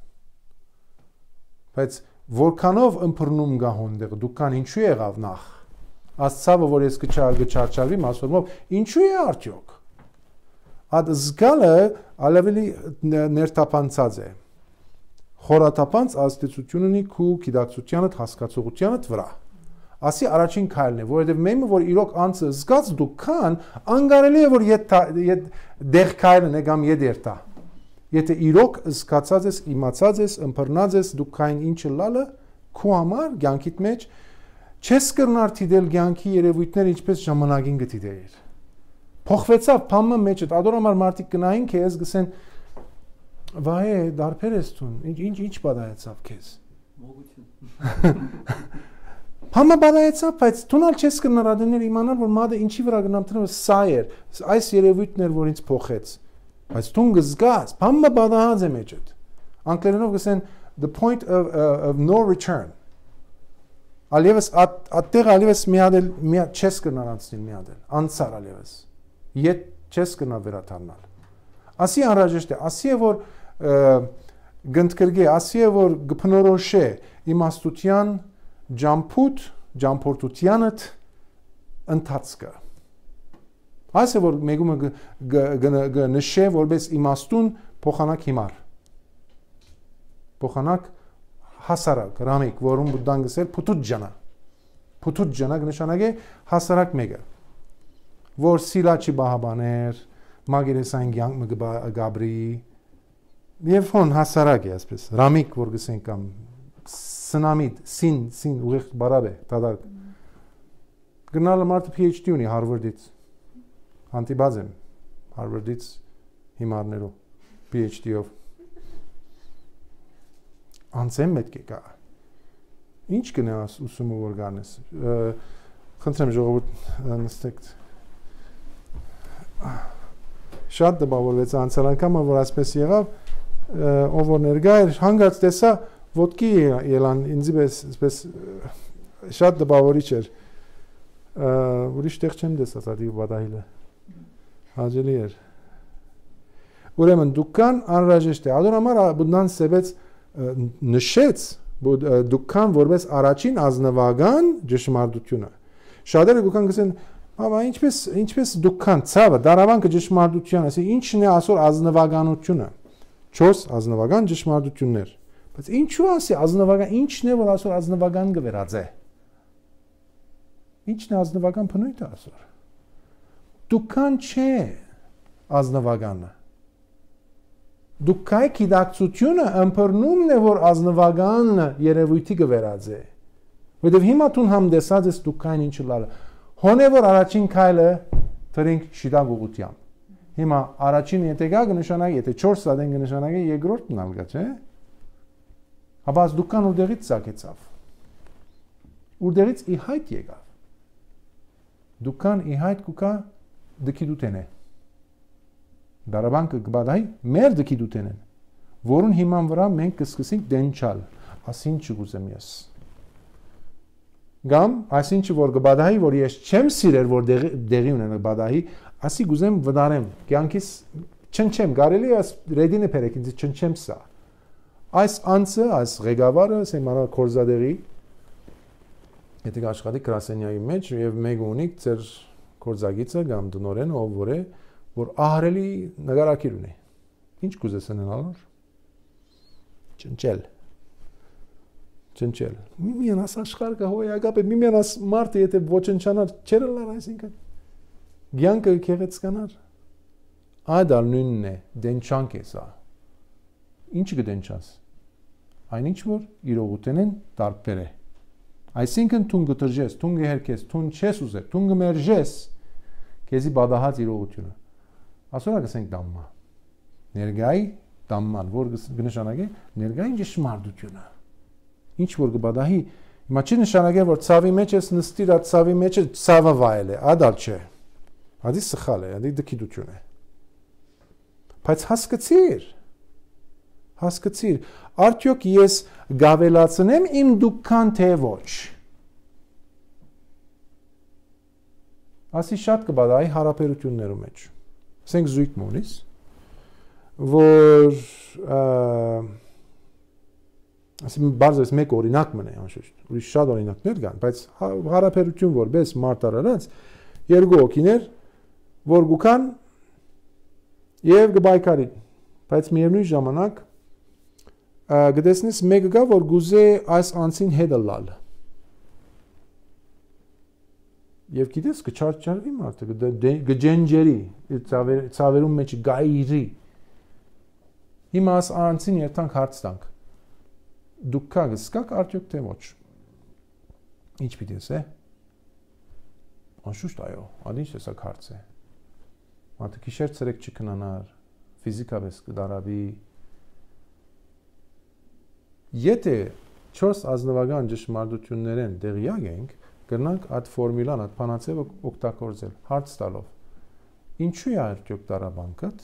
Բայց որքանով ըմբռնում գա հոնդեղ դուքան ինչու եղավ նախ։ Աստծավը որ ես կչար գչարչարվի մասորմով ինչու է արդյոք։ Այդ զգալը ալավելի ներտապանցած է։ Խորատապանց ազդեցություն ունի քու գիտակցությանդ հասկացողությանդ վրա։ Ասի առաջին քայլն է, որովհետև մեմը որ իրոք անցը զգաց դուքան անգարելի է որ ետ դեղ քայլն է կամ եդերտա։ Եթե իրոք զգացած ես, իմացած ես, ըմբռնած ես դուքային ինչը լալը քու համար ցանկիտ մեջ չես կրնար դիտել ցանկի երևույթներ ինչպես ժամանակին գտիդեիր։ Փոխվեցավ փամը մեջը, ադորամար մարդիկ գնային քեզ գսեն վայ դարբեր ես տուն, ինչ ինչ բադայեցավ քեզ։ Մոգություն։ Փամը բադայեցավ, բայց տունալ չես կրնար ադեներ իմանալ որ մադը ինչի վրա գնամ տնով սա էր, այս երևույթն էր որ ինձ փոխեց։ Բայց տուն գզգաց, փամը բադահած է մեջդ։ Անգլերենով գսեն the point of uh, of no return։ Ալիևս այդտեղ ալիևս միադել մի չես կնար անցնել միադել, անցար ալիևս։ Ետ չես կնա վերադառնալ։ Ասի անհրաժեշտ է, ասի է որ գնդկրգե, ասի է որ գփնորոշե իմաստության ջամփուտ, ջամփորտությանդ ընթացքը։ Այս է որ մեգումը գնշե որպես իմաստուն փոխանակ հիմար։ Փոխանակ հասարակ, ռամիկ, որում բուդդան գսել փութուտ ջանա։ Փութուտ ջանա նշանակե հասարակ մեկը։ Որ սիլաչի բահաբաներ, մագերեսային կյանք մը գաբրի, եւ հոն հասարակ է այսպես, ռամիկ որ գսեն կամ սնամիտ, սին, սին ուղիղ բարավ է, տադարկ։ Գնալը մարդը P H D ունի Հարվարդից։ Անտիբազ եմ Հարվարդից հիմարներով P H D-ով։ Անցեմ պետք է կա։ Ինչ կնես ուսումը որ գանես։ Խնդրեմ ժողովուրդ նստեք։ Շատ դպավորվեց անցյալ անգամը որ այսպես եղավ, ով որ ներկա էր հանգած տեսա ոտքի ելան ինձ պես շատ դպավորիչ էր։ Ուրիշ տեղ չեմ տեսած ադի բադահիլը։ Հաջելի էր։ Ուրեմն դուքան անհրաժեշտ է։ Ադորամար բուդդան սեվեց նշեց դուքան որպես առաջին ազնվական ճշմարտությունը։ Շատերը դուքան գսեն Ama ինչպես ինչպես դուքան ցավը դարավանքը ճշմարտության, ասի ինչն է այսօր ազնվականությունը։ չորս ազնվական ճշմարտություններ։ Բայց ինչու ասի ազնվական, ինչն է որ այսօր ազնվական գվերածե։ Ինչն է ազնվական բնույթը այսօր։ Դուքան չէ ազնվականը։ Դուքայ գիտակցությունը ըմբռնումն է որ ազնվական երևույթի գվերածե։ Որտեվ հիմա տուն համդեսած ես դուքայն ինչը լալը։ Հոնե որ առաջին քայլը դրինք շիդակ ուղությամբ։ Հիմա առաջին եթե գա կնշանակի, եթե չորս սադեն կնշանակի երկրորդն ալգա, չէ՞։ Հաբա դուքան ուդերից ցակեցավ։ Ուդերից ի հայտ եկավ։ Դուքան ի հայտ կուկա դքի դուտենե։ Դարաբանկը գբադայ մեր դքի դուտենեն, որուն հիման վրա մենք կսկսենք դենչալ, ասին չգուզեմ ես։ Գամ, ասին չի որ գբադահի, որ ես չեմ սիրեր, որ դեղի ունեն գբադահի, ասի գուզեմ վդարեմ, կյանքիս չնչեմ, գարելի ես ռեդինը պերեք, ինձ չնչեմ սա։ Այս անցը, այս ղեկավարը, սեմանա կորզադեղի, եթե աշխատի կրասենյայի մեջ և մեկ ունիք ծեր կորզագիցը գամ դնորեն, ով որ է, որ ահրելի նգարակիր ունի։ Ինչ կուզես անենալոր։ Չնչել։ Չնչել։ Միմիան աս աշխարհ կա հոյագապ է, միմիան աս մարդը եթե ոչնչանար չեր լար այսինքն։ Գյանքը քեղեցկանար։ Այդալ նույնն է, դենչանք է սա։ Ինչ կդենչաս։ Այնինչ որ իրողութեն են տարբեր է։ Այսինքն թուն գտրժես, թուն գհերքես, թուն չես ուզեր, թուն գմերժես, քեզի բադահած իրողությունը։ Ասորա գսենք դամմա։ Ներգայի դամման, որ կնշանակի ներգային ճշմարտությունը։ Ինչ որ կբադահի, հիմա չի նշանակի որ ցավի մեջ ես նստիր, այդ ցավի մեջ ցավը վայել է, ադալ չէ։ Ադի սխալ է, ադի դքիդություն է։ Բայց հասկացիր։ Հասկացիր, արդյոք ես գավելացնեմ իմ դուքան թե ոչ։ Ասի շատ կբադահի հարաբերություններու մեջ։ Ասենք զույգ մոնիս, որ ասի բարձրս մեկ օրինակ մնե անշուշտ, ուրիշ շատ օրինակներ կան, բայց հարաբերություն որպես մարտարարած երկու օքիներ, որ գուքան և գբայկարին, բայց միևնույն ժամանակ գտեսնես մեկը գա, որ գուզե այս անցին հետը լալ։ Եվ գիտես կչարչարվի մարդը, գջենջերի, ծավերում մեջ գայիրի։ Հիմա աս անցին երթանք հարց տանք։ Դուք կա գսկակ արդյոք թե ոչ։ Ինչ պիտես է։ Անշուշտ այո, ադինչ տեսակ հարց է։ Մարդը կիշեր ծրեք չկնանար, ֆիզիկապես կդարավի։ Եթե չորս ազնվական ճշմարտություններեն դեղյակ ենք, կրնանք այդ ֆորմուլան, այդ փանացևը օգտագործել, հարց տալով։ Ինչու է արդյոք դարաբանկդ,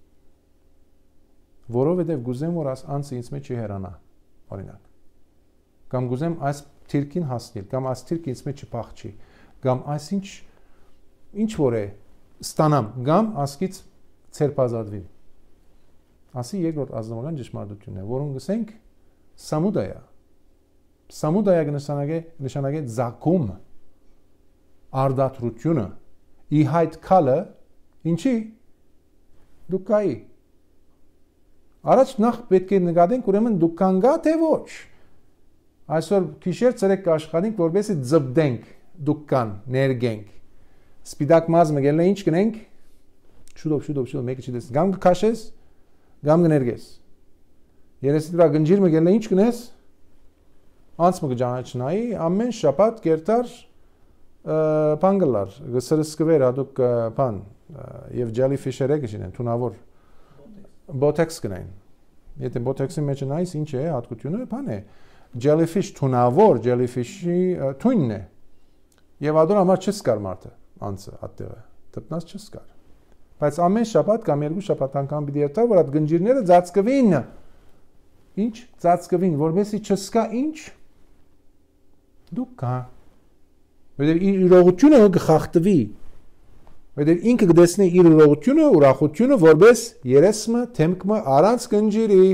որովհետև գուզեմ, որ այս անձը ինձ մեջ չհերանա, օրինակ։ Կամ գուզեմ այս թիրքին հասնել, կամ այս թիրքը ինձ մեջ չփախչի, կամ այս ինչ ինչ որ է ստանամ, կամ ասկից ցերպազատվի։ Ասի երկրորդ ազնվական ճշմարտությունն է, որոնք գսենք Սամուդայա։ Սամուդայա կնշանակե նշանակե զակում, արդատրությունը, ի հայտ քալը, ինչի դուք կայի։ Առաջ նախ պետք է նկատենք ուրեմն դուք կան գա թե ոչ։ Այսօր քիշեր ծրեք կաշխատենք, որպեսզի ձբդենք, դուք կան, ներգենք։ Սպիտակ մազմը գելն է ինչ կնենք։ Շուտով, շուտով, շուտով մեկը չտես։ Գամ կքաշես, գամ կներգես։ Երեսի դրա գնջիրը գելն է ինչ կնես։ Անցմը կջանաչնայի, ամեն շապատ կերտար պանգլար, գսրսկվեր ադուք պան, և jellyfish-եր է գշինեն, թունավոր, բոտեքս կնային։ Եթե բոտեքսի մեջը նայիս ինչ է, հատկությունը, պան է, jellyfish թունավոր, jellyfish-ի թույնն է, և ադոր համար չսկար մարդը, անցը ատտեղը, տրտնած չսկար։ Բայց ամեն շապատ կամ երկու շապատ անգամ պիտի երտար, որ այդ գնջիրները ձացկվին, ինչ ձացկվին, որպեսզի չսկա ինչ դուք կա։ Որտեղ իր իրողությունը կխախտվի։ Որտեղ ինքը կտեսնի իր իրողությունը, ուրախությունը, որպես երեսմը, թեմքմը առանց գնջիրի։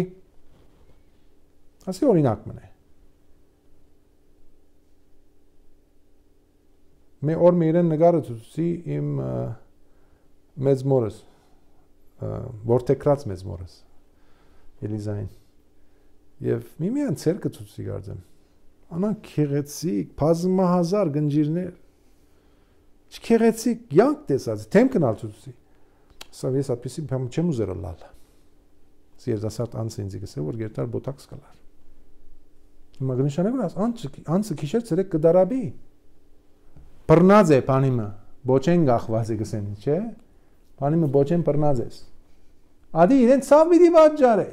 Ասի օրինակ մնե։ Մի օր մի իրեն նկարը ցույցի իմ մեծ մորս որտեքրած մեծ մորս Էլիզային եւ միմյան ցերկը ցույցի գարձեմ անան քեղեցիկ բազմահազար գնջիրներ չքեղեցիկ յանք տեսած թեմ կնալ ցույցի սա ես այդպեսի բամ չեմ ուզել լալ երիտասարդ անձը ինձ գսել որ գերտար բոտաքս կլար հիմա գնշանը որ անձը անձը քիշեր ցերեկ կդարաբի բռնած է բանիմը բոչեն գախված է գսեն չէ բանիմը բոչեն բռնած է ադի իրեն ցավ մի վաճառ է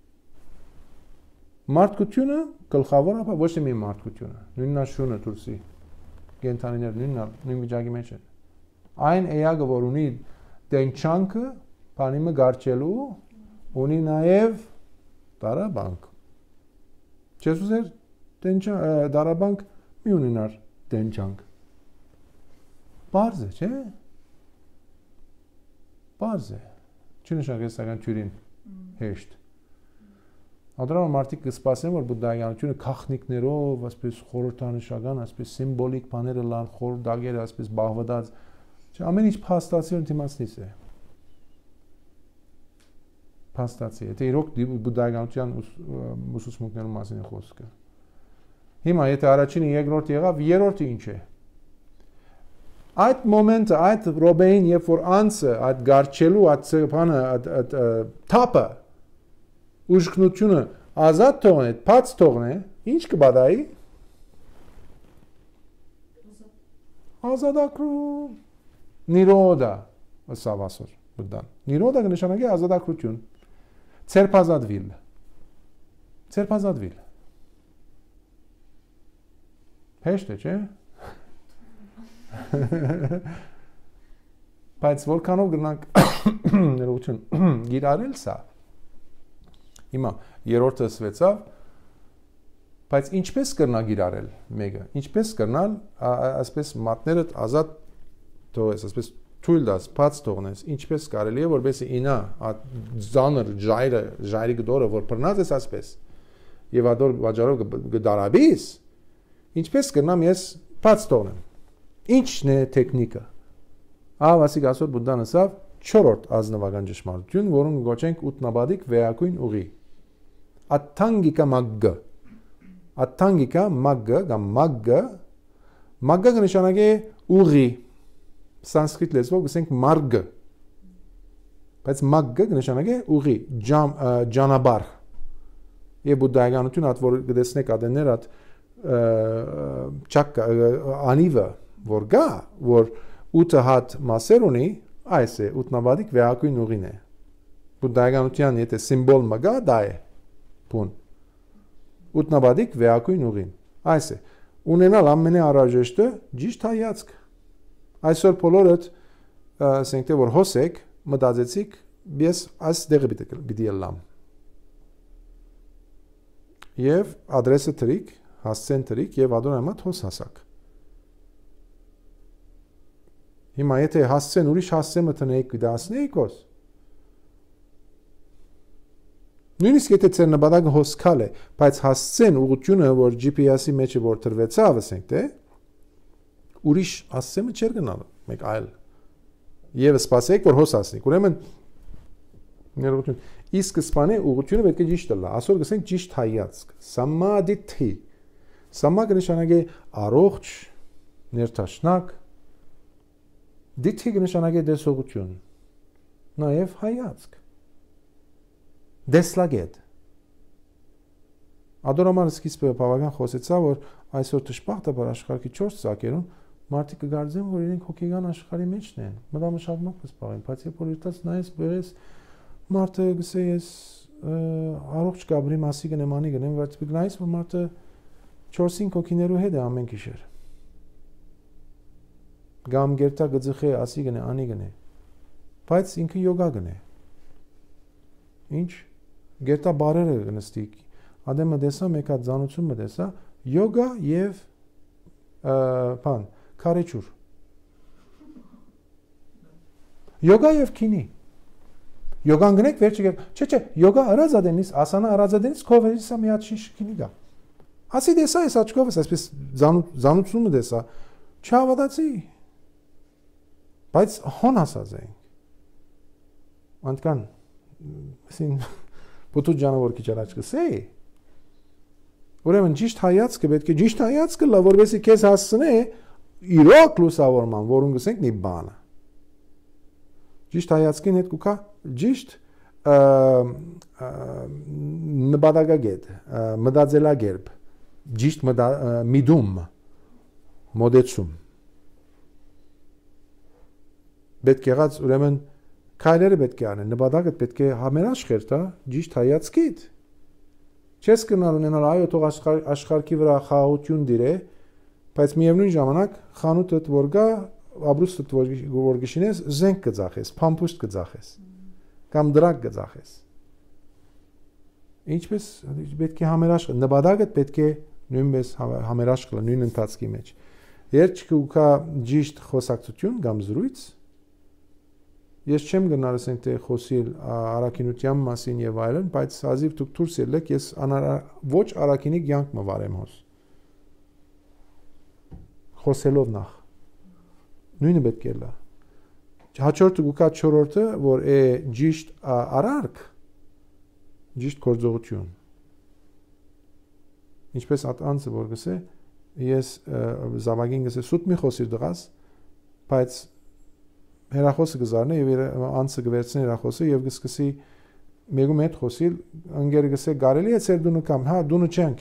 մարդկությունը գլխավորը ոչ թե մի մարդկությունը նույննաշունը դուրսի կենթանիներ նույնն նույն վիճակի մեջ են այն էակը որ ունի դենչանքը բանիմը գարչելու ունի նաև դարաբանկ չես ուզեր դենչա դարաբանկ մի ունենար դենչանք Բարզ է, չէ՞։ Բարզ է։ Չնշանակի սական թյուրին հեշտ։ Ադրամ մարդիկ կսպասեն, որ բուդդայականությունը քաղաքնիկներով, այսպես խորհրդանշական, այսպես սիմվոլիկ բաները լան, խոր դագերը, այսպես բաղվդած, չէ, ամեն ինչ փաստացի ընդդիմացնից է։ Փաստացի։ Եթե իրոք բուդդայականության ուսուցմունքներու մասին է խոսքը։ Հիմա եթե առաջինը երկրորդ եղավ, երրորդը ինչ է։ Այդ մոմենտը, այդ ռոբեին, երբ որ անձը այդ գարչելու, այդ ծրփանը, այդ թափը, ուժգնությունը ազատ թողնի, բաց թողնի, ինչ կբադայի։ Ազատագրում։ Նիրոդա, ըսավ ասոր բուդդան։ Նիրոդա կնշանակի ազատագրություն։ Ցերպազատվիլ։ Ցերպազատվիլ։ Հեշտ է, չէ՞։ Բայց որքանով գնանք ներողություն գիրարել սա հիմա երրորդը սվեցավ բայց ինչպես կրնա գիրարել մեկը ինչպես կրնալ այսպես մատները ազատ թողես այսպես թույլ դաս բաց թողնես ինչպես կարելի է որովհետեւ ինա զանր ժայրը ժայրի գդորը որ բռնած ես այսպես եւ ադոր վաճառով գդարաբիս ինչպես կրնամ ես բաց թողնեմ Ինչն է տեխնիկը։ Ահա ասիկ ասոր բուդդան ասավ չորրորդ ազնվական ճշմարտություն, որոնք գոչենք ուտնաբադիկ վեակույն ուղի։ Աթանգիկա մագգը։ Աթանգիկա մագգը կամ մագգը մագգը կնշանակի ուղի։ Սանսկրիտ լեզվով գսենք մարգը։ Բայց մագգը կնշանակի ուղի, ջանաբար։ Եվ բուդդայականություն at որ գտեսնեք ադեններ at չակկա անիվը որ գա, որ ութը հատ մասեր ունի, այս է, ուտնաբադիկ վեակույն ուղին է։ Բուդդայականության եթե սիմբոլ մը գա, դա է, բուն։ Ուտնաբադիկ վեակույն ուղին, այս է։ Ունենալ ամենի առաջեշտը ճիշտ հայացք։ Այսօր բոլորդ, ասենք թե որ հոսեք, մտածեցիք, ես այս դեղը պիտի ելլամ։ Եվ ադրեսը տրիք, հասցեն տրիք և ադոնայմատ հոս հասակ։ Հիմա եթե հասցեն ուրիշ հասցեմը տնեիք դասնեիք ոս։ Նույնիսկ եթե ծեր նպատակը հոսքալ է, բայց հասցեն ուղղությունը, որ G P S-ի մեջ է որ տրվեցավ, ասենք թե, ուրիշ հասցեմը չեր գնալ, մեկ այլ։ Եվ սպասեիք, որ հոս հասնիք։ Ուրեմն ներողություն, իսկ սպանը ուղղությունը պետք է ճիշտ լա, ասոր գսենք ճիշտ հայացք։ Սամադիթի։ Սամա կնշանակի առողջ, ներդաշնակ Դիթի կնշանակի դեսողություն, նաև հայացք, դեսլագետ։ Ադորամանը սկիզբը բավական խոսեցա, որ այսօր տշպախտաբար աշխարհի չորս ծակերում մարդիկ կգարձեն, որ իրենք հոգեգան աշխարհի մեջն են, մտամշակմակ կսպաղեն, բայց երբ որ իրտած նայես բերես մարդը գսե ես առողջ կաբրի մասի գնեմ անի գնեմ, բայց գնայես, որ մարդը չորս-հինգ հոգիներու հետ է ամեն գիշեր։ Գամ գերտա գծխե ասի գնե անի գնե բայց ինքը յոգա գնե ինչ գերտա բարերը գնստի ադեմը դեսա մեկ հատ զանուցումը դեսա յոգա եւ բան քարեչուր յոգա եւ քինի յոգան գնեք վերջը չէ չէ յոգա արածադենից ասանա արածադենից քովերից սա մի հատ շիշ քինի գա ասի դեսա էս աչքովս այսպես զանուցումը դեսա Չհավատացի։ Բայց հոն ասած էին։ Անկան սին բուտու ջանավոր քիչ առաջ կսեի։ Ուրեմն ճիշտ հայացքը պետք է ճիշտ հայացքը լա, որովհետեւ քեզ հասցնե իրոք լուսավորման, որուն գսենք մի բանը։ Ճիշտ հայացքին հետ կուքա ճիշտ նպատակագետ, մտածելակերպ, ճիշտ միտում, մոդեցում։ Պետք է եղած ուրեմն քայլերը պետք է անեն, նպատակը պետք է համերաշխեր տա ճիշտ հայացքիդ։ Չես կնալ ունենալ այո թող աշխարհի վրա խաղաղություն դիրե, բայց միևնույն ժամանակ խանութդ որ գա, ապրուստդ որ գշինես, զենք կձախես, փամփուշտ կձախես, կամ դրակ կձախես։ Ինչպես պետք է համերաշխ, նպատակը պետք է նույնպես համերաշխ լինի նույն ընթացքի մեջ։ Երբ չկա ճիշտ խոսակցություն կամ զրույց, ես չեմ գնալ ասենք թե խոսիլ արաքինության մասին եւ այլն, բայց հազիվ դուք դուրս ելեք, ես ոչ արաքինի կյանք մը վարեմ հոս։ Խոսելով նախ։ Նույնը պետք է լա։ Հաջորդը գուկա չորրորդը, որ է ճիշտ արարք, ճիշտ գործողություն։ Ինչպես անձը որ գսե, ես զավակին գսե սուտ մի խոսիր դղաս, բայց հերախոսը գզարնե եւ անձը գվերցնի հերախոսը եւ գսկսի մեկում հետ խոսիլ, ընկերը գսե կարելի է ծեր դունը կամ, հա դունը չենք։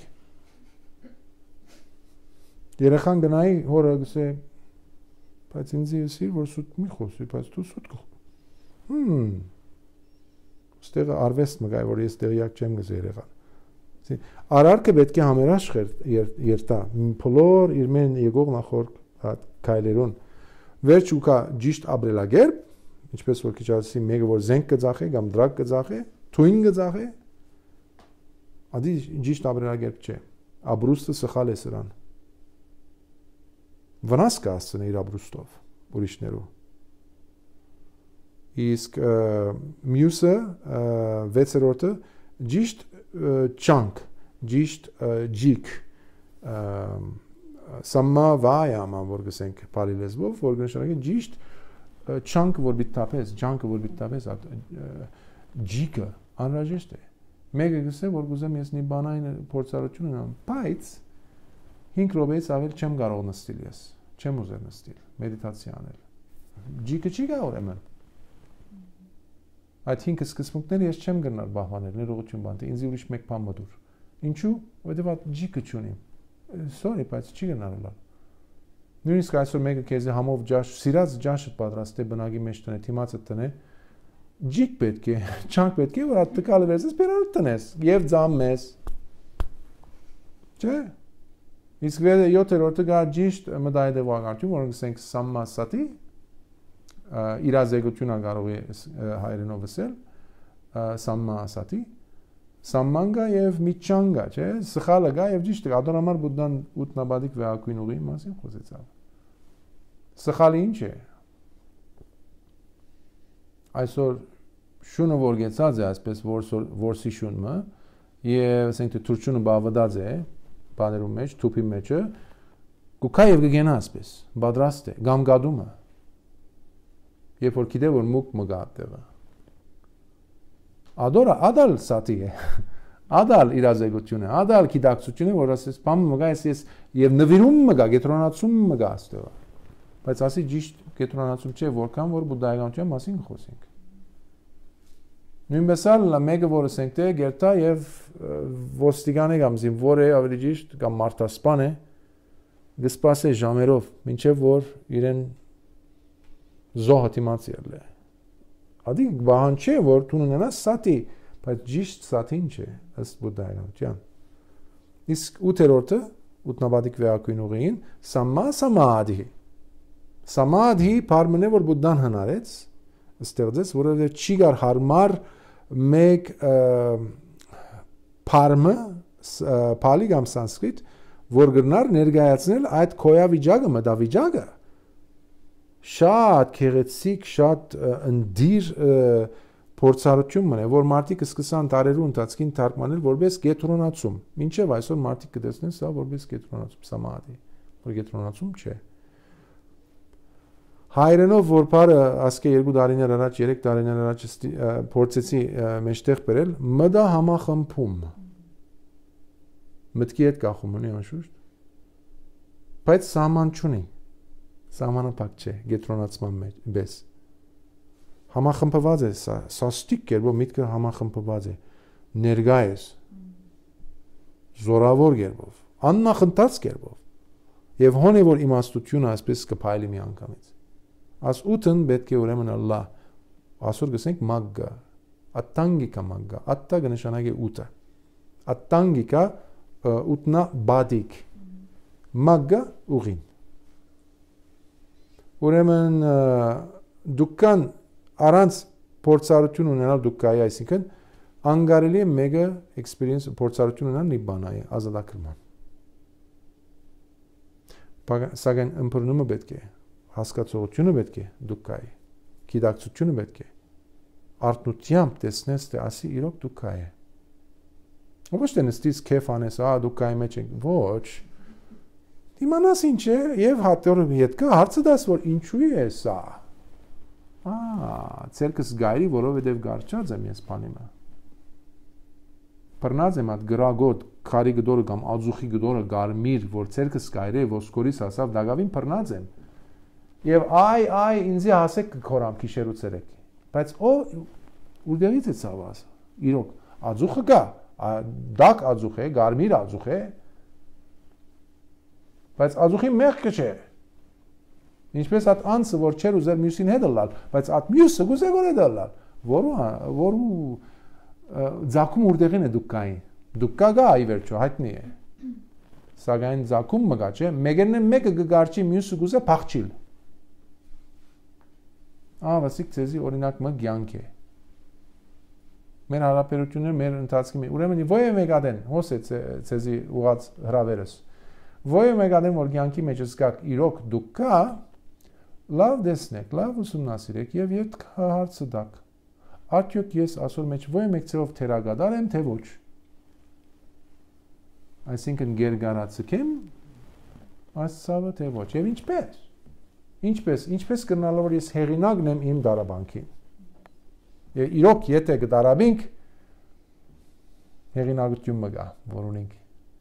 Երեխան գնայի հորը գսե, բայց ինձ եսիր որ սուտ մի խոսի, բայց դու սուտ կխ։ Հմ։ Ստեղը արվեստ մգայ, որ ես տեղյակ չեմ գսե երեխան։ Արարքը պետք է համերաշխեր երտա, փոլոր իր մեն եկող նախոր քայլերուն։ Վերջ ուկա ճիշտ ապրելակերպ, ինչպես որ քիչ ասի մեկը որ զենք կձախե կամ դրակ կձախե, թույն կձախե, ադի ճիշտ ապրելակերպ չէ։ Ապրուստը սխալ է սրան։ Վնաս կհասցնի իր ապրուստով ուրիշներու։ Իսկ մյուսը վեցերորդը ճիշտ չանք, ճիշտ ջիկ Սամմա վայամա որ գսենք բարի լեզվով, որ նշանակի ճիշտ չանք որ բիթապես, ջանքը որ բիթապես, ջիկը անհրաժեշտ է։ Մեկը գսե որ գուզեմ ես մի բանային փորձառություն ունեմ, բայց հինգ րոպեից ավել չեմ կարող նստել ես, չեմ ուզել նստել, մեդիտացիա անել։ Ջիկը չի գա ուրեմն։ Այդ հինգ սկզբունքները ես չեմ գնալ բահանել, ներողություն բանտի, ինձ ուրիշ մեկ բան մտուր։ Ինչու՞, որովհետև ջիկը չունիմ։ Sorry, բայց չի գնալու։ Նույնիսկ այսօր մեկը քեզ համով ջաշ, սիրած ջաշը պատրաստ է բնակի մեջ տնե, թիմացը տնե։ Ջիկ պետք է, չանք պետք է, որ այդ տկալը վերցես, բերալ տնես եւ ձամես։ Չէ։ Իսկ յոթերորդը գա ճիշտ մտայդե վաղարդյուն, որ ասենք սամմա սատի, իրազեկությունը կարող է հայերենով ասել, սամմա սատի, Սամմանգա եւ միչանգա, չէ՞, սխալը գա եւ ճիշտը, ադոնամար բուդդան ուտնաբադիկ վեակույն ուղի մասին խոսեցավ։ Սխալը ինչ է։ Այսօր շունը որ գեցած է, այսպես որսի շունը, եւ ասենք թե թուրչունը բավադած է, բաներու մեջ, թուփի մեջը, կուքա եւ կգենա այսպես, պատրաստ է, գամգադումը։ Երբ որ գիտե որ մուկ մգա այդտեղը։ Ադորա ադալ սատի է, ադալ իրազեկություն է, ադալ գիտակցություն է, որ ասես բամ մգա ես եւ նվիրում մգա, գետրոնացում մգա աստեղը։ Բայց ասի ճիշտ գետրոնացում չէ, որքան որ բուդդայականության մասին խոսենք։ Նույնպես ալ մեկը որ ասենք թե գերտա եւ ոստիգանը կամ զինվոր է, ավելի ճիշտ կամ մարտասպան է, գսպասե ժամերով, մինչեւ որ իրեն զոհը դիմացիել է։ Ադի բան չէ, որ դու ունենաս սատի, բայց ճիշտ սատին չէ, ըստ բուդդայականության։ Իսկ ութերորդը, ուտնաբադիկ վեակույն ուղին, սամմա սամադի։ Սամադի բառը որ բուդդան հնարեց, ստեղծեց, որովհետև չի գար հարմար մեկ բառը, Pali կամ Sanskrit, որ գրնար ներկայացնել այդ քոյավիճակը, մտավիճակը շատ քեղեցիկ, շատ ընդդիր փորձառություն մնա, որ մարդիկ սկսան տարերու ընթացքին թարգմանել որպես կետրոնացում։ Մինչև այսօր մարդիկ կտեսնեն սա որպես կետրոնացում, սամադի, որ կետրոնացում չէ։ հայերենով որ բարը ասկե երկու տարիներ առաջ, երեք տարիներ առաջ փորձեցի մեջտեղ բերել, մտա համախմբում։ Մտքի հետ կախում ունի անշուշտ։ Բայց սահման չունի։ Սահմանափակ չէ, գետրոնացման մեջ, բես։ Համախմբված է սա, սաստիկ կերպով միտքը համախմբված է, ներկա ես, զորավոր կերպով, աննախընթաց կերպով, եւ հոն է որ իմաստությունը այսպես կփայլի մի անգամից։ Աս ութն պետք է ուրեմն Ալլահ, ասոր գսենք մագգա, ատտանգիկա մագգա, ատտա կնշանակի ութը, ատտանգիկա ուտնա բադիկ, մագգա ուղին։ Ուրեմն դուքան Առանց փորձառություն ունենալ դուք կայի, այսինքն անգարելի է մեկը experience փորձառություն ունենալ նիբանայի ազատագրման։ Սակայն ըմբռնումը պետք է, հասկացողությունը պետք է դուք կայի, գիտակցությունը պետք է, արթնությամբ տեսնես թե ասի իրոք դուք կայի։ Ոչ թե նստից քեֆ անես, ա դուք կայի մեջ եք, ոչ։ Իմանաս ինչ է եւ հատորը հետքը հարցը դաս որ ինչու է սա։ Ա, ցերկս գայրի, որովհետև գարչած եմ ես բանիմը։ Բռնած եմ այդ գրագոտ, քարի գդորը կամ ածուխի գդորը գարմիր, որ ցերկս գայրի ոսկորից ասավ դագավին բռնած եմ։ Եվ այ այ ինձի հասեք կքորամ քիշերու ցերեկ։ Բայց օ ուդերից է ցավաս։ Իրոք ածուխը գա, դակ ածուխ է, գարմիր ածուխ է։ Բայց ածուխի մեղքը չէ։ Ինչպես այդ անցը որ չեր ուզեր մյուսին հետ լալ, բայց այդ մյուսը գուզե որ է դալալ, որու որու ձակում ուրդեղին է դուք կային, դուք կա գա այ վերջո հայտնի է, սակայն ձակում մգա չէ, մեկերն է մեկը գգարչի մյուսը գուզե փախչիլ, ա վասիկ ցեզի օրինակ մը գյանք է, մեր հարաբերությունները մեր ընթացքի մեջ, ուրեմն ո՞յ է մեկադեն, հոս է ցեզի ուղած հրավերս, ո՞յ է մեկադեն որ գյանքի մեջ զգաք իրոք դուք կա Լավ դեսնեք, լավ ուսումնասիրեք եւ երբ հարցը դակ։ Արդյոք ես ասոր մեջ ո՞յ մեկցերով թերագադար եմ, թե ոչ։ Այսինքն գերգարացկեմ, այս ցավը թե ոչ։ Եվ ինչպես։ Ինչպես, ինչպես կնալով որ ես հեղինակն եմ իմ դարաբանքին։ Եվ իրոք եթե կդարաբինք հեղինակություն մգա, որ ունենք։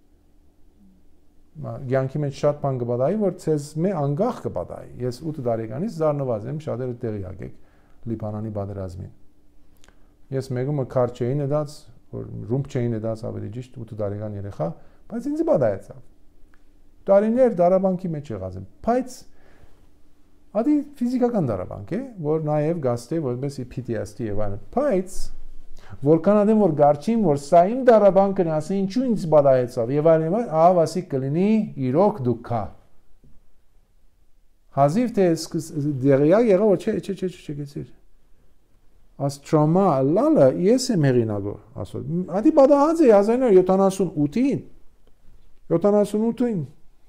Գյանքի մեջ շատ բան կբադայի, որ ցեզ մե անգախ կբադայի։ Ես ութ տարեկանից զարնված եմ, շատերը տեղյակ եք Լիբանանի բادرազմին։ Ես մեկումը քար չէին դած, որ ռումբ չէին դած ավելի ճիշտ ութ տարեկան երեխա, բայց ինձ բադայեցավ։ Տարիներ դարաբանքի մեջ եղած եմ, բայց ադի ֆիզիկական դարաբանք է, որ նաև գաստե որպես P T S D եւ այլն։ Բայց Որքան ադեմ որ գարչին որ սա իմ դարաբանկն ասի ինչու ինձ բադայեցավ եւ այլն ահա ասի կլինի իրոք դուքա հազիվ թե դերիա եղա որ չէ չէ չէ չէ գեցիր աս տրոմա լալը ես եմ հերինագո ասո ադի բադահած է հազար նոր յոթանասունութին յոթանասունութին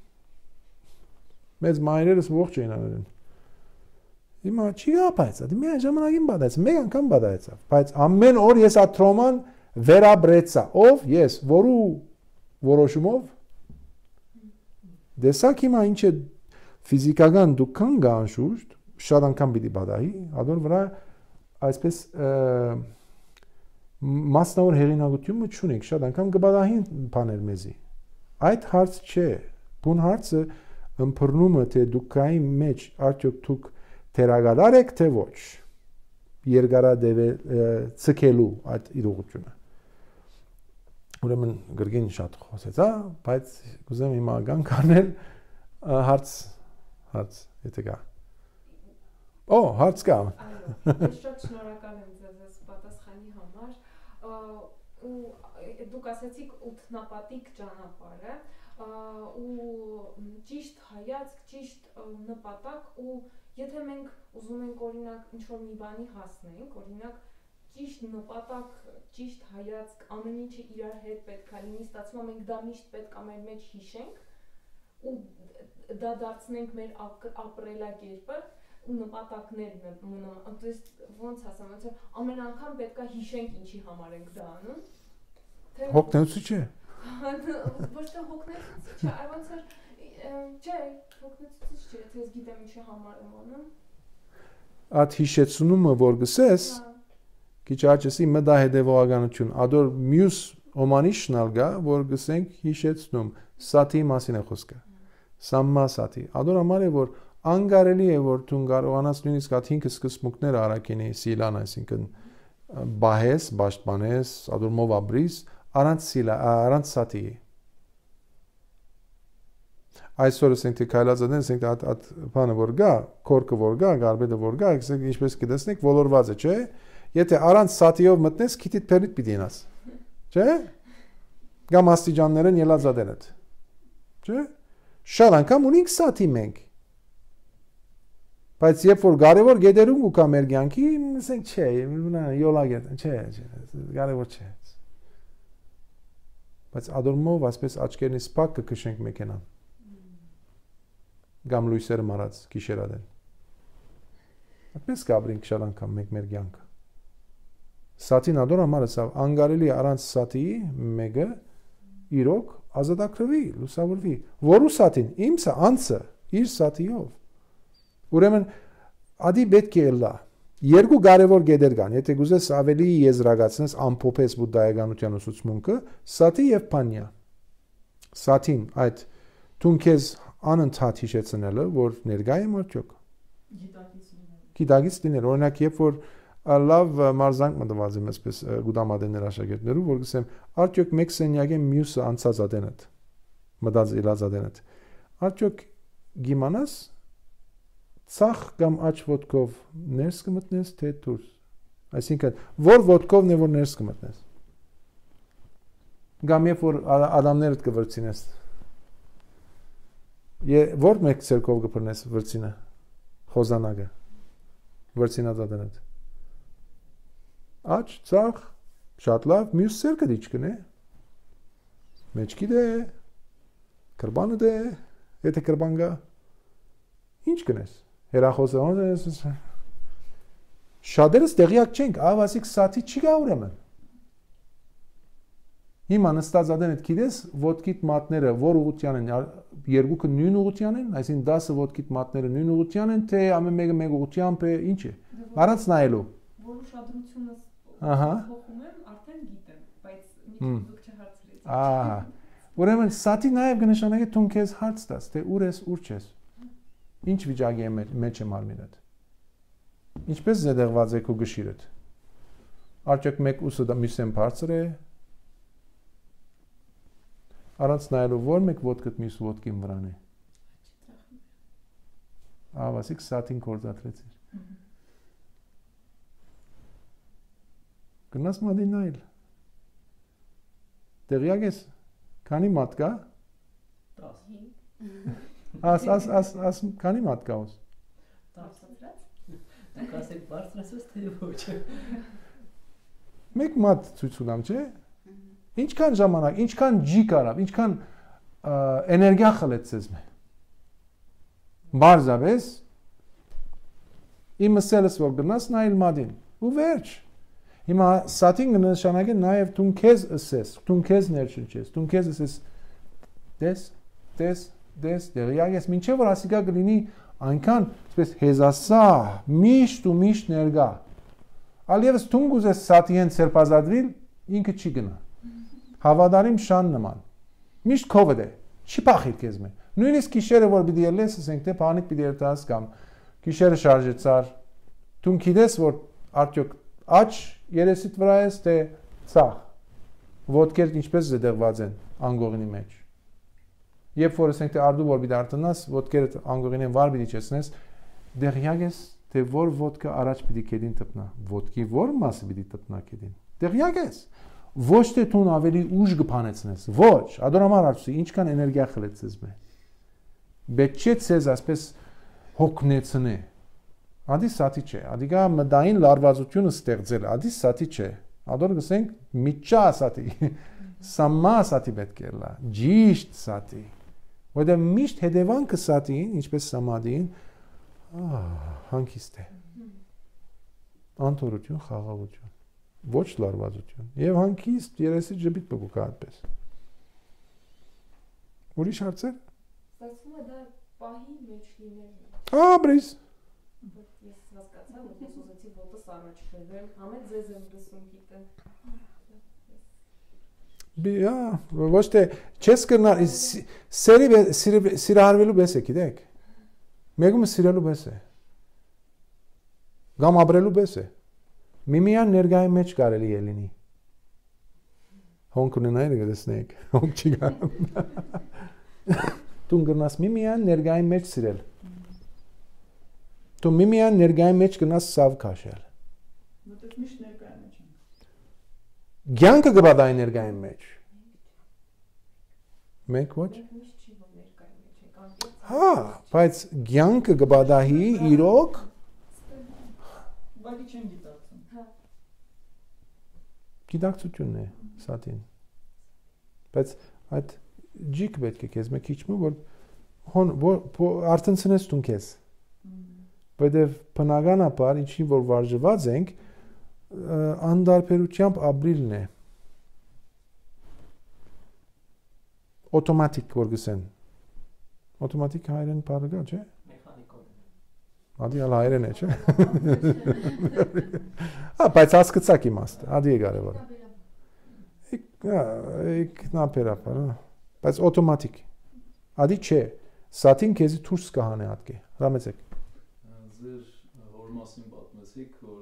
մեծ մայրերս ողջ էին արել Հիմա չի ապայց, դի մի ժամանակին բադայց, մեկ անգամ բադայցավ, բայց ամեն օր ես այդ տրոման վերաբրեցա, ով ես, որու որոշումով դեսակ հիմա ինչ է ֆիզիկական դուքան գա անշուշտ, շատ անգամ պիտի բադայի, ադոր վրա այսպես մասնավոր հեղինակությունը չունենք, շատ անգամ կբադահին բաներ մեզի, այդ հարց չէ, բուն հարցը ըմբռնումը թե դուքայի մեջ արդյոք դուք Թերագադար եք թե ոչ երկարադեպ ցկելու այդ իրողությունը ուրեմն գրգին շատ խոսեցա բայց կուզեմ հիմա գան կանել հարց հարց եթե կա օ հարց կա Ես շատ շնորհակալ եմ ձեզ պատասխանի համար ու դուք ասացիք ութնապատիկ ճանապարհը ու ճիշտ հայացք, ճիշտ նպատակ ու եթե մենք ուզում ենք օրինակ ինչ-որ մի բանի հասնենք, օրինակ ճիշտ նպատակ, ճիշտ հայացք, ամեն ինչը իրար հետ պետք է լինի, ստացվում է մենք դա միշտ պետք է մեր մեջ հիշենք ու դա դարձնենք մեր ապրելակերպը ու նպատակներն են, то есть ոնց ասեմ, ոնց ամեն անգամ պետք է հիշենք ինչի համար ենք դա անում։ Հոգնեցու չէ։ Ոչ թե հոգնեցու չէ, այլ ոնց չէ, հոգնեցու չէ, թե ես գիտեմ ինչի համար եմ անում։ at հիշեցնումը որ գսես քիչ աճեսի մտա հետևողականություն ադոր մյուս օմանիշնալ գա որ գսենք հիշեցնում սաթի մասին է խոսքը սամմա սաթի ադոր համար է որ անգարելի է որ դու կարողանաս նույնիսկ at հինգ սկզբունքներ արակինի սիլան այսինքն բահես պաշտպանես ադոր մովաբրիս առանց սիլա առանց սաթի այսօր ասենք թե քայլածադեն ասենք at at բանը որ գա կորկը որ գա գարբեդը որ գա ասենք ինչպես կտեսնեք ոլորված է չէ եթե առանց սաթիով մտնես քիթիդ փերիտ պիտի ինաս չէ գամ աստիճաններն ելածադեն է չէ շալ անգամ ունենք սաթի մենք բայց երբ որ կարևոր գեդերում ու կա մեր կյանքի ասենք չէ յոլագ չէ չէ կարևոր չէ բայց ադորմով ասպես աչքերնից փակ կքշենք մեքենան Գամ լույսերը մարած գիշերադեն։ Այդպես կաբրինք շալ անգամ մեկ մեր կյանքը։ Սաթին ադոր համարը սա անգարելի առանց սաթի մեկը իրոք ազատագրվի, լուսավորվի։ Որու սաթին, իմ սա անցը իր սաթիով։ Ուրեմն ադի պետք է լա։ Երկու կարևոր գեդեր կան, եթե գուզես ավելի եզրակացնես ամփոփես բուդդայականության ուսուցմունքը, սաթի եւ փանյա։ Սաթին այդ թունքեզ անընդհատ հիշեցնելը, որ ներկա եմ արդյոք։ Գիտակից լինել։ Օրինակ, երբ որ լավ մարզանք մտված եմ այսպես գուդամադեններ աշակերտներու, որ գսեմ, արդյոք մեկ սենյակ եմ մյուսը անցած ադենդ, մտած իրած ադենդ։ Արդյոք գիմանաս ցախ կամ աչ ոտքով ներս կմտնես, թե դուրս։ Այսինքն, որ ոտքովն է որ ներս կմտնես։ Կամ երբ որ ադամներդ կվրցինես Որ մեկ ցերկով կփռնես վրցինը խոզանակը վրցինած ադենդ Աչ ցախ շատ լավ մյուս ցերկը դիչ կնե մեջքի դե կրբանը դե եթե կրբան գա ինչ կնես հերախոսը շատերս տեղյակ չենք ավասիկ սաթի չի գա ուրեմն Հիմա նստած ադենդ գիտես ոտքիդ մատները որ ուղղության են երկուքը նույն ուղղության են այսինքն դասը ոտքիդ մատները նույն ուղղության են թե ամեն մեկը մեկ ուղղությամբ է ինչ է առանց նայելու որ ուշադրությունս ահա փոխում եմ արդեն գիտեմ բայց մի դուք չհարցրեցիք ահա ուրեմն սաթի նաև կնշանակի դու քեզ հարց տաս թե ուր ես ուր չես ինչ վիճակի է մեջ է մարմինդ ինչպես զետեղված է քո գշիրդ արդյոք մեկ ուսը դա մյուսեն բարձր է Առանց նայելու որ մեկ ոտքդ մյուս ոտքին վրան է։ Ավասիկ սաթին կորզատրեցիր։ Գնաս մադի նայել։ Տեղյակ ես, քանի մատ կա։ Աս, աս, աս, աս, քանի մատ կա ուս։ Դուք ասեք բարձրացած թե ոչ։ Մեկ մատ ցույց ունեմ, չէ։ Ինչքան ժամանակ, ինչքան ջի կարավ, ինչքան էներգիա խլեցես մե։ Բարձավես իմը սելս որ գնաս նայել մադին ու վերջ։ Հիմա սաթին կնշանակի նաև դու քեզ ասես, դու քեզ ներշնչես, դու քեզ ասես դես, դես, դես, դերիակ ես մինչև որ ասիկա կլինի այնքան, այսպես հեզասա, միշտ ու միշտ ներգա։ Ալիևս դու գուզես սաթի հենց սերպազադրիլ, ինքը չի գնա։ Հավադարիմ շան նման։ Միշտ քովդ է, չի փախիր քեզ մե։ Նույնիսկ գիշերը որ պիտի ելես, ասենք թե բանիկ պիտի երթաս կամ գիշերը շարժեցար։ Դու գիտես որ արդյոք աչ երեսիդ վրա ես թե ցախ։ Ոտքերդ ինչպես զետեղված են անգողինի մեջ։ Երբ որ ասենք թե արդու որ պիտի արտնաս, ոտքերդ անգողինին վար պիտի չեսնես, դեղյակ ես թե որ ոտքը առաջ պիտի կեդին տպնա։ Ոտքի որ մասը պիտի տպնա կեդին։ Դեղյակ ես։ Ոչ թե դու ավելի ուժ կփանեցնես, ոչ, ադորամար արծի, ինչքան էներգիա խլեցես մե։ Պետք չէ ցեզ ասպես հոգնեցնե։ Ադի սաթի չէ, ադիգա մդային լարվածությունը ստեղծել, ադի սաթի չէ։ Ադոր գսենք միջա սաթի։ Սամմա սաթի պետք է լա, ճիշտ սաթի։ Որտեղ միշտ հետևանքը սաթին, ինչպես սամադին, հանգիստ է։ Անտորություն, խաղաղություն։ Ոչ լարվածություն եւ հանգիստ երեսի ջբիտ բգուկա այդպես ուրիշ հարցեր Ստացվում է դա պահի մեջ լինելն է Աբրիս Ես հասկացա, որ ես ուզեցի ոտս առաջ բերեմ, ամեն ձեզ եմ լսում գիտեմ։ Բիա, ոչ թե չես կրնար սերի սիրահարվելու պես է, գիտեք։ Մեկումը սիրելու պես է։ Կամ ապրելու պես է։ Միմիան ներգայի մեջ կարելի է լինի։ Հոնք ունենայր գտեսնեք, հոնք չի գա։ Դու կրնաս միմիան ներգայի մեջ սիրել։ Դու միմիան ներգայի մեջ կնաս սավ քաշել։ Որտեղ միշտ ներկայ մեջ են։ Գյանքը գբադայ ներգայի մեջ։ Մենք ոչ։ Միշտ չի որ ներկայ մեջ ենք, անկեղծ։ Հա, բայց գյանքը գբադահի իրոք Ուղղակի չեն գիտակցում։ Հա։ գիտակցությունն է սատին։ Բայց այդ ջիկ պետք է քեզ մեկ քիչ մը որ հոն արդենցնես դու քեզ։ Բայց բնականաբար ինչի որ վարժված ենք անդարբերությամբ ապրիլն է։ Օտոմատիկ որ գսեն։ Օտոմատիկ հայերեն բառը կա, չէ՞։ Մեխանիկորեն։ Ադի ալ հայերեն է, չէ՞։ Հա, բայց հասկացաք իմաստը, ադի է կարևորը։ Եկ նապերապար, բայց օտոմատիկ։ Ադի չէ, սատին քեզի դուրս կհանե հատկե, հրամեցեք։ Ձեր հոր մասին պատմեցիք, որ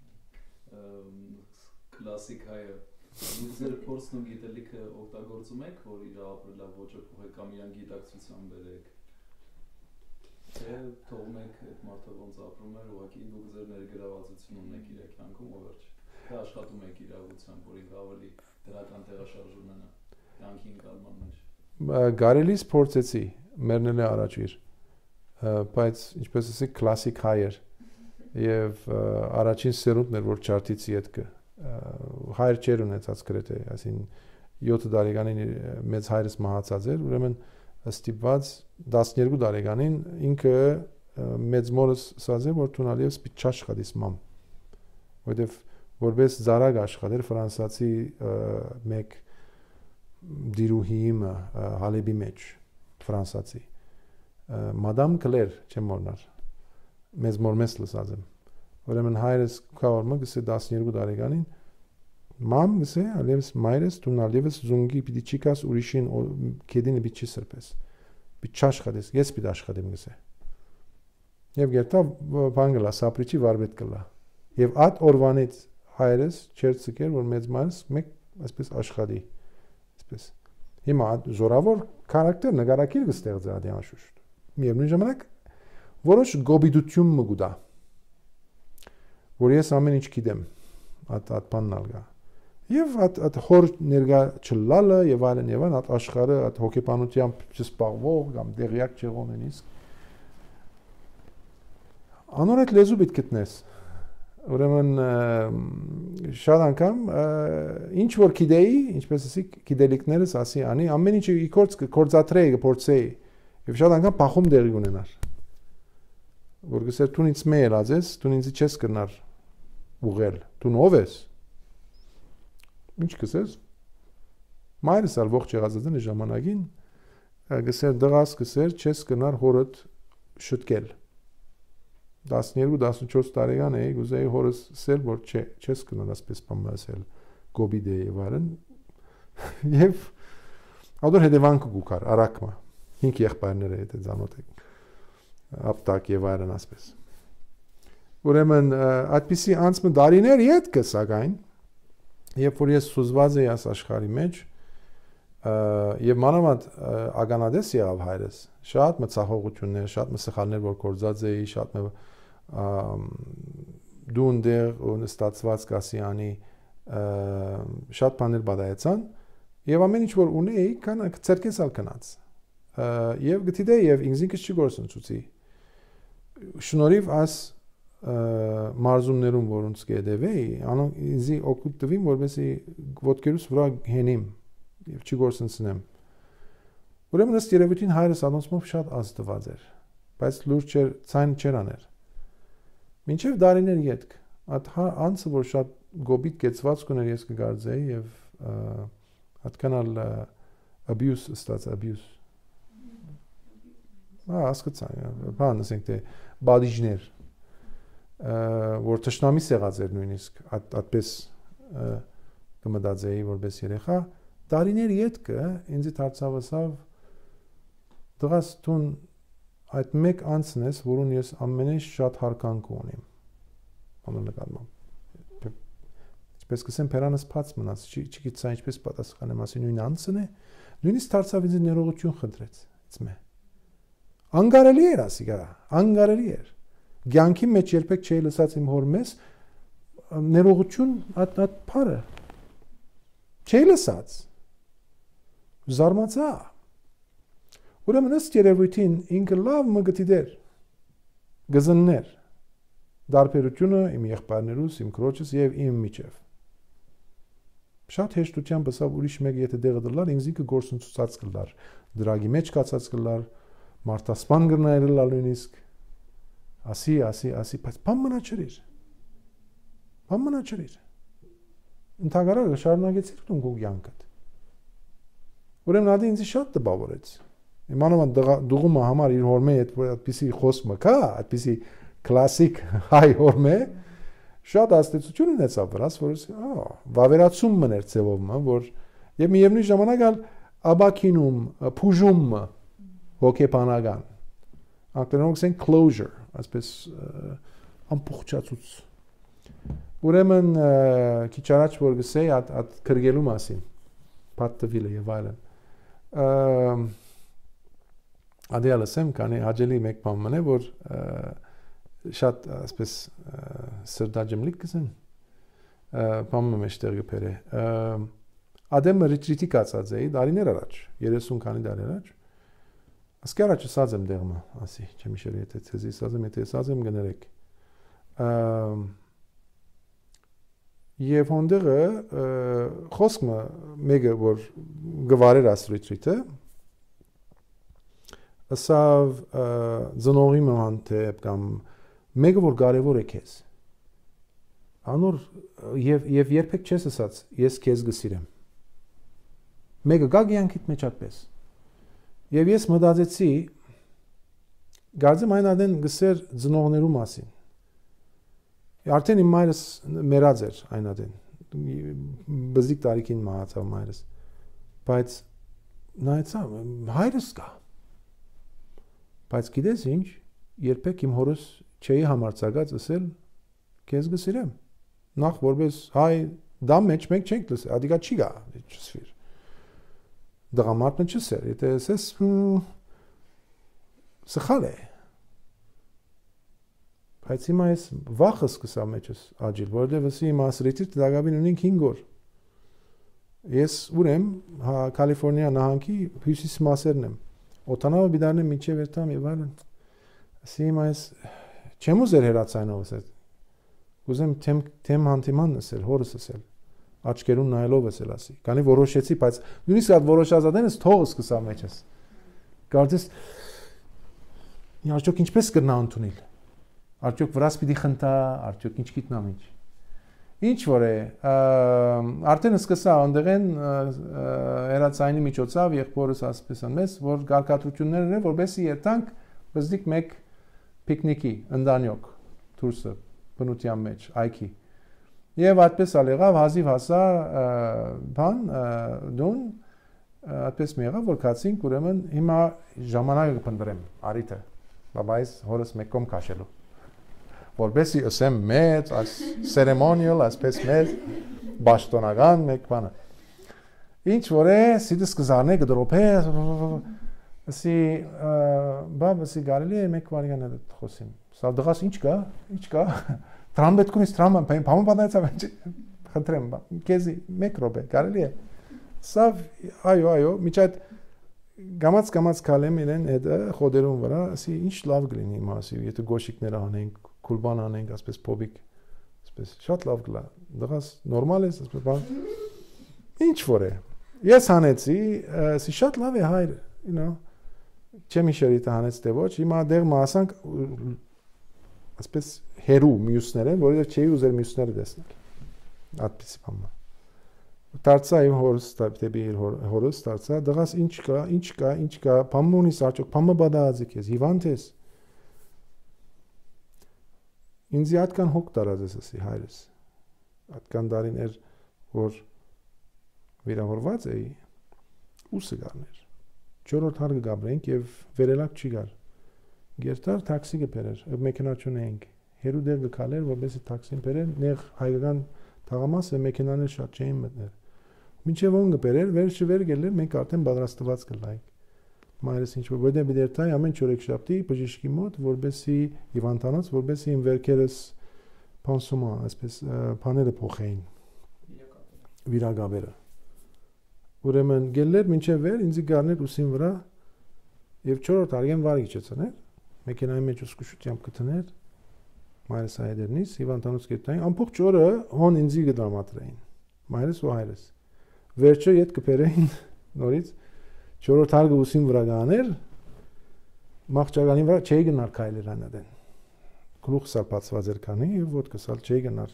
կլասիկ հայը դուք ձեր փորձն ու գիտելիքը օգտագործում եք, որ իր ապրելա ոճը փոխեք կամ իրան գիտակցության բերեք։ Թե թողում եք այդ մարդը ոնց ապրում էր, ուղղակի դուք ձեր ներգրավվածություն ունեք իր կյանքում ու վերջ։ Թե աշխատում եք իրավությամբ, որ ինքը ավելի դրական տեղաշարժ ունենա կյանքի ընկալման մեջ։ Գարելիս փորձեցի, մերնել է առաջիր, բայց ինչպես ասի կլասիկ հայեր եւ առաջին սերունդն էր որ չարտից յետքը հայր չեր ունեցած գրեթե, այսին յոթ տարեկանին մեծ հայրս մահացած էր, ուրեմն ստիպված տասներկու տարեկանին ինքը մեծ մորս ասած է որ տունալիև սպիտ չաշխատիս մամ, որտեվ որպես զարակ աշխատեր ֆրանսացի մեկ դիրուհիը հալեբի մեջ ֆրանսացի մադամ Կլեր չեմ մորնար մեզ մորմես լսած եմ ուրեմն հայրս կավորմը գսե տասներկու տարեկանին մամ գսե ալևս մայրս տունալիևս զունգի պիտի չիկաս ուրիշին կեդինը պիտի չի սրպես պիտի չաշխատես ես պիտի աշխատեմ գսե եւ գերտա բանգլա սապրիչի վարվետ կլա եւ այդ օրվանից հայրս չեր ցկեր որ մեծ մայրս մեկ այսպես աշխատի այսպես հիմա զորավոր քարակտեր նկարակիր կստեղծի ադի անշուշտ միևնույն ժամանակ որոշ գոբիդություն մը գուտա որ ես ամեն ինչ գիտեմ այդ այդ բանն ալգա եւ այդ այդ հոր ներգա չլալը եւ այլն եւ այլն այդ աշխարհը այդ հոգեբանությամբ չսպաղվող կամ դեղյակ չեղոնեն իսկ անոր այդ լեզու պիտի գտնես ուրեմն շատ անգամ ինչ որ գիտեի ինչպես ասի գիտելիքներս ասի անի ամեն ինչը իքորց կորցատրեի կփորձեի եւ շատ անգամ փախում դեղի ունենար որ գսեր դու ինձ մեյլ ածես դու ինձ չես կնար ուղել դու ով ես ինչ կսես մայրս ալ ողջ եղած դեն ժամանակին գսեր դղաս գսեր չես կնար հորդ շտկել տասներկու տասնչորս տարեկան էի գուզեի հորս սել որ չէ չես կնար ասպես բամասել գոբիդե եւ այլն եւ ադոր հետևանքը գուկար արակմա հինգ եղբայրներ է դա զանոթեք ապտակ եւ այլն ասպես ուրեմն այդպիսի անցմը դարիներ յետ կը սակայն երբ որ ես սուզված էի աս աշխարհի մեջ եւ մանավանդ ագանադես եղավ հայրս շատ մցախողություններ շատ մսխալներ որ կորզած էի շատ մը դունդեր ու նստածված կասյանի շատ բաներ բադայեցան եւ ամեն ինչ որ ունեի կան ցերկես ալ կնած եւ գտիդե եւ ինքնինքս չգործընծուցի շնորհիվ աս մարզումներում որոնց կդեվեի անոնք ինձի օգուտ տվին որովհետեւ ոտքերուս վրա հենիմ եւ չգործընծնեմ ուրեմն ըստ երևույթին հայրս անոնցմով շատ ազդված էր բայց լուրջ չէր ցայն չէր աներ մինչև դարիներ յետք այդ անցը որ շատ գոբիտ կեցված կուներ ես կգարձեի եւ այդքանալ abuse ստաց abuse հա հասկացա բան ասենք թե բադիջներ որ ճշնամի սեղած էր նույնիսկ այդպես կմտածեի որպես երեխա տարիների ետքը ինձ դարձավ դրաս տուն այդ մեկ անցն ես, որուն ես ամենից շատ հարկանք ունեմ։ Անոնը կազմամ։ Ինչպես կսեմ փերանս փած մնաց, չգիտեմ ինչպես պատասխանեմ, ասի նույն անցն է, նույնիսկ դարձավ ինձ ներողություն խնդրեց, ինձ մե։ Անգարելի էր ասի գա, անգարելի էր։ Գյանքի մեջ երբեք չէի լսած իմ հոր մեզ ներողություն այդ այդ փարը։ Չէի լսած։ Զարմացա։ Ուրեմն ըստ երևույթին ինքը լավ մը գտիդեր գզններ դարբերությունը իմ եղբայրներուս, իմ քրոջս եւ իմ միջև շատ հեշտությամբ ասավ ուրիշ մեկ եթե դեղը դլար ինձ ինքը գործունեացած կլար դրագի մեջ կացած կլար մարտասպան գրնայել նույնիսկ ասի ասի ասի բայց բան մնա չրիր բան մնա չրիր ընդհանրապես շարունակեցիր դու գու յանքդ ուրեմն ադի ինձ շատ տպավորեց Իմանավան դուղումը համար իր հորմե հետ որ այդպիսի խոսքը կա, այդպիսի կլասիկ հայ հորմե շատ աստեցություն ունեցավ վրաս, որ ահա վավերացում մներ ծևովը, որ եւ միևնույն ժամանակ ալ աբակինում, փուժում հոգեբանական։ Անգլերենով ասեն closure, այսպես ամփոփչացուց։ Ուրեմն քիչ առաջ որ գսեի այդ այդ քրգելու մասին, պատտվիլը եւ այլն։ Ադիալ ասեմ, քանի հաջելի մեկ բան մնե, որ շատ այսպես սրդաջմլիկ կսեն, բանը մեջտեղ գպեր է։ Ադեմը ռիտրիտի կացած էի, դարիներ առաջ, երեսուն քանի դար առաջ, ասկի առաջ սած եմ դեղմը, ասի, չեմ իշեր եթե թեզի սած եմ, եթե սած եմ գներեք։ Եվ հոնդեղը խոսքը մեկը, որ գվարեր աս ռիտրիտը, ասավ ծնողի մհանտեպ կամ մեկը որ կարևոր է քեզ անոր եւ եւ երբեք չես ասած ես քեզ գսիրեմ մեկը գա գյանքիդ մեջ այդպես եւ ես մտածեցի գարձեմ այն ադեն գսեր ծնողներու մասին արդեն իմ մայրս մեռած էր այն ադեն բզիկ տարիքին մահացավ մայրս բայց նայեցա հայրս կա Բայց գիտես ինչ, երբեք իմ հորս չէի համարցակած ասել քեզ գսիրեմ։ Նախ որպես հայ դա մեջ մենք չենք լսել, ադիգա չի գա, չսվիր։ Դրամատն չսեր, եթե ասես սխալ է։ Բայց հիմա ես վախս սկսա մեջս աճիլ, որովհետև ասի իմ ասրիթի դագավին ունենք հինգ օր։ Ես ուրեմ հա Կալիֆոռնիա նահանգի հյուսիս մասերն եմ։ Օտանավը բիդարն եմ միջև երթամ եւ այլն։ Ասի իմ այս չեմ ուզեր հերացայնով ասել։ Ուզեմ թեմ թեմ հանդիման ասել, հորս ասել։ Աչքերուն նայելով ասել ասի։ Քանի որոշեցի, բայց նույնիսկ այդ որոշածածենս թողը սկսա մեջս։ Կարծես Արդյոք ինչպես կրնա ընդունել։ Արդյոք վրաս պիտի խնդա, արդյոք ինչ գիտնամ ինչ։ Ինչ որ է, արդեն սկսա անդեղեն հերացայինի միջոցով եղբորս ասպես անմես, որ գարկատրություններն են, որբեսի երտանք բզդիկ մեկ պիկնիկի, ընդանյոք, թուրսը, բնության մեջ, այքի։ Եվ այդպես ալեղավ, հազիվ հասա բան, դուն, այդպես մի եղավ, որ կացինք, ուրեմն հիմա ժամանակը կպնդրեմ, արիթը, բաբայիս հորս մեկ կոմ կաշելու։ Որբեսի ասեմ մեծ, սերեմոնիալ, այսպես մեծ, բաշտոնական մեկ բանը։ Ինչ որ է, սիդս կզարնե, կդրոպե, ասի, բաբ, ասի գարելի է մեկ վարիգան է խոսիմ։ Սա դղաս ինչ կա, ինչ կա, տրամբետ կունիս տրամբան, պամը բադայցավ, խնդրեմ, կեզի մեկ ռոպ է, գարելի է։ Սա, այո, այո, միջ այդ գամած գամած կալեմ իրեն հետը խոդերուն վրա, ասի, ինչ լավ գլինի հիմա, ասի, եթե գոշիկները անենք, կուլբան անենք, ասպես փոբիկ, ասպես շատ լավ գլա, դղաս նորմալ է, ասպես բան, ինչ որ է, ես հանեցի, ասի, շատ լավ է հայր, you know, չեմ իշեր իտ հանեց թե ոչ, հիմա դեղ մասանք, ասպես հերու մյուսներ են, որը չէի ուզեր մյուսները դեսնել, ատպիսի բանմա, Տարծա իմ հորս, տեպի հորս, տարծա, դղաս ինչ կա, ինչ կա, ինչ կա, պամը ունիս արջոք, պամը բադազիկ ես, հիվանդ ես։ ինձ այդքան հոգ տարած ես ասի հայրս այդքան դարիներ որ վիրավորված էի ուսը գարներ չորրորդ հարկը գաբրենք եւ վերելակ չի գար գերտար տաքսի գբերեր մեքենա չունեինք հերու դեր գկալեր որովհետեւ տաքսին բերեն նեղ հայկական թաղամասը մեքենաներ շատ չէին մտներ մինչեւ ոնք գբերեր վերջը վեր գելեր մենք արդեն պատրաստված կլայք մայրս ինչ որ դե բիդերտայ ամեն չորեքշաբթի բժիշկի մոտ որբեսի հիվանդանոց որբեսի իմ վերքերս փոնսումա այսպես բաները փոխեին վիրագաբերը ուրեմն գելներ մինչև վեր ինձ գարներ ուսին վրա եւ չորրորդ արգեն վարի չցներ մեքենայի մեջ ուսկուշությամբ կտներ մայրս հայերնից հիվանդանոց գետային ամբողջ օրը հոն ինձի գդրամատրեին մայրս ու հայրս վերջը իդ կբերեին նորից չորրորդ հարգը ուսին վրա գաներ մաղճականի վրա չէի գնար քայլեր անադեն գլուխ սարպացված էր քանի եւ ոդկը սալ չէի գնար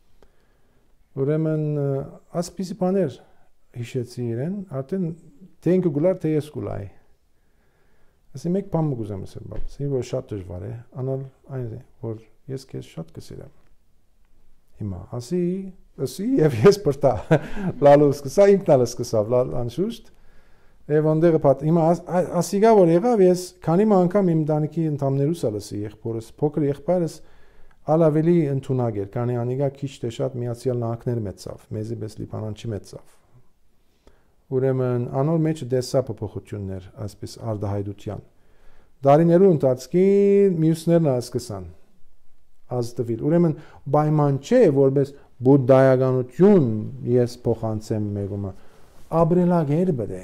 ուրեմն ասպիսի բաներ հիշեցի իրեն արդեն թե ինքը գուլար թե ես գուլայի ասի մեկ բան մգուզեմ ասել բաբս ինքը շատ դժվար է անալ այն է որ ես քեզ շատ կսիրեմ հիմա ասի ասի եւ ես բրտա լալու սկսա ինքնալ սկսավ լալ անշուշտ եւ ոնդերը pat հիմա ասիգա որ եղավ ես քանի անգամ իմ դանիքի ընդամներուս ալսի եղբորս փոքր եղբայրս ալավելի ընդունակ էր քանի անիգա քիչ թե շատ միացյալ նահանգներ մեծավ մեզի պես լիբանան չի մեծավ ուրեմն անոր մեջ դեսա փոփոխություններ այսպես արդահայտության դարիներու ընթացքին մյուսներն ասկսան ազդվել ուրեմն պայման չէ որպես բուդդայականություն ես փոխանցեմ մեգումը աբրելագեր բդե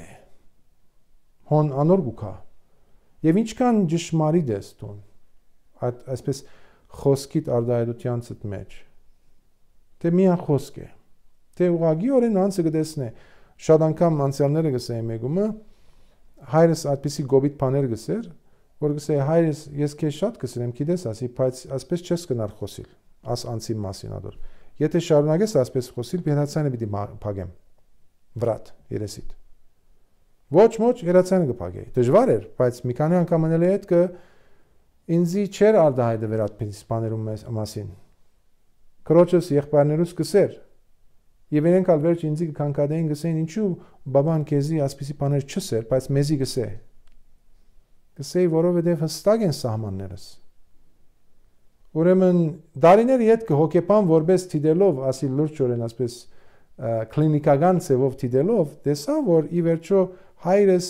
հոն անոր գուքա եւ ինչքան ճշմարիտ ես տուն այդ այսպես խոսքիտ արդահայտությանցդ մեջ թե միան խոսք է թե ուղագի օրեն անցը գտեսնե շատ անգամ անցյալները գսեի մեգումը հայրս այդպիսի գոբիտ բաներ գսեր որ գսեի հայրս ես քեզ շատ կսիրեմ գիտես ասի բայց ասպես չես կնար խոսիլ աս անցի մասին ադոր եթե շարունակես ասպես խոսիլ բերացանը պիտի փագեմ վրատ երեսիդ ոչ ոչ երացանը կփագեի դժվար էր բայց մի քանի անգամ անել այդ կը ինձի չեր արդահայտվել այդպես բաներում մասին քրոջս եղբայրներուս գսեր Եվ իրենք ալ վերջ ինձի կքանքադեին գսեին ինչու բաբան քեզի ասպիսի բաներ չսեր, բայց մեզի գսե։ Գսեի որովհետև հստակ են սահմաններս։ Ուրեմն դարիների հետ կհոգեբան որպես թիդելով, ասի լուրջորեն ասպես կլինիկական ծևով թիդելով, տեսա որ ի վերջո հայրս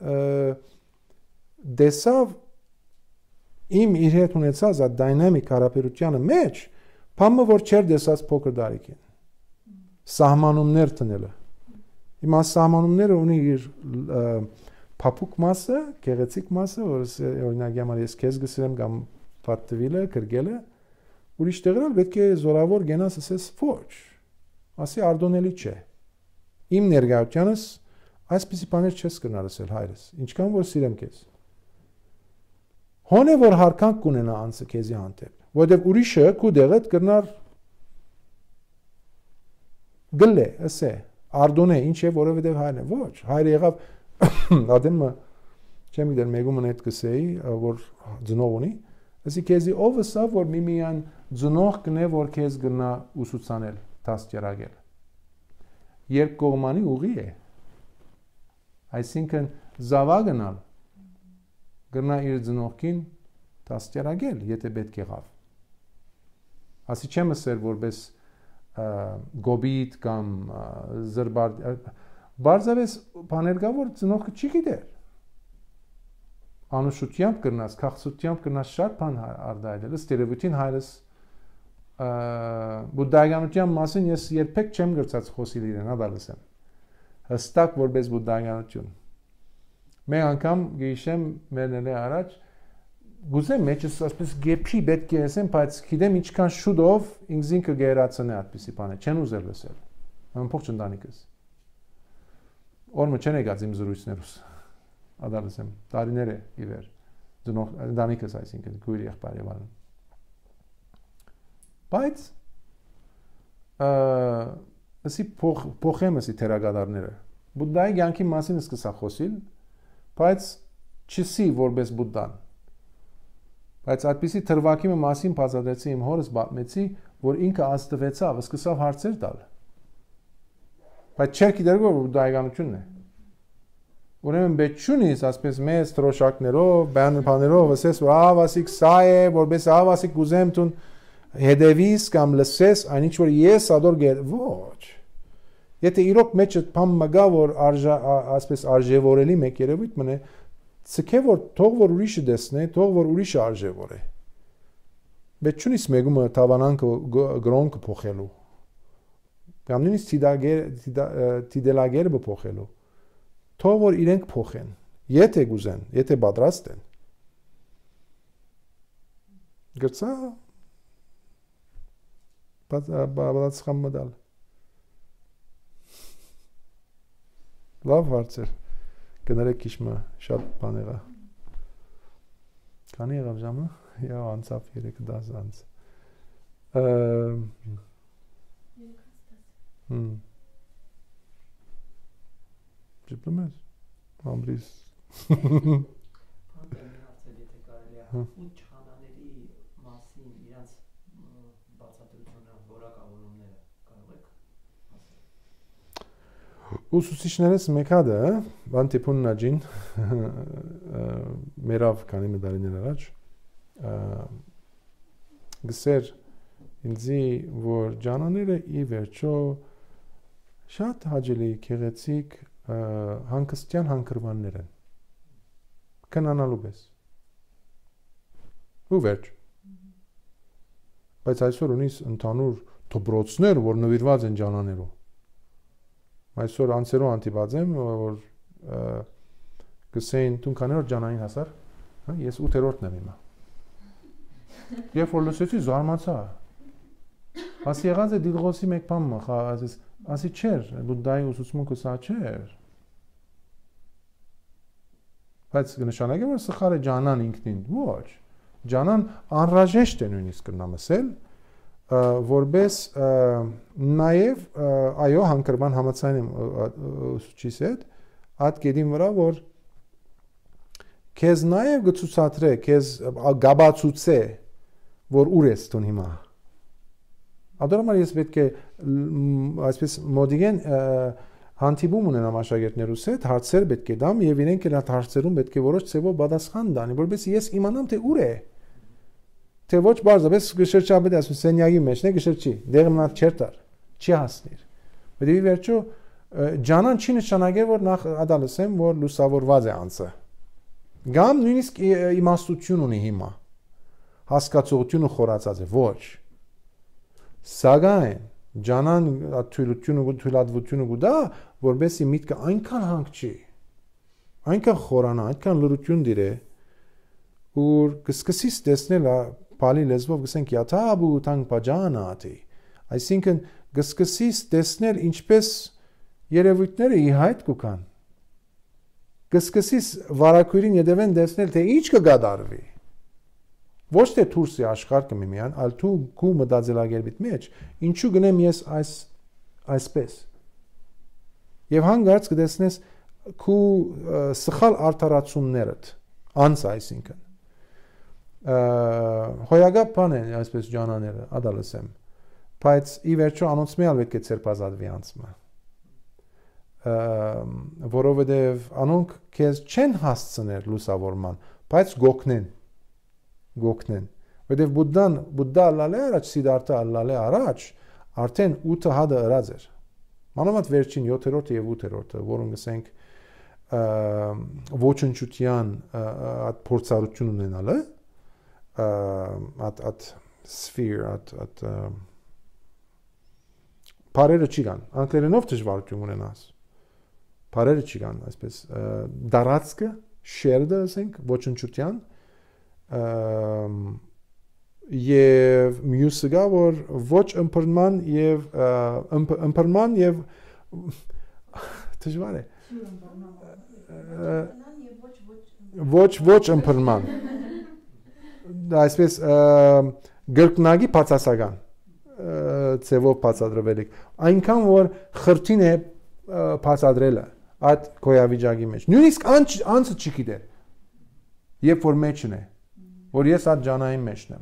դեսավ իմ իր հետ ունեցած այդ դինամիկ հարաբերությանը մեջ, բամը որ չեր դեսած փոքր դարիքին։ Սահմանումներ տնելը։ Հիմա սահմանումները ունի իր փափուկ մասը, գեղեցիկ մասը, որ օրինակ համար ես քեզ գսեմ կամ պատվիլը, կրգելը, ուրիշ տեղերալ պետք է զորավոր գենաս ասես ոչ։ Ասի արդոնելի չէ։ Իմ ներկայությանս այսպիսի բաներ չես կնար ասել հայրս, ինչքան որ սիրեմ քեզ։ Հոնե որ հարկանք կունենա անցը քեզի հանդեպ, որովհետև ուրիշը քու դեղդ կնար գլե, ասե, արդոնե, ինչ է, որովհետև հայրն է, ոչ, հայրը եղավ, ադեմը, չեմ գիտեր, մեգումն այդ կսեի, որ ձնող ունի, ասի քեզի ով սա, որ միմիան ձնող կնե, որ քեզ գնա ուսուցանել, տաստերագել, երկ կողմանի ուղի է, այսինքն զավա գնալ, գնա իր ձնողքին տաստերագել, եթե պետք եղավ, ասի չեմ ասեր, որպես գոբիտ կամ զրբար բարձավես բաներգա որ ծնողքը չի գիտեր անուշությամբ կրնաս քաղցությամբ կրնաս շատ բան արդայել ըստ երևույթին հայրս բուդդայականության մասին ես երբեք չեմ գրծած խոսիլ իրեն ադալսեմ հստակ որպես բուդդայականություն մեկ անգամ գիշեմ մերնել է առաջ Գուզեմ մեջս ասպես գեփի պետք է ասեմ, բայց գիտեմ ինչքան շուտով ինքզին կգերացնե այդպիսի բանը, չեն ուզել լսել։ Ամբողջ ընտանիքս։ Օրը չեն եկած իմ զրույցներուս։ Ադալսեմ, տարիներ է ի վեր։ Դնող ընտանիքս այսինքն գույր եղբայր եւ այլն։ Բայց ասի փոխեմ ասի թերագադարները։ Բուդդայի կյանքի մասին սկսա խոսիլ, բայց չսի որպես բուդդան։ Բայց այդպիսի թրվակիմը մասին բացատրեցի իմ հորս բացմեցի, որ ինքը աստվեցավ, սկսավ հարցեր տալ։ Բայց չէր գիտեր որ դայականությունն է։ Ուրեմն բեչունից ասես մեծ տրոշակներով, բաններով, ասես որ ավասիկ սա է, որպես ավասիկ ուզեմ տուն հետևիս կամ լսես, այնինչ որ ես ադոր գեր ոչ։ Եթե իրոք մեջը բամ մգա որ արժա ասես արժևորելի մեկ երևույթ մնե, ցկե որ թող որ ուրիշը դեսնե, թող որ ուրիշը արժևոր է։ Բեչունից մեգումը տավանանքը գրոնքը փոխելու։ Կամ նույնիսկ տիդելագերը փոխելու։ Թող որ իրենք փոխեն, եթե գուզեն, եթե պատրաստ են։ Գծա բացխամ մդալ։ Լավ հարցեր։ Գներեք քիչմը շատ բան եղա։ Քանի եղավ ժամը։ Եա անցավ երեք դաս անց։ Հմ։ Ջիպլոմես։ Ամբրիս։ Անդրեյ հարցեր եթե կարելի է ու չխանաների մասին իրանց բացատրությունը, որակավորումները կարող եք ասել։ Ուսուցիչներս մեկադը, բանտիփուն նաջին մերավ քանի մեդալիներ առաջ գսեր ինձի որ ջանաները ի վերջո շատ հաճելի քեղեցիկ հանգստյան հանգրվաններ են կնանալու պես ու վերջ բայց այսօր ունիս ընդհանուր դպրոցներ որ նվիրված են ջանաներով այսօր անցերով անտիպած եմ որ գսեին տուն կաներոր ջանային հասար ես ութերորդն եմ հիմա երբ որ լսեցի զարմացա ասի եղած է դիլղոսի մեկ բան մխա ասի չէր բուդդայի ուսուցմունքը սա չէր բայց նշանակե որ սխալ է ջանան ինքնին ոչ ջանան անհրաժեշտ է նույնիսկ կնամ ասել որպես նաև այո հանգրվան համաձայն եմ ուսուցչիս հետ այդ կետին վրա որ քեզ նաև գցուցադրե քեզ գաբացուցե որ ուր ես դու հիմա Ադորամար ես պետք է այսպես մոդիգեն հանդիպում ունենամ աշակերտներուս հետ, հարցեր պետք է դամ եւ իրենք էլ այդ հարցերում պետք է որոշ ձևով պատասխան տանի, որովհետեւ ես իմանամ թե ուր է։ Թե ոչ բարձրապես գշրջաբեդ ասում սենյակի մեջն է գշրջի, դեղը մնաց չեր տար, չի հասնիր։ Բայց ի վերջո ջանան չի նշանակել որ նախ ադալսեմ որ լուսավորված է անձը։ Գամ նույնիսկ իմաստություն ունի հիմա։ Հասկացողությունը խորացած է, ոչ։ Սակայն ջանան թույլությունը ու թույլատվությունը գուտա որբեսի միտքը այնքան հանգչի այնքան խորանա այնքան լրություն դիրե որ կսկսես տեսնել բալի լեզվով գսենք յաթաբու տան պաջանատի այսինքն կսկսես տեսնել ինչպես երևույթները ի հայտ կուքան կսկսես վարակույրին յետևեն տեսնել թե ինչ կգադարվի Ոչ թե դուրսի աշխարհ կմիմյան, այլ դու քու մտածելակերպիդ մեջ, ինչու գնեմ ես այս այսպես։ Եվ հանգարց կտեսնես քու սխալ արտարացումներդ, անց այսինքն։ Հոյագա բան են այսպես ջանաները, ադալսեմ։ Բայց ի վերջո անոնց մեալ պետք է ցերպազատվի անցմը։ Որովհետև անոնք քեզ չեն հասցներ լուսավորման, բայց գոքնեն գոքնեն որտեվ բուդդան բուդդա ալլալե առաջ սիդարթա ալլալե առաջ արդեն ութ հադը ըրած էր մանավանդ վերջին յոթերորդը եւ ութերորդը որոնք ասենք ոչնչության այդ փորձառություն ունենալը at at sphere at at parերը չի կան անգլերենով դժվարություն ունենաս parերը չի կան այսպես դարածքը շերդը ասենք ոչնչության եւ մյուսը գա որ ոչ ըմբռնման եւ ըմբռնման եւ դժվար է ոչ ոչ ըմբռնման այսպես գրկնագի բացասական ծևով բացադրվելիք այնքան որ խրտին է բացադրելը այդ գոյավիճակի մեջ նույնիսկ անց անցը չի գիտեր երբ որ մեջն է որ ես այդ ջանային մեջն եմ։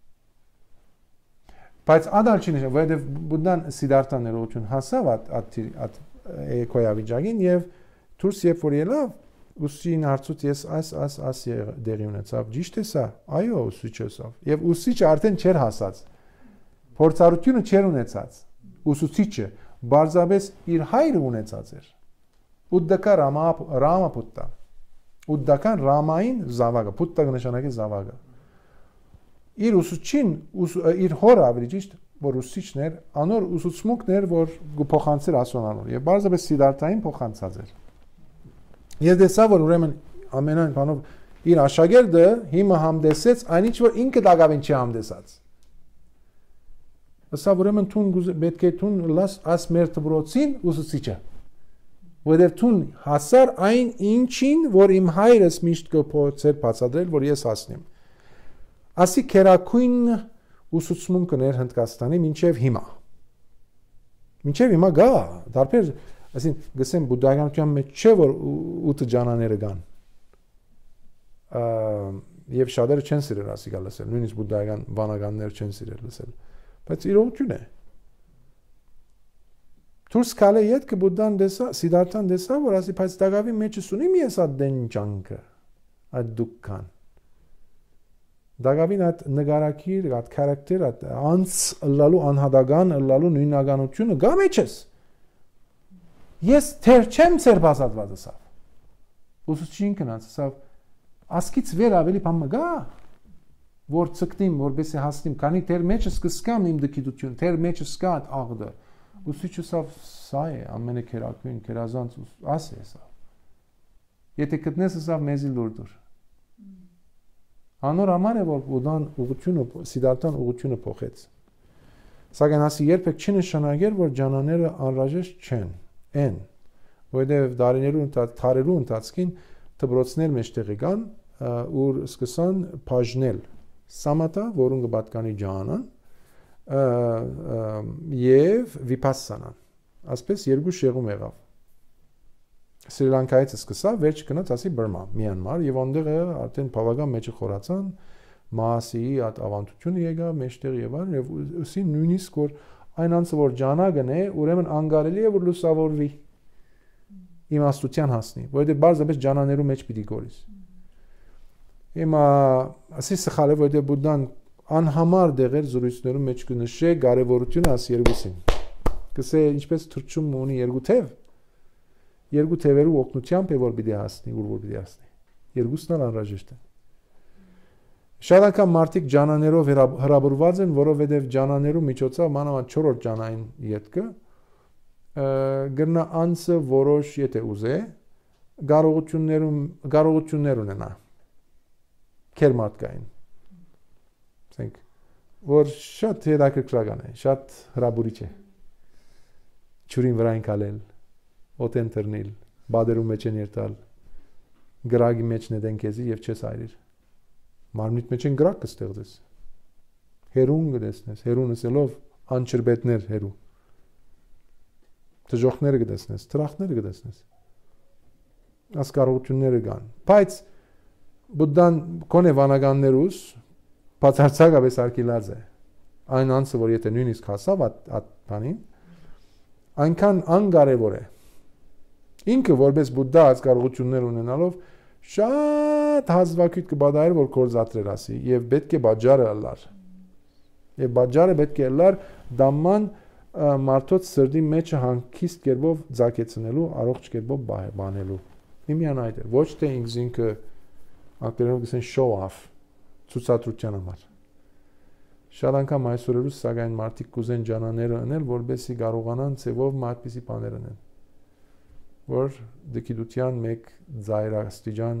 Բայց ադալ չի նշան, որովհետև Բուդդան Սիդարթա ներողություն հասավ այդ այդ էկոյավիճակին եւ դուրս երբ որ ելավ, ուսուցիչին հարցուց ես այս այս այս դեղի ունեցավ, ճիշտ է սա։ Այո, ուսուցիչը ասավ։ Եվ ուսուցիչը արդեն չէր հասած։ Փորձառությունը չէր ունեցած։ Ուսուցիչը բարձրապես իր հայրը ունեցած էր։ Ուդդակա Ռամա Ռամապուտտա։ Ուդդական Ռամային զավակը, Պուտտա նշանակի զավակը։ Իր ուսուցչին, իր հորը ավելի ճիշտ, որ ուսուցիչն էր, անոր ուսուցմունքն էր, որ գփոխանցեր ասոնանոր։ Եվ բարձրապես Սիդարթային փոխանցած էր։ Ես տեսա, որ ուրեմն ամենայն բանով իր աշակերտը հիմա համդեսեց այնինչ որ ինքը դակավին չի համդեսած։ Ասա ուրեմն տուն պետք է տուն լաս աս մեր դբրոցին ուսուցիչը։ Որտեղ տուն հասար այն ինչին, որ իմ հայրս միշտ կփորձեր բացատրել, որ ես հասնեմ։ Ասի քերակույն ուսուցմունքն էր Հնդկաստանի մինչև հիմա։ Մինչև հիմա գա, դարբեր, ասին գսեմ բուդդայականության մեջ չէ որ ութ ջանաները կան։ Եվ շատերը չեն սիրել ասի գալ լսել, նույնիսկ բուդդայական բանականներ չեն սիրել լսել։ Բայց իրողություն է։ Դուրս կալե իդ կը Բուդդան դեսա, Սիդարթան դեսա, որ ասի, բայց դակավի մեջս ունիմ ես այդ դենջանքը, այդ դուքքան։ Դակավին այդ նգարակիր, այդ քարակտեր, այդ անց լալու անհադական լալու նույնականությունը գա մեջս։ Ես թեր չեմ ցերբազատված ասավ։ Ուսուցչին կնաց ասավ, ասկից վեր ավելի բան գա, որ ցկտիմ, որբեսի հասնիմ, քանի թեր մեջս կսկամ իմ դկիդություն, թեր մեջս կա այդ աղդը։ Ուսուցիչը ասավ, սա է ամենը քերակույն, քերազանց աս է ասավ։ Եթե գտնես ասավ մեզի լուրդուր։ Անոր համար է որ Բուդդան ուղղությունը, Սիդարթան ուղղությունը փոխեց։ Սակայն ասի երբեք չի նշանակել, որ ջանաները անհրաժեշտ չեն, են, որովհետև դարիներու ընթացքին ընթացքին դբրոցներ մեջտեղի կան, ուր սկսան բաժնել սամատա, որուն կպատկանի ջանան, եւ վիպասսանան։ Ասպես երկու շեղում եղավ։ Սրի Լանկայից սկսավ, վերջ գնաց ասի Բրմա, Մյանմար, եւ այնտեղ արդեն բավական մեջը խորացան, Մասիի այդ ավանդությունը եկավ, մեջտեղ եւ այլն, եւ ուսի նույնիսկ որ այն անձը որ ջանագն է, ուրեմն անգարելի է որ լուսավորվի։ Իմաստության հասնի, որովհետեւ բարձրապես ջանաներու մեջ պիտի գորիս։ Հիմա ասի սխալ է, որովհետեւ Բուդդան անհամար դեղեր զրույցներում մեջ կնշե կարևորությունը աս երկուսին։ Կսե ինչպես թրջում ունի երկու թև, երկու թևերու օգնությամբ է որ պիտի հասնի, ուր որ պիտի հասնի։ Երկուսն էլ անհրաժեշտ են։ Շատ անգամ մարդիկ ջանաներով հրաբուրված են, որովհետև ջանաներու միջոցով մանավանդ չորրորդ ջանային ետքը գրնա անձը որոշ եթե ուզե կարողություններում կարողություններ ունենա քերմատկային։ Ասենք որ շատ հետաքրքրական է, շատ հրաբուրիչ է։ Ճուրին վրային կալել, օտեն տրնել, բادرու մեջ են երտալ, գրագի մեջ նետեն քեզի եւ չես այրիր։ Մարմնիդ մեջ են գրակ կստեղծես։ Հերուն կտեսնես, հերուն ասելով անչրբետներ հերու։ Դժոխները կտեսնես, տրախները կտեսնես։ Աս կարողությունները կան։ Բայց Բուդդան կոնե վանականներուս բացարձակապես արկելած է։ Այն անձը, որ եթե նույնիսկ հասավ այդ բանին, այնքան անկարևոր է։ Ինքը որպես Բուդդա այս կարողություններ ունենալով շատ հազվագյուտ կբադայր որ կորզատրել ասի եւ պետք է բաժարը ըլլար եւ բաժարը պետք է ըլլար դամման մարդոց սրդի մեջը հանգիստ կերպով ձակեցնելու առողջ կերպով բանելու իմյան այդ է ոչ թե ինքզինքը ակտերով գսեն show off ցուցադրության համար շատ անգամ այսօրերուս սակայն մարդիկ կուզեն ջանաները անել որբեսի կարողանան ծևով մատպիսի բաներ անեն որ դկիդության մեկ զայրաստիճան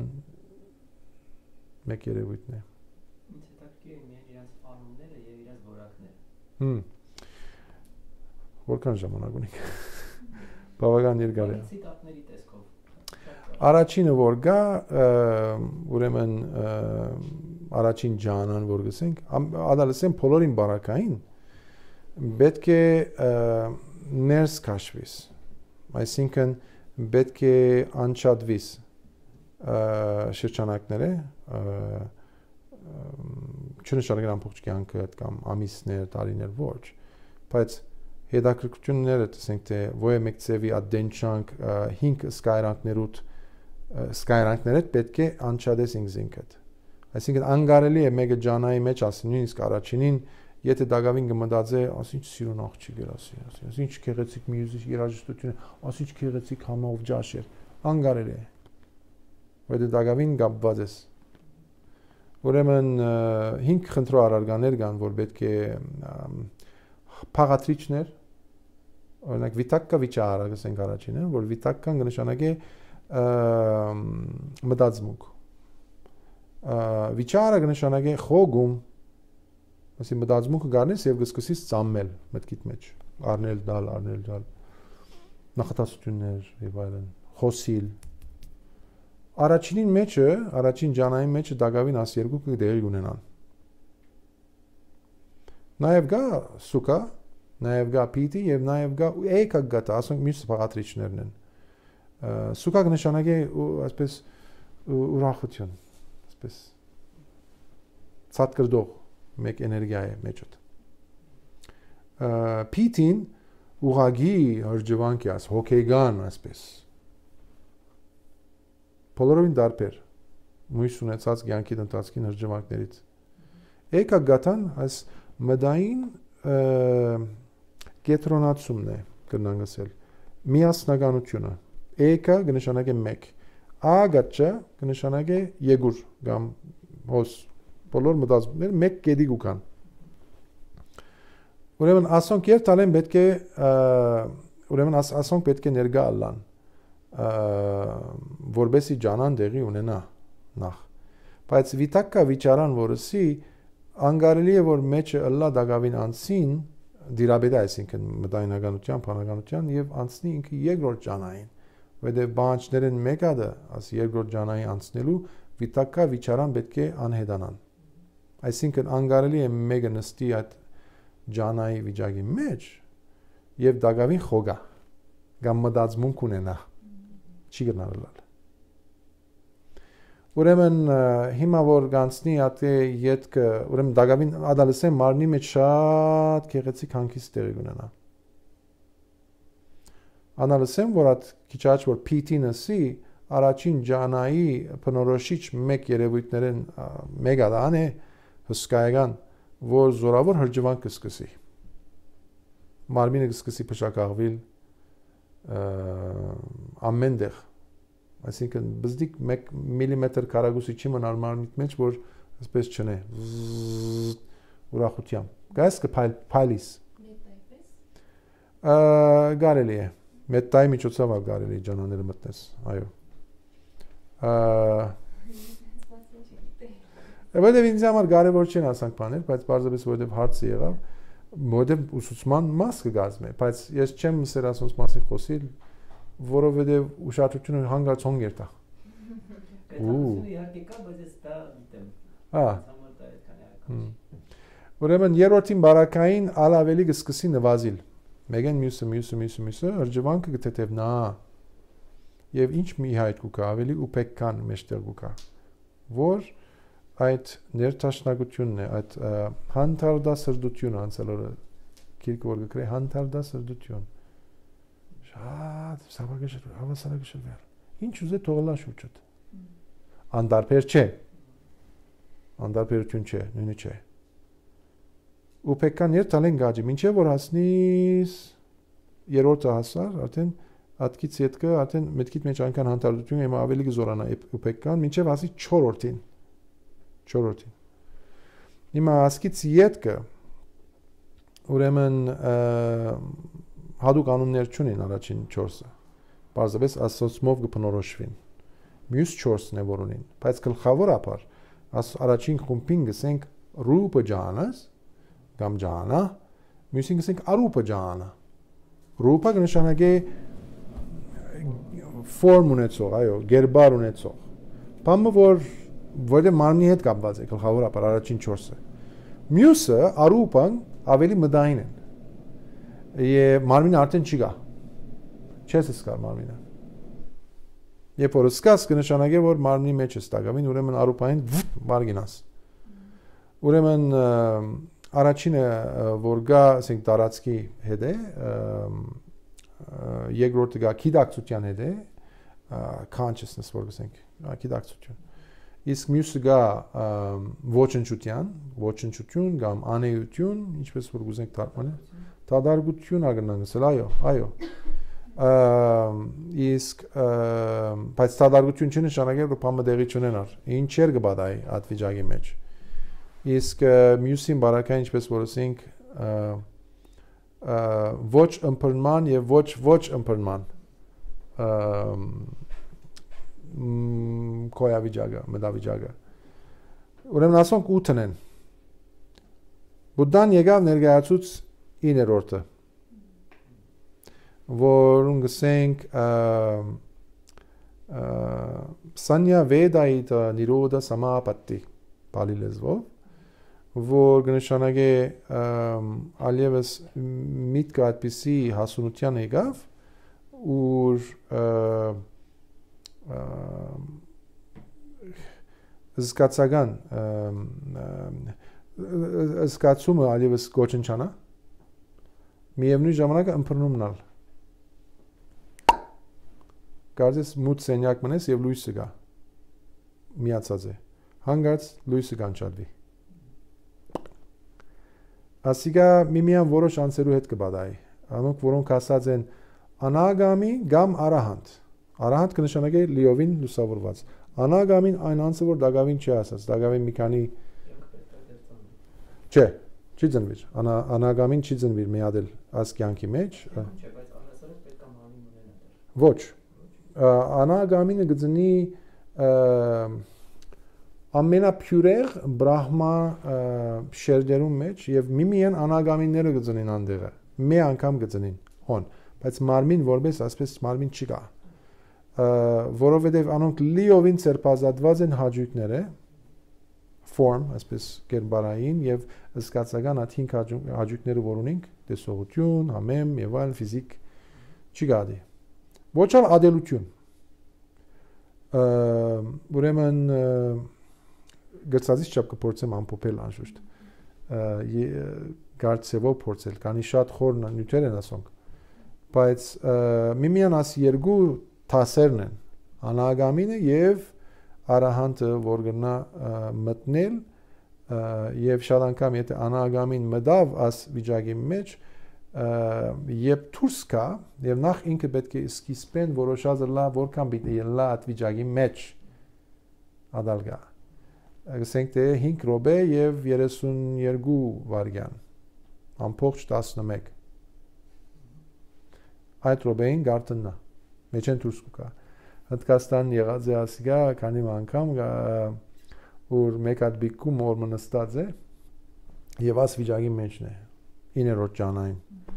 մեկ երևույթն է։ Ինձ հետաքրքիր է միայն իրենց անունները եւ իրենց որակները։ Հմ։ Որքան ժամանակ ունի։ Բավական երկար է։ Ցիտատների տեսքով։ Առաջինը որ գա, ուրեմն առաջին ջանան որ գսենք, ադալսեն բոլորին բարակային պետք է ներս քաշվիս։ Այսինքն պետք է անչադվիս շրջանակները չնշանակել ամբողջ կյանքը կամ ամիսներ, տարիներ ոչ, բայց հետաքրքրությունները տեսենք թե ո՞ե մեկ ծևի ադենչանք հինգ սկայրանքներուտ սկայրանքներդ պետք է անչադես ինքզինքդ այսինքն անգարելի է մեկը ջանայի մեջ ասի նույնիսկ առաջինին եթե դակավին կմտածե ասի ինչ սիրուն աղջիկ էր ասի ասի ինչ քեղեցիկ մյուզիկ երաժշտություն ասի ինչ քեղեցիկ համով ջաշ էր անգարելի է որ դակավին գապված ես ուրեմն հինգ խնդրո առարգաներ կան որ պետք է փաղատրիչներ օրինակ վիտակկա վիճարը գսենք առաջինը որ վիտակկան կնշանակի մտածմունք վիճարը կնշանակի խոգում ասի մտածմունքը գարնես եւ գսկսես ծամմել մտքիդ մեջ առնել դալ առնել դալ նախատասություններ եւ այլն խոսիլ առաջինին մեջը առաջին ջանային մեջը դակավին աս երկու կդեղի ունենան նաեւ գա սուկա նաեւ գա պիտի եւ նաեւ գա էկա գտա ասենք մյուս փաղատրիչներն են սուկա կնշանակի այսպես ուրախություն այսպես ցածկրդող մեկ էներգիա է մեջդ պիտին ուղագի հրջվանք է աս հոգեգան այսպես բոլորովին դարբեր մույս ունեցած կյանքի ընթացքին հրջվանքներից էկա գտան այս մդային կետրոնացումն է կնանգսել միասնականությունը էկա կնշանակի մեկ ա գաչա կնշանակի եգուր կամ հոս բոլոր մտածումները մեկ կեդի գուքան ուրեմն ասոնք երթալեն պետք է ուրեմն ասոնք պետք է ներգա ալան որբեսի ջանան դեղի ունենա նախ բայց վիտակկա վիճարան որսի անգարելի է որ մեջը ըլլա դակավին անցին դիրաբեդա այսինքն մտայնականության բանականության եւ անցնի ինքը երկրորդ ջանային որտեղ բանջներն մեկադը աս երկրորդ ջանային անցնելու վիտակկա վիճարան պետք է անհետանան այսինքն անգարելի է մեկը նստի այդ ջանայի վիճակի մեջ եւ դակավին խոգա կամ մտածմունք ունենա չի գնալալ ուրեմն հիմա որ գանցնի ատե յետքը ուրեմն դակավին ադալսեն մարմնի մեջ շատ քեղեցիկ հանգիստ տեղի ունենա անալսեմ որ at քիչաչ որ պիտինսի առաջին ջանայի բնորոշիչ մեկ երևույթներն մեգա դան է հսկայական որ զորավոր հրջվանք կսկսի մարմինը կսկսի փշակաղվել ամենտեղ այսինքն բզդիկ մեկ միլիմետր կարագուսի չի մնալ մարմնիդ մեջ որ այսպես չնե ուրախությամբ գայս կփայլիս գարելի է մետայի միջոցով գարելի ջանաները մտնես այո Որտեւ ինձ համար կարևոր չեն ասանք բաներ, բայց բարձրապես որտեւ հարցը եղավ, որտեւ ուսուցման մաս կգազմե, բայց ես չեմ մսեր ասոնց մասին խոսիլ, որովհետեւ ուշադրությունը հանգած հոնգ երտա։ Ու իհարկե կա, բայց ես դա գիտեմ։ Հա։ Ուրեմն երրորդին բարակային ալ ավելի կսկսի նվազիլ։ Մեգեն մյուսը, մյուսը, մյուսը, մյուսը, հրջվանքը կթեթևնա։ Եվ ինչ մի հայտ կուկա, ավելի ուպեկքան մեջտեղ կուկա, որ այդ ներթաշնակությունն է, այդ հանդարդասրդությունը անցալորը կիրք որ կկրե հանդարդասրդություն շատ սավագշր, հավասարագշրվեր ինչ ուզե թողլա շուրջդ անդարբեր չէ անդարբերություն չէ, նույնը չէ ուպեկքան երթալեն գաջի մինչև որ հասնիս երորդը հասար, արդեն ատքից ետքը, արդեն մետքիտ մեջ այնքան հանդարդություն եմ ավելի կզորանա ուպեկքան, մինչև հասի չորորդին չորրորդին հիմա ասկից ետքը ուրեմն հատուկ անուններ չունեն առաջին չորսը պարզապես ասոցմով կփնորոշվին մյուս չորսն է որ ունին բայց գլխավորապես առաջին խումբին գսենք ռուպը ջանաս կամ ջանա մյուսին գսենք արուպը ջանա ռուպը կնշանակի ֆորմ ունեցող այո գերբար ունեցող բամը որ որտեղ մարմնի հետ կապված է գլխավորապես առաջին չորսը մյուսը արուպան ավելի մդային են եւ մարմինը արդեն չի գա չես սկալ մարմինը երբ որ սկաս կնշանակի որ մարմնի մեջ է ստակավին ուրեմն արուպային վարգինաս ուրեմն առաջինը որ գա, ասենք տարածքի հետ է, երկրորդը գա գիտակցության հետ է, consciousness որ ասենք, գիտակցություն։ Իսկ մյուսը գա ոչնչության, ոչնչություն կամ անեյություն, ինչպես որ գուզենք թարգմանել, տադարգություն ագնանք ասել, այո, այո։ Իսկ բայց տադարգություն չնշանակել որ բամը դեղի չունենար։ Ինչեր կբադայի այդ վիճակի մեջ։ Իսկ մյուսին բարակային ինչպես որ ասենք ոչ ըմբռնման եւ ոչ ոչ ըմբռնման կոյավիճակը, մտավիճակը։ Ուրեմն ասոնք ութն են։ Բուդդան եկավ ներկայացուց իններորդը, որում գսենք Սանյա Վեդայիտ Նիրոդա Սամապատտի Պալի լեզվով, որ կնշանակե ալևս միտքը այդպիսի հասունության եկավ, ուր զգացական զգացումը ալևս գոչնչանա, միևնույն ժամանակ ըմբռնումնալ։ Կարծես մութ սենյակ մնես եւ լույսը գա, միացած է, հանգած լույսը կանչալվի։ Ասիկա միմիան որոշ անձերու հետ կբադայի, անոնք որոնք ասած են անագամի կամ արահանտ։ Արահանտ կնշանակե լիովին լուսավորված։ Անագամին այն անձը որ դակավին չի ասած, դակավին մի քանի չէ, չի ծնվիր։ Անագամին չի ծնվիր միադել աս կյանքի մեջ։ Չէ, բայց առասարակ պետք է մարմին ունենա։ Ոչ։ Անագամինը գծնի ամենափյուրեղ բրահմա շերտերում մեջ եւ միմիան անագամինները գծնին անդեղը։ Մի անգամ գծնին հոն, բայց մարմին որպես ասպես մարմին չի կա։ Որովհետև անոնք լիովին ցերպազատված են հաճույքները form, ասպես կերպարային եւ զգացական այդ հինգ հաճույքները որ ունենք, տեսողություն, համեմ եւ այլ ֆիզիկ չի գադի։ Ոչ al ադելություն։ Ուրեմն գծածից չափ կփորձեմ ամփոփել անշուշտ։ Գարցեվով փորձել, քանի շատ խոր նյութեր են ասոնք։ Բայց միմիան աս երկու թասերն են, անագամինը եւ արահանտը, որ գնա մտնել եւ շատ անգամ եթե անագամին մտավ աս վիճակի մեջ, երբ դուրս կա եւ նախ ինքը պետք է սկիզբեն որոշած լա որքան պիտի լա այդ վիճակի մեջ ադալգա։ Ասենք թե հինգ րոպե եւ երեսունյերկու վայրկյան, ամբողջ տասնմեկ։ Այդ րոպեին գարտնա, մեջեն դուրս կա։ Հնդկաստան եղած է ասիգա, քանի անգամ որ մեկ հատ բիկում որ մնստած է եւ աս վիճակի մեջն է, իներորդ ճանային։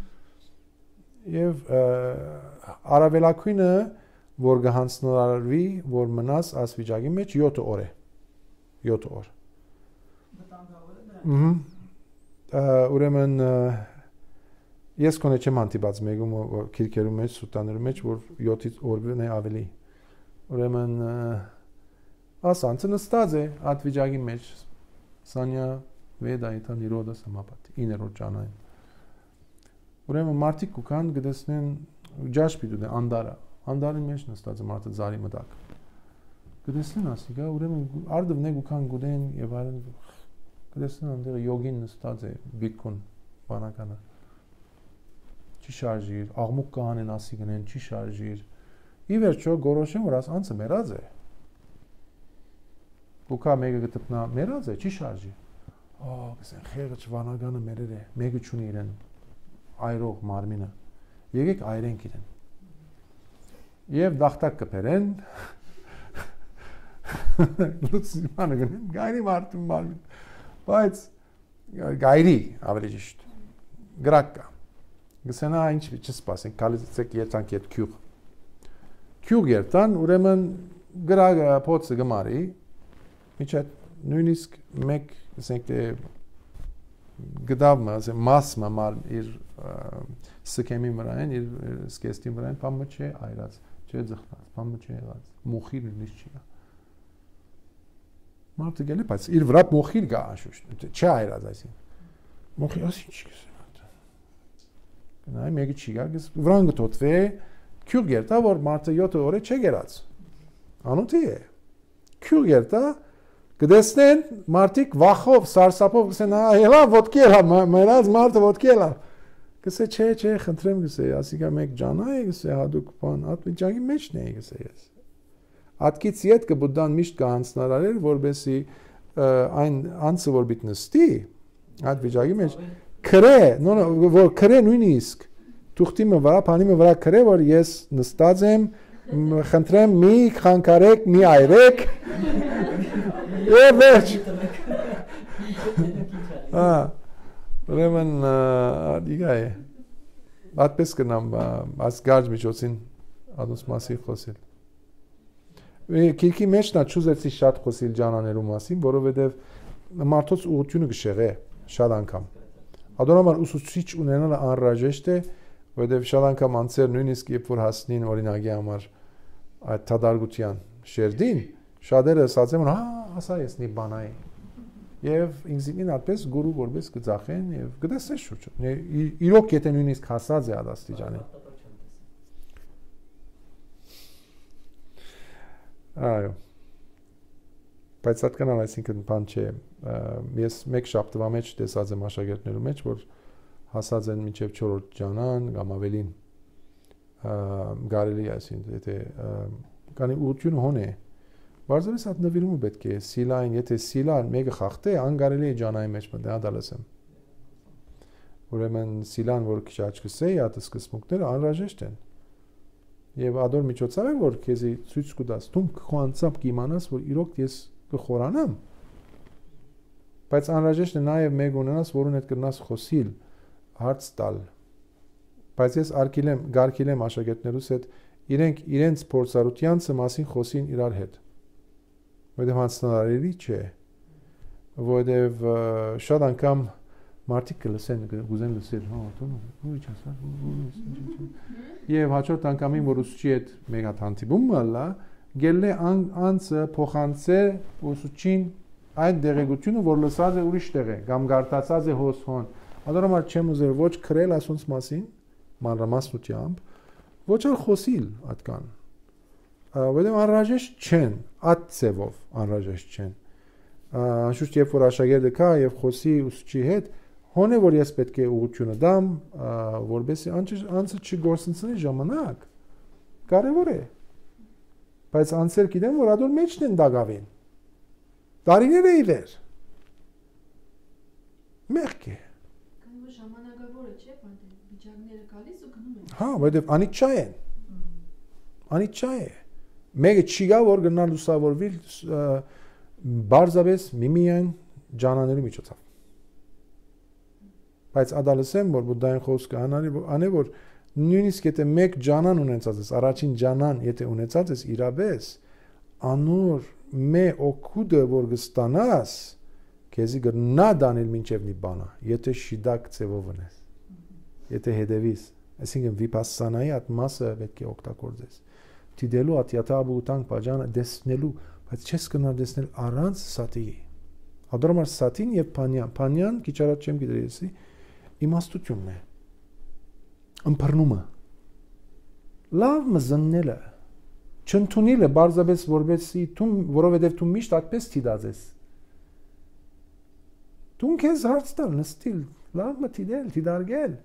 Եվ արավելակույնը, որ գահանցնարարվի, որ մնաս աս վիճակի մեջ յոթ օր է, յոթ օր։ Ուրեմն ես կոնե չեմ հանդիպած մեկում քիրքերում մեջ, սուտաներում մեջ, որ յոթից օրվան է ավելի։ Ուրեմն ասանցը նստած է այդ վիճակի մեջ, Սանյա Վեդայիտ Նիրոդա Սամապատի, իներորդ ճանային։ Ուրեմն մարդիկ կուքան գտեսնեն ջաշպի դու անդարա, անդարի մեջ նստած է մարդը զարի մտակ։ Գտեսնեն ասիկա, ուրեմն արդվն է կուքան գուդեն եւ այլն գտեսնեն անդերը յոգին նստած է բիկուն բանականը։ Չի շարժիր, աղմուկ կանեն ասի գնեն, չի շարժիր։ Ի վերջո գորոշեն որ աս անցը մեռած է։ Կուքա մեկը գտնա մեռած է, չի շարժի։ Ահա, ասեն խեղճ վանագանը մերեր է, մեկը չունի իրեն այրող մարմինը։ Եկեք այրենք իրեն։ Եվ դախտակ կփերեն։ Լուցմանը գնեն, գայրի մարդու մարմին։ Բայց գայրի ավելի ճիշտ։ Գրակ կա։ Գսենա ինչ չսպասենք, կալիցեք երանք այդ քյուղ։ Քյուղ երտան, ուրեմն գրակը փոցը գմարի, միջա նույնիսկ մեկ, ասենք թե գդավը, ասենք մասը մար իր սքեմի վրա են, իր սկեստի վրա են, բամը չէ այրած, չէ ձխնած, բամը չէ եղած, մուխիր նույնիսկ չի։ Մարդը գել է, բայց իր վրա մոխիր գա անշուշտ։ Չի այրած այսին։ Մոխիր ասի չի գսել։ Գնայ մեկը չի գա, գս վրան գտոտվե, քյուր գերտա որ մարդը յոթ օր է չէ գերած։ Անոթի է։ Քյուր գերտա կդեսնեն մարդիկ վախով, սարսափով գսեն, «Ա, ելա ոդկի ելա, մերած մարդը ոդկի ելա»։ Գսե, «Չէ, չէ, խնդրեմ գսե, ասիկա մեկ ջանա է գսե, հadouk բան, ատմիջակի մեջն է գսե ես»։ Ատկից իդ կբուդան միշտ կհանցնարարել, որբեսի այն անցը որ բիտ նստի, այդ վիճակի մեջ քրե, նո, որ քրե նույնիսկ թուղթիմը վրա, փանիմը վրա քրե, որ ես նստած եմ, խնդրեմ մի խանգարեք, մի այրեք։ Եվ վերջ։ Ա, ուրեմն դիգա է։ Այդպես կնամ, այս գարջ միջոցին ադոս մասի խոսել։ Կիրքի մեջ նա չուզեցի շատ խոսիլ ջանաներու մասին, որովհետև մարդոց ուղղությունը կշեղե շատ անգամ։ Ադոնամար ուսուցիչ ունենալը անհրաժեշտ է, որովհետև շատ անգամ անձեր նույնիսկ երբ որ հասնին օրինակի համար այդ թադարգության շերդին, շատերը ասած են, հա, ասա ես մի բանայի։ Եվ ինքնին այդպես գուրու որպես կծախեն եւ գտեսես շուրջը։ Իրոք եթե նույնիսկ հասած է ադաստիճանի։ Այո։ Բայց սատկանալ այսինքն բան չէ։ Ես մեկ շաբթվա մեջ տեսած եմ աշակերտներու մեջ, որ հասած են մինչև չորրորդ ջանան կամ ավելին գարելի այսինքն եթե կանի ուղղությունը հոն է։ Բարձրապես այդ նվիրումը պետք է սիլային, եթե սիլան մեկը խախտե, անգարելի է ջանայի մեջ մտա դալասեմ։ Ուրեմն սիլան որ քիչ աչքսե, այդ սկզբունքները անհրաժեշտ են։ Եվ ադոր միջոցով է որ քեզի ցույց կտաս, դու քո անցապ կիմանաս, որ իրոք ես կխորանամ։ Բայց անհրաժեշտ է նաև մեկ ունենաս, որուն հետ կնաս խոսիլ, հարց տալ։ Բայց ես արկիլեմ, գարկիլեմ աշակերտներուս հետ իրենք իրենց փորձառությանցը մասին խոսին իրար հետ։ Որտեղ հանցնարարելի չէ, որտեղ շատ անգամ մարդիկ կլսեն, գուզեն լսել, հա, դու ինչ ասա, եւ հաջորդ անգամին որ ուսուցչի հետ մեկ հատ հանդիպում մալա, գելն է անցը փոխանցե ուսուցչին այդ դեղեցությունը, որ լսած է ուրիշ տեղ է, կամ գարտացած է հոսոն։ Ադորամար չեմ ուզել ոչ քրել ասոնց մասին, մանրամասնությամբ, ոչ էլ խոսիլ այդքան։ Որտեղ անհրաժեշտ չեն, այդ ծևով անհրաժեշտ չեն։ Անշուշտ երբ որ աշակերտը կա եւ խոսի ուսուցչի հետ, հոնե որ ես պետք է ուղղությունը դամ, որբեսի անցը չգործընծնի ժամանակ։ Կարևոր է։ Բայց անցեր գիտեմ որ ադոր մեջն են դագավին։ Տարիներ է իվեր։ Մեղք է։ Կամ ժամանակավորը չէ, բանտե վիճակները գալիս ու գնում են։ Հա, որտեղ անիճա են։ Անիճա է։ Մեկը չի գա որ գնալ լուսավորվիլ բարձավես միմիան ջանաների միջոցով։ Բայց ադալսեմ որ բուդդային խոսքը անանի անե որ նույնիսկ եթե մեկ ջանան ունեցած ես, առաջին ջանան եթե ունեցած ես իրավես, անոր մե օկուդը որ գստանաս, քեզի գնա դանել մինչև նիբանա, եթե շիդակ ծևով ունես։ Եթե հետևիս, այսինքն վիպասանայի այդ մասը պետք է օգտագործես։ Դիդելու ատյաթաբուտան բաժանը դեսնելու, բայց չես կնար դեսնել առանց սատիի։ Ադորմար սատին եւ փանյան, փանյան քիչ առաջ չեմ գիտեր եսի, իմաստությունն է։ Ըմբռնումը։ Լավ մզննելը, չընդունելը բարձրապես որբեսի դու որովհետեւ դու միշտ այդպես թիդած ես։ Դու քեզ հարց տալ նստիլ, լավ մտիդել, թիդարգել։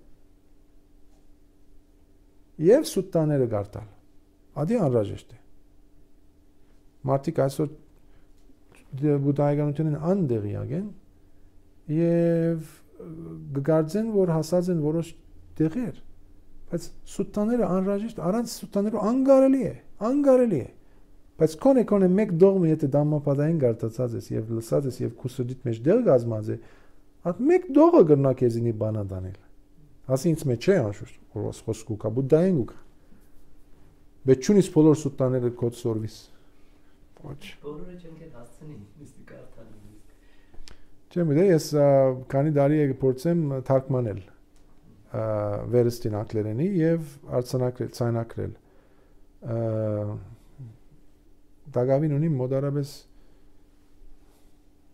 Եվ սուտաները գարտալ։ Ադի անհրաժեշտ է։ Մարդիկ այսօր բուդդայականությունն անդեղյակ են եւ գգարձեն որ հասած են որոշ տեղեր, բայց սուտաները անհրաժեշտ, առանց սուտաներու անգարելի է, անգարելի է։ Բայց կոնե կոնե մեկ դողմը եթե դամապադային գարտացած ես եւ լսած ես եւ քուսուդիտ մեջ դեղ գազմած է, այդ մեկ դողը գտնա քեզինի բանա դանել։ Ասի ինձ մեջ չէ անշուշտ, որ խոսքու կա բուդդային ու կա։ Բայց չունիս բոլոր սուտաները կոդ սորվիս։ Ոչ։ Բոլորը չեմ կետ հասցնի, միստիկա արդարին։ Չեմ իդե, ես քանի դարի է փորձեմ թարգմանել վերստին անգլերենի եւ արձանակրել, ցայնակրել։ Դագավին ունի մոդարաբես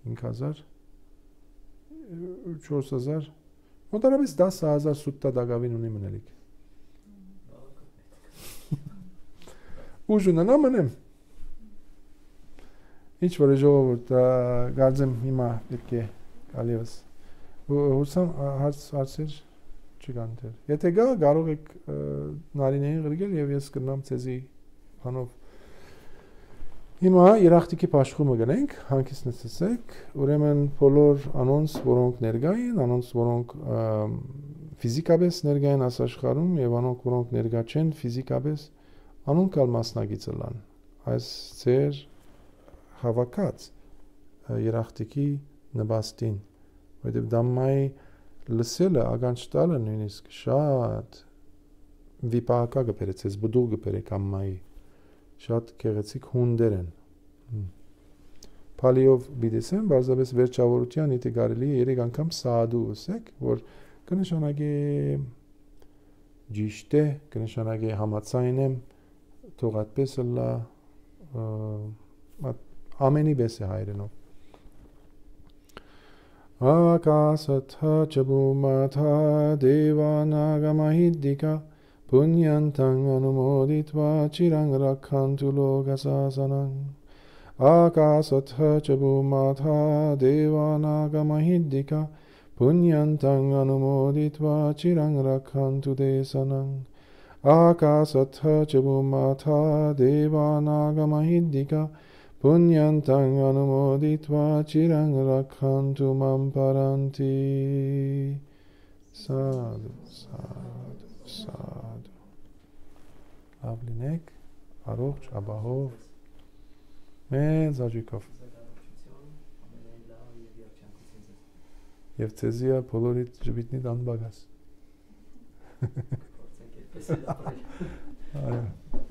հինգ հազար չորս հազար մոտավորապես դաս հազար սուտտա դակավին ունի մնելիք ուժ ունենա մնեմ ինչ որ է ժողովուրդ գարձեմ հիմա պետք է գալիվս հուսամ հարց հարցեր չկան դեռ եթե գա կարող եք նարինեին գրգել եւ ես կնամ ցեզի բանով հիմա երախտիկի աշխումը գնենք հանկից նստեցեք ուրեմն բոլոր անոնց որոնք ներկա են անոնց որոնք ֆիզիկապես ներկա են աշխարհում եւ անոնք որոնք ներկա չեն ֆիզիկապես անոնք ալ մասնագիծ լան այս ծեր հավաքած երախտիկի նպաստին որտեղ դամմայի լսելը ագանչտալը նույնիսկ շատ վիպակա գբերեցես բդուղ գբերեք ամմայի շատ քեղեցիկ հունդեր են Փալիով բիդեսեմ բարձրապես վերջավորության իդե կարելի է երեք անգամ սադու ասեք որ կնշանակի ճիշտ է կնշանակի համաձայն եմ թող այդպես լա ամենի պես է հայրենով Akasatha Chabumatha Devanagamahiddika Punyantang Anumoditva Chirang Rakhantu Lokasasanang Akasatha Chabumatha Devanagamahiddika Punyantang Anumoditva Chirang Rakhantu Desanang Akasatha Chabumatha Devanagamahiddika Punyantang anumoditva chirang rakhantu mam paranti. Sadhu, sadhu, sadhu. Avlinek, aroch, abahov. Մեծ աջիկով. Եվ ցեզիա բոլորիդ ջբիտնի դան բագաս. Այո.